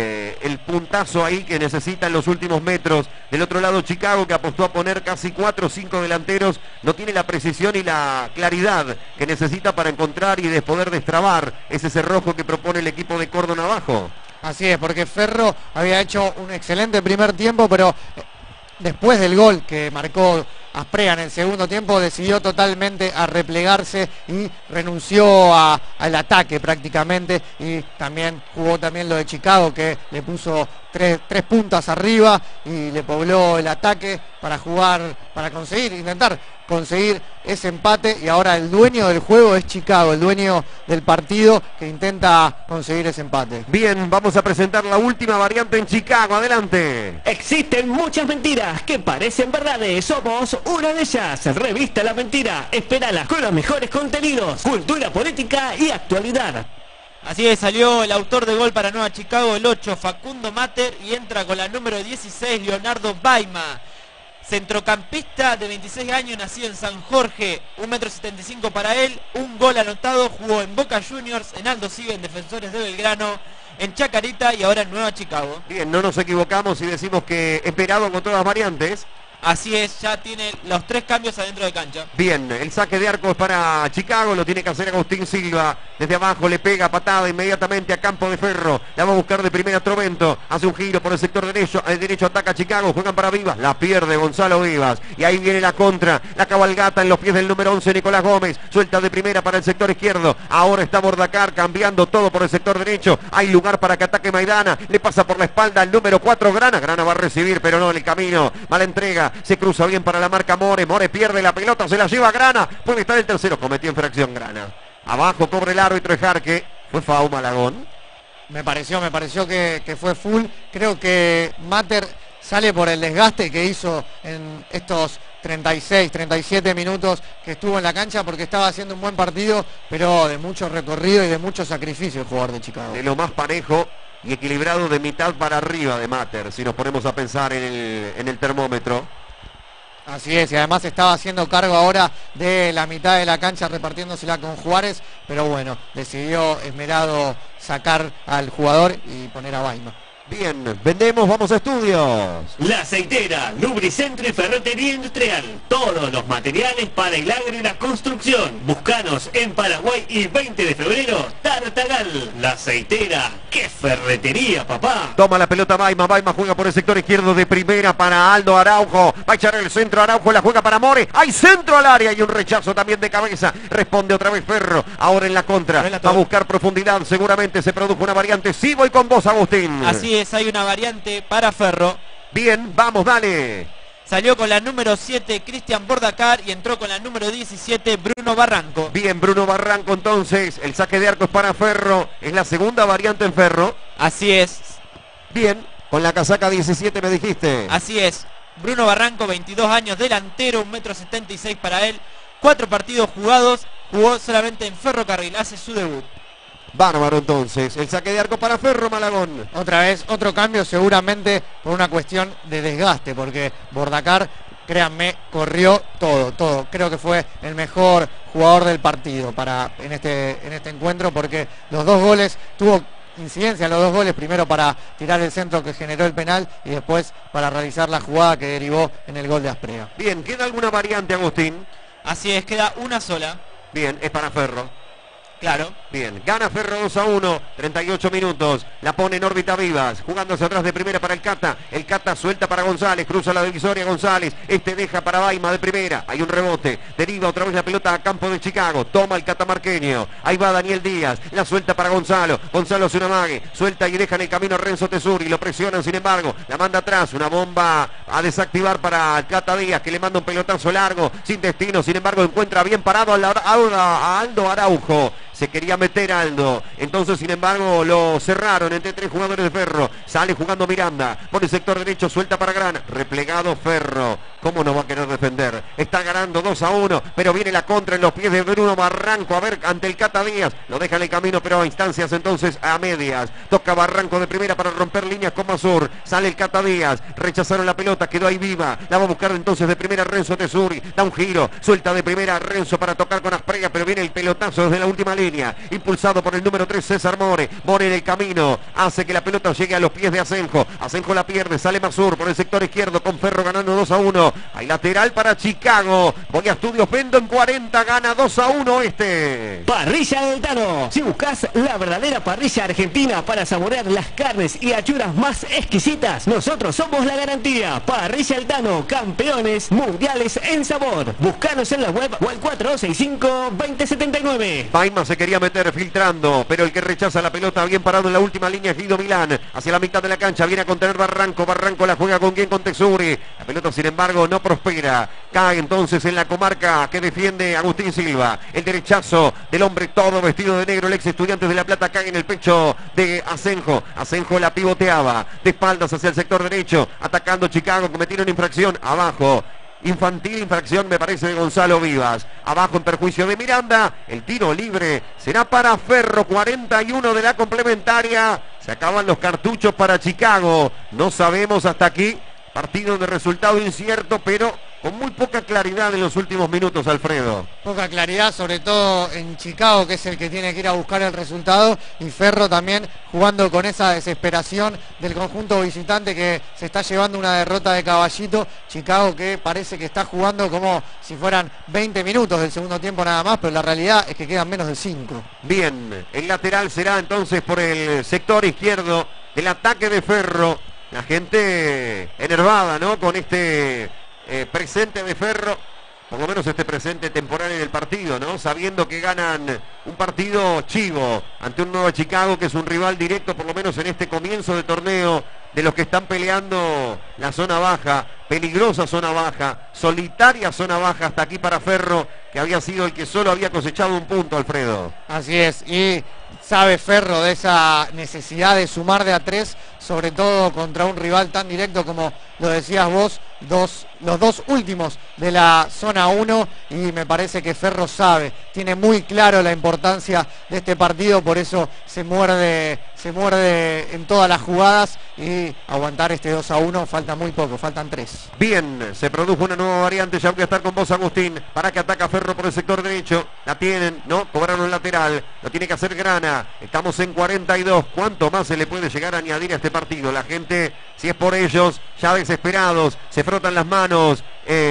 el puntazo ahí que necesita en los últimos metros. Del otro lado Chicago, que apostó a poner casi 4 o 5 delanteros, no tiene la precisión y la claridad que necesita para encontrar y de poder destrabar ese cerrojo que propone el equipo de Córdoba abajo. Así es, porque Ferro había hecho un excelente primer tiempo, pero después del gol que marcó Asprega en el segundo tiempo, decidió totalmente a replegarse y renunció al ataque prácticamente, y también jugó también lo de Chicago, que le puso tres puntas arriba y le pobló el ataque para jugar, para intentar conseguir ese empate, y ahora el dueño del juego es Chicago, el dueño del partido, que intenta conseguir ese empate. Bien, vamos a presentar la última variante en Chicago, adelante. Existen muchas mentiras que parecen verdades. Somos una de ellas. Revista La Mentira. Espérala con los mejores contenidos, cultura política y actualidad. Así es, salió el autor de gol para Nueva Chicago, el 8, Facundo Mater, y entra con la número 16, Leonardo Baima. Centrocampista de 26 años, nacido en San Jorge, 1,75 m para él, un gol anotado, jugó en Boca Juniors, en Aldo Civi, en Defensores de Belgrano, en Chacarita y ahora en Nueva Chicago. Bien, no nos equivocamos y decimos que esperado con todas las variantes. Así es, ya tiene los 3 cambios adentro de cancha. Bien, el saque de arco es para Chicago, lo tiene que hacer Agustín Silva. Desde abajo le pega patada inmediatamente a campo de Ferro. La va a buscar de primera Trovento. Hace un giro por el sector derecho, ataca Chicago, juegan para Vivas. La pierde Gonzalo Vivas. Y ahí viene la contra, la cabalgata en los pies del número 11, Nicolás Gómez. Suelta de primera para el sector izquierdo. Ahora está Bordacar cambiando todo por el sector derecho. Hay lugar para que ataque Maidana. Le pasa por la espalda al número 4, Grana. Grana va a recibir, pero no en el camino. Mala entrega. Se cruza bien para la marca More. More pierde la pelota, se la lleva Grana. Puede estar el tercero. Cometió infracción Grana. Abajo cobra el árbitro Ejarque. Fue foul Malagón. Me pareció que fue full. Creo que Mater sale por el desgaste que hizo en estos 36, 37 minutos que estuvo en la cancha, porque estaba haciendo un buen partido, pero de mucho recorrido y de mucho sacrificio el jugador de Chicago. De lo más parejo y equilibrado de mitad para arriba de Mater, si nos ponemos a pensar en el termómetro. Así es, y además estaba haciendo cargo ahora de la mitad de la cancha, repartiéndosela con Juárez, pero bueno, decidió esmerado sacar al jugador y poner a Baima. Bien, vendemos, vamos a estudios. La Aceitera, Lubricentro y Ferretería Industrial. Todos los materiales para el agro y la construcción. Búscanos en Paraguay y 20 de febrero, Tartagal. La Aceitera, ¡qué ferretería, papá! Toma la pelota Baima, Baima juega por el sector izquierdo de primera para Aldo Araujo. Va a echar el centro Araujo, la juega para More. Hay centro al área y un rechazo también de cabeza. Responde otra vez Ferro, ahora en la contra. Va a buscar profundidad, seguramente se produjo una variante. Sí, voy con vos, Agustín. Así es, hay una variante para Ferro. Bien, vamos, dale. Salió con la número 7 Cristian Bordacar y entró con la número 17 Bruno Barranco. Bien, Bruno Barranco entonces. El saque de arco es para Ferro. Es la segunda variante en Ferro. Así es. Bien, con la casaca 17 me dijiste. Así es. Bruno Barranco, 22 años, delantero, 1,76 m para él. 4 partidos jugados. Jugó solamente en Ferrocarril. Hace su debut. Bárbaro entonces, el saque de arco para Ferro, Malagón. Otra vez, otro cambio, seguramente por una cuestión de desgaste, porque Bordacar, créanme, corrió todo. Creo que fue el mejor jugador del partido en este encuentro, porque los 2 goles, tuvo incidencia en los 2 goles, primero para tirar el centro que generó el penal y después para realizar la jugada que derivó en el gol de Asprega. Bien, ¿queda alguna variante, Agustín? Así es, queda una sola. Bien, es para Ferro. Claro. Bien, gana Ferro 2-1, 38 minutos, la pone en órbita Vivas, jugándose atrás de primera para el Cata suelta para González, cruza la divisoria González, deja para Baima de primera, hay un rebote, deriva otra vez la pelota a campo de Chicago, toma el catamarqueño, ahí va Daniel Díaz, la suelta para Gonzalo hace una mague, suelta y deja en el camino a Renzo Tesuri, lo presionan sin embargo, la manda atrás, una bomba a desactivar para el Cata Díaz, que le manda un pelotazo largo, sin destino, sin embargo encuentra bien parado a Aldo Araujo. se quería meter Aldo. Entonces, sin embargo, lo cerraron entre 3 jugadores de Ferro. Sale jugando Miranda. Por el sector derecho, suelta para Gran. Replegado Ferro. ¿Cómo no va a querer defender? Está ganando 2-1, pero viene la contra en los pies de Bruno Barranco. A ver, ante el Cata Díaz. Lo deja en el camino, pero a instancias entonces a medias. Toca Barranco de primera para romper líneas con Masur. Sale el Cata Díaz. Rechazaron la pelota, quedó ahí viva. La va a buscar entonces de primera Renzo Tesuri. Da un giro, suelta de primera Renzo para tocar con Asprega, pero viene el pelotazo desde la última línea. Impulsado por el número 3, César More. More en el camino. Hace que la pelota llegue a los pies de Asenjo. Asenjo la pierde, sale Masur por el sector izquierdo con Ferro ganando 2-1. Hay lateral para Chicago. Voy a Estudios Vendo en 40, gana 2-1 este. Parrilla del Tano. Si buscas la verdadera parrilla argentina para saborear las carnes y achuras más exquisitas, nosotros somos la garantía. Parrilla del Tano, campeones mundiales en sabor. Búscanos en la web o al 465-2079. Baima se quería meter filtrando, pero el que rechaza la pelota bien parado en la última línea es Guido Milán. Hacia la mitad de la cancha viene a contener Barranco. Barranco la juega con quien, con Tesuri. La pelota sin embargo no prospera. Cae entonces en la comarca que defiende Agustín Silva. El derechazo del hombre todo vestido de negro, el ex Estudiantes de La Plata, cae en el pecho de Asenjo. Asenjo la pivoteaba de espaldas hacia el sector derecho, atacando Chicago, cometieron infracción abajo. Infantil, infracción me parece de Gonzalo Vivas. Abajo en perjuicio de Miranda. El tiro libre será para Ferro. 41 de la complementaria. Se acaban los cartuchos para Chicago. No sabemos hasta aquí. Partido de resultado incierto, pero con muy poca claridad en los últimos minutos, Alfredo. Poca claridad, sobre todo en Chicago, que es el que tiene que ir a buscar el resultado, y Ferro también jugando con esa desesperación del conjunto visitante que se está llevando una derrota de caballito. Chicago que parece que está jugando como si fueran 20 minutos del segundo tiempo nada más, pero la realidad es que quedan menos de 5. Bien, el lateral será entonces por el sector izquierdo del ataque de Ferro. La gente enervada, ¿no? Con este presente de Ferro, por lo menos este presente temporal en el partido, ¿no? Sabiendo que ganan un partido chivo ante un Nueva Chicago que es un rival directo, por lo menos en este comienzo de torneo, de los que están peleando la zona baja, peligrosa zona baja, solitaria zona baja hasta aquí para Ferro, que había sido el que solo había cosechado un punto, Alfredo. Así es, y sabe Ferro de esa necesidad de sumar de a 3, sobre todo contra un rival tan directo como lo decías vos, los dos últimos de la zona 1, y me parece que Ferro sabe, tiene muy claro la importancia de este partido, por eso se muerde en todas las jugadas, y aguantar este 2-1 falta muy poco, faltan 3. Bien, se produjo una nueva variante, ya voy a estar con vos, Agustín, para que ataca Ferro por el sector derecho. La tienen, ¿no? Cobraron el lateral, lo tiene que hacer Grana. Estamos en 42. ¿Cuánto más se le puede llegar a añadir a este partido? La gente, si es por ellos, ya desesperados, se frotan las manos,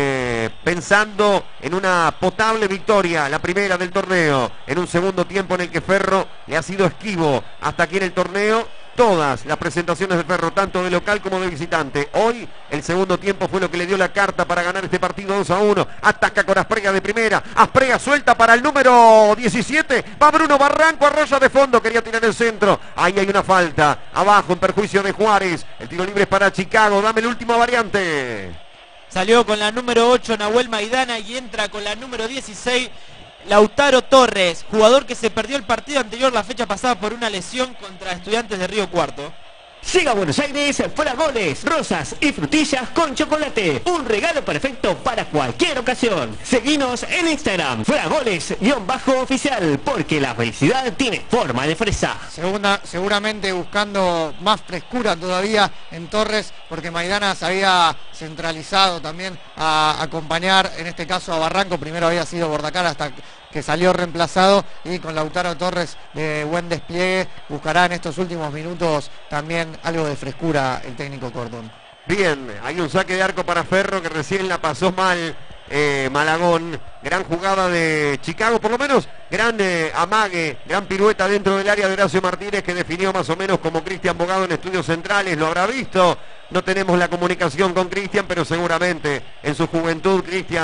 pensando en una potable victoria, la primera del torneo, en un segundo tiempo en el que Ferro le ha sido esquivo hasta aquí en el torneo. Todas las presentaciones de Ferro, tanto de local como de visitante. Hoy el segundo tiempo fue lo que le dio la carta para ganar este partido 2-1. Ataca con Asprega de primera. Asprega suelta para el número 17. Va Bruno Barranco, arrolla de fondo. Quería tirar el centro. Ahí hay una falta. Abajo en perjuicio de Juárez. El tiro libre es para Chicago. Dame la última variante. Salió con la número 8 Nahuel Maidana y entra con la número 16 Lautaro Torres, jugador que se perdió el partido anterior la fecha pasada por una lesión contra Estudiantes de Río Cuarto. Llega a Buenos Aires, Fragoles, rosas y frutillas con chocolate. Un regalo perfecto para cualquier ocasión. Seguinos en Instagram, Fragoles_oficial, porque la felicidad tiene forma de fresa. Seguramente buscando más frescura todavía en Torres, porque Maidana se había centralizado también a acompañar, en este caso a Barranco. Primero había sido Bordacar hasta que salió reemplazado, y con Lautaro Torres de buen despliegue buscará en estos últimos minutos también algo de frescura el técnico Cordón. Bien, hay un saque de arco para Ferro que recién la pasó mal Malagón. Gran jugada de Chicago, por lo menos gran amague, gran pirueta dentro del área de Horacio Martínez, que definió más o menos como Cristian Bogado en Estudios Centrales. Lo habrá visto, no tenemos la comunicación con Cristian, pero seguramente en su juventud Cristian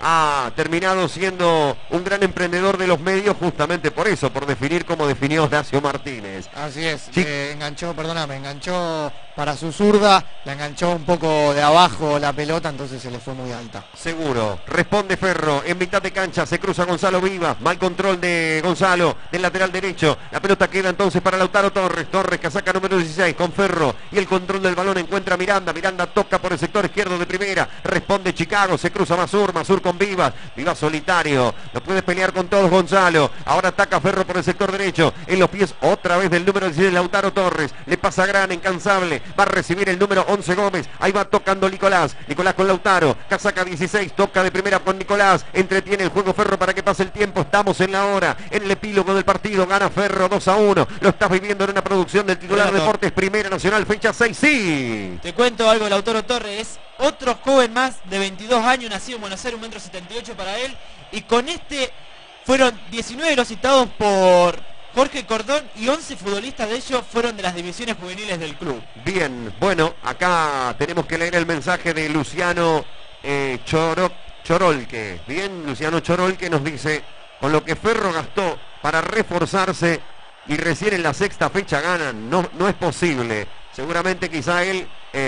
ha terminado siendo un gran emprendedor de los medios justamente por eso, por definir como definió Horacio Martínez. Así es, Sí. enganchó para su zurda, la enganchó un poco de abajo la pelota, entonces se le fue muy alta. Seguro, responde Ferro, en mitad de cancha se cruza Gonzalo Vivas, mal control de Gonzalo, del lateral derecho, la pelota queda entonces para Lautaro Torres, casaca número 16 con Ferro, y el control del balón encuentra a Miranda, Miranda toca por el sector izquierdo de primera, responde Chicago, se cruza Masur con Vivas, Vivas solitario, no puede pelear con todos Gonzalo, ahora ataca Ferro por el sector derecho, en los pies otra vez del número 16 Lautaro Torres, le pasa Gran, incansable, va a recibir el número 11 Gómez, ahí va tocando Nicolás con Lautaro, casaca 16, toca de primera con Nicolás, entretiene el juego Ferro para que pase el tiempo, estamos en la hora, en el epílogo del partido, gana Ferro 2-1, lo estás viviendo en una producción del titular Relator. Deportes Primera Nacional, fecha 6, sí. Te cuento algo de Lautaro Torres, es otro joven más de 22 años, nacido en Buenos Aires, 1,78 m para él, y con este fueron 19 los citados por Jorge Cordón y 11 futbolistas de ellos fueron de las divisiones juveniles del club. Bien, bueno, acá tenemos que leer el mensaje de Luciano Chorolque. Bien, Luciano Chorolque nos dice, con lo que Ferro gastó para reforzarse y recién en la sexta fecha ganan, no es posible. Seguramente quizá él,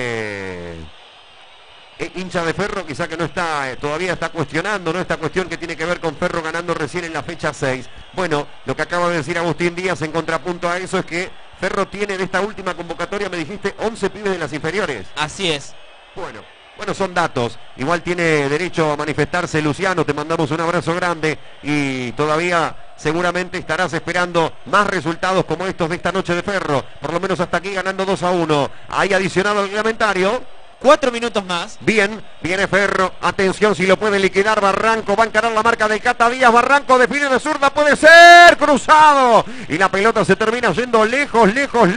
hincha de Ferro, quizá que no está, todavía está cuestionando, ¿no? Esta cuestión que tiene que ver con Ferro ganando recién en la fecha 6. Bueno, lo que acaba de decir Agustín Díaz en contrapunto a eso es que Ferro tiene de esta última convocatoria, me dijiste, 11 pibes de las inferiores. Así es. Bueno, son datos. Igual tiene derecho a manifestarse Luciano, te mandamos un abrazo grande y todavía seguramente estarás esperando más resultados como estos de esta noche de Ferro. Por lo menos hasta aquí ganando 2-1. Ahí adicionado al reglamentario. 4 minutos más. Bien, viene Ferro, atención si lo puede liquidar Barranco, va a encarar la marca de Cata Díaz, Barranco define de zurda, puede ser, cruzado, y la pelota se termina yendo lejos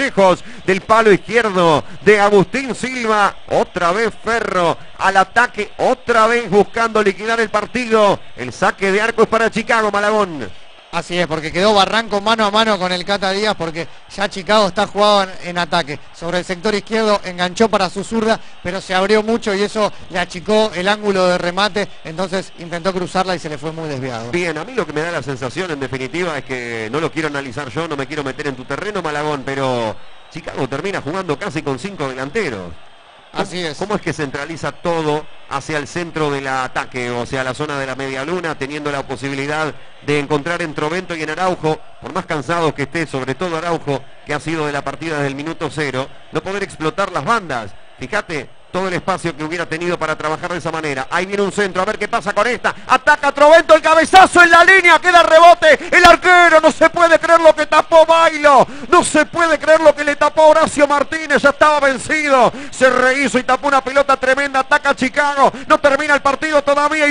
del palo izquierdo de Agustín Silva, otra vez Ferro al ataque, otra vez buscando liquidar el partido, el saque de arco es para Chicago, Malagón. Así es, porque quedó Barranco mano a mano con el Cata Díaz, porque ya Chicago está jugado en ataque. Sobre el sector izquierdo enganchó para su zurda, pero se abrió mucho y eso le achicó el ángulo de remate, entonces intentó cruzarla y se le fue muy desviado. Bien, a mí lo que me da la sensación en definitiva es que no lo quiero analizar yo, no me quiero meter en tu terreno, Malagón, pero Chicago termina jugando casi con 5 delanteros. Así es. ¿Cómo es que centraliza todo hacia el centro del ataque, o sea, la zona de la media luna, teniendo la posibilidad de encontrar en Trovento y en Araujo, por más cansados que esté, sobre todo Araujo, que ha sido de la partida desde el minuto 0, no poder explotar las bandas? Fíjate todo el espacio que hubiera tenido para trabajar de esa manera. Ahí viene un centro, a ver qué pasa con esta. Ataca Trovento, el cabezazo en la línea, queda rebote. El arquero, no se puede creer lo que tapó Bailo. No se puede creer lo que le tapó Horacio Martínez, ya estaba vencido. Se rehizo y tapó una pelota tremenda. Ataca Chicago, no termina el partido todavía y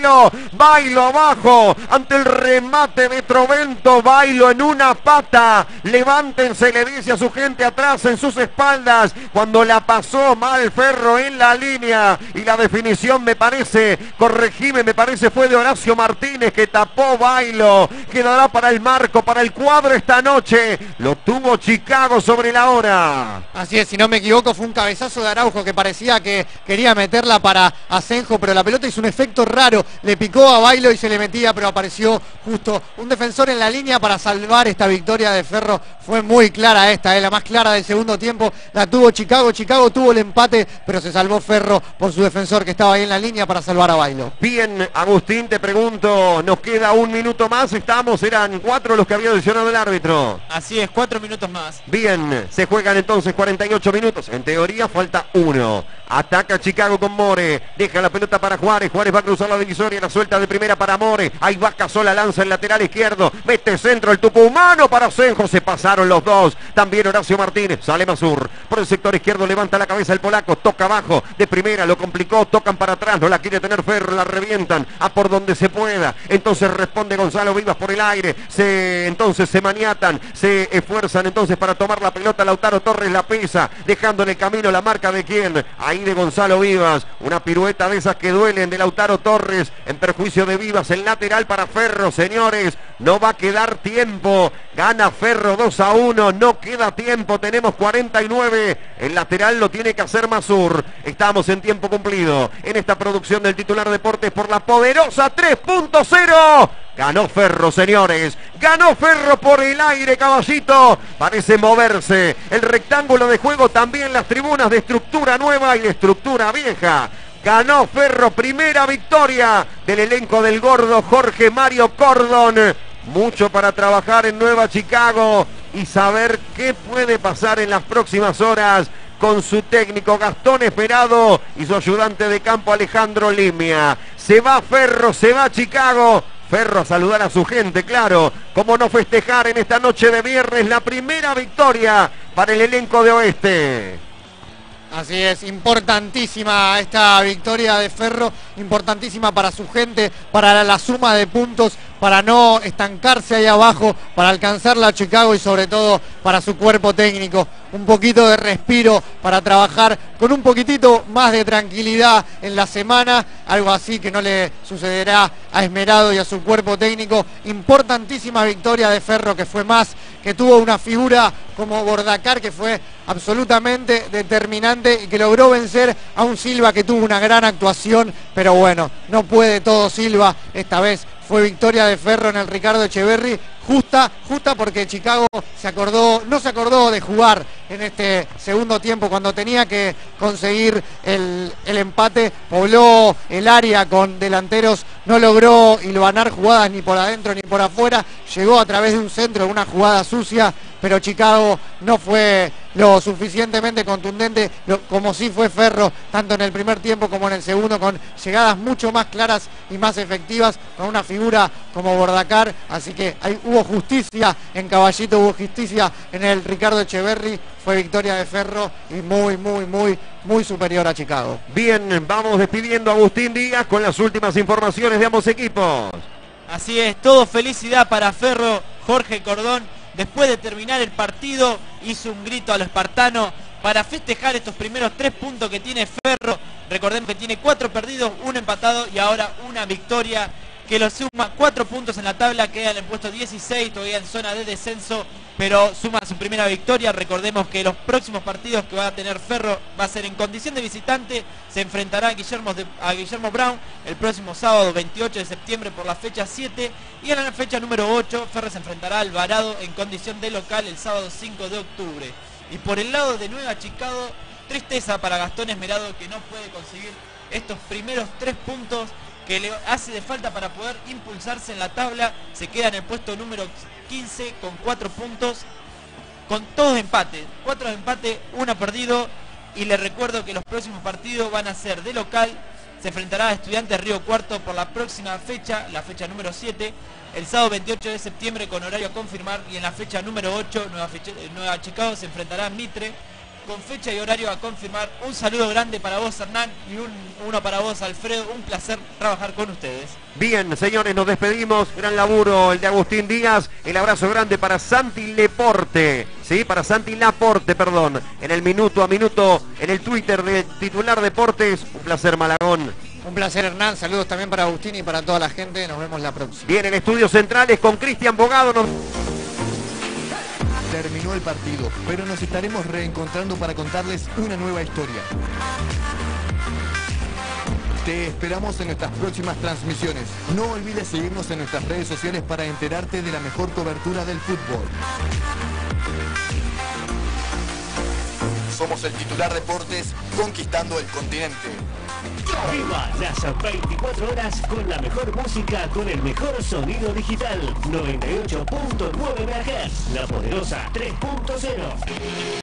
Bailo abajo ante el remate de Trovento. Bailo en una pata. Levántense, le dice a su gente atrás en sus espaldas. Cuando la pasó mal Ferro en la línea y la definición me parece, corregime, me parece fue de Horacio Martínez que tapó Bailo, quedará para el marco, para el cuadro esta noche, lo tuvo Chicago sobre la hora. Así es, si no me equivoco fue un cabezazo de Araujo que parecía que quería meterla para Asenjo, pero la pelota hizo un efecto raro, le picó a Bailo y se le metía, pero apareció justo un defensor en la línea para salvar esta victoria de Ferro. Fue muy clara esta, la más clara del segundo tiempo, la tuvo Chicago tuvo el empate, pero se salvó Ferro por su defensor que estaba ahí en la línea para salvar a Bailo. Bien, Agustín, te pregunto, nos queda un minuto más, eran 4 los que había adicionado el árbitro. Así es, 4 minutos más. Bien, se juegan entonces 48 minutos, en teoría falta 1. Ataca Chicago con More, deja la pelota para Juárez va a cruzar la divisoria, la suelta de primera para More, ahí va Casola, lanza el lateral izquierdo, mete centro el tucumano para Asenjo, se pasaron los dos, también Horacio Martínez, sale Masur, por el sector izquierdo levanta la cabeza el polaco, toca abajo, de primera, lo complicó, tocan para atrás, no la quiere tener Ferro, la revientan, a por donde se pueda, entonces responde Gonzalo Vivas por el aire, entonces se maniatan, se esfuerzan entonces para tomar la pelota, Lautaro Torres la pisa, dejando en el camino la marca de quién, ahí de Gonzalo Vivas, una pirueta de esas que duelen de Lautaro Torres, en perjuicio de Vivas, el lateral para Ferro, señores, No va a quedar tiempo. Gana Ferro 2-1. No queda tiempo. Tenemos 49. El lateral lo tiene que hacer Masur. Estamos en tiempo cumplido. En esta producción del titular Deportes por la poderosa 3.0. Ganó Ferro, señores. Ganó Ferro por el aire, Caballito. Parece moverse. El rectángulo de juego también, las tribunas de estructura nueva y de estructura vieja. Ganó Ferro, primera victoria del elenco del gordo Jorge Mario Cordon. Mucho para trabajar en Nueva Chicago y saber qué puede pasar en las próximas horas con su técnico Gastón Esperado y su ayudante de campo Alejandro Limia. Se va Ferro, se va Chicago. Ferro a saludar a su gente, claro. Cómo no festejar en esta noche de viernes la primera victoria para el elenco de Oeste. Así es, importantísima esta victoria de Ferro, importantísima para su gente, para la suma de puntos, para no estancarse ahí abajo, para alcanzarla a Chicago y sobre todo para su cuerpo técnico. Un poquito de respiro para trabajar con un poquitito más de tranquilidad en la semana, algo así que no le sucederá a Esmerado y a su cuerpo técnico. Importantísima victoria de Ferro, que fue más, que tuvo una figura como Bordacar que fue absolutamente determinante y que logró vencer a un Silva que tuvo una gran actuación, pero bueno, no puede todo Silva. Esta vez fue victoria de Ferro en el Ricardo Echeverri, justa porque Chicago no se acordó de jugar en este segundo tiempo cuando tenía que conseguir el empate. Pobló el área con delanteros, no logró hilvanar jugadas ni por adentro ni por afuera, llegó a través de un centro, una jugada sucia, pero Chicago no fue lo suficientemente contundente como sí fue Ferro, tanto en el primer tiempo como en el segundo, con llegadas mucho más claras y más efectivas, con una figura como Bordacar. Así que hubo justicia en Caballito, hubo justicia en el Ricardo Echeverri. Fue victoria de Ferro y muy superior a Chicago. Bien, vamos despidiendo a Agustín Díaz con las últimas informaciones de ambos equipos. Así es, todo felicidad para Ferro. Jorge Cordón, después de terminar el partido, hizo un grito a los espartanos para festejar estos primeros 3 puntos que tiene Ferro. Recordemos que tiene 4 perdidos, 1 empatado y ahora una victoria que lo suma 4 puntos en la tabla, queda en el puesto 16, todavía en zona de descenso, pero suma su primera victoria. Recordemos que los próximos partidos que va a tener Ferro va a ser en condición de visitante. Se enfrentará a Guillermo Brown el próximo sábado 28 de septiembre por la fecha 7, y en la fecha número 8 Ferro se enfrentará a Alvarado en condición de local el sábado 5 de octubre. Y por el lado de Nueva Chicago, tristeza para Gastón Esmerado, que no puede conseguir estos primeros 3 puntos que le hace de falta para poder impulsarse en la tabla. Se queda en el puesto número 15 con 4 puntos, con todos empates, 4 empates, 1 perdido. Y les recuerdo que los próximos partidos van a ser de local. Se enfrentará a Estudiantes Río Cuarto por la próxima fecha, la fecha número 7, el sábado 28 de septiembre con horario a confirmar. Y en la fecha número 8, Nueva Chicago se enfrentará a Mitre con fecha y horario a confirmar. Un saludo grande para vos, Hernán, y uno para vos, Alfredo. Un placer trabajar con ustedes. Bien, señores, nos despedimos. Gran laburo el de Agustín Díaz. El abrazo grande para Santi Leporte. Sí, para Santi Laporte, perdón. En el minuto a minuto, en el Twitter de Titular Deportes. Un placer, Malagón. Un placer, Hernán. Saludos también para Agustín y para toda la gente. Nos vemos la próxima. Bien, en Estudios Centrales con Cristian Bogado. Terminó el partido, pero nos estaremos reencontrando para contarles una nueva historia. Te esperamos en nuestras próximas transmisiones. No olvides seguirnos en nuestras redes sociales para enterarte de la mejor cobertura del fútbol. Somos el Titular Deportes, conquistando el continente. Viva las 24 horas con la mejor música, con el mejor sonido digital. 98.9 MHz, la poderosa 3.0.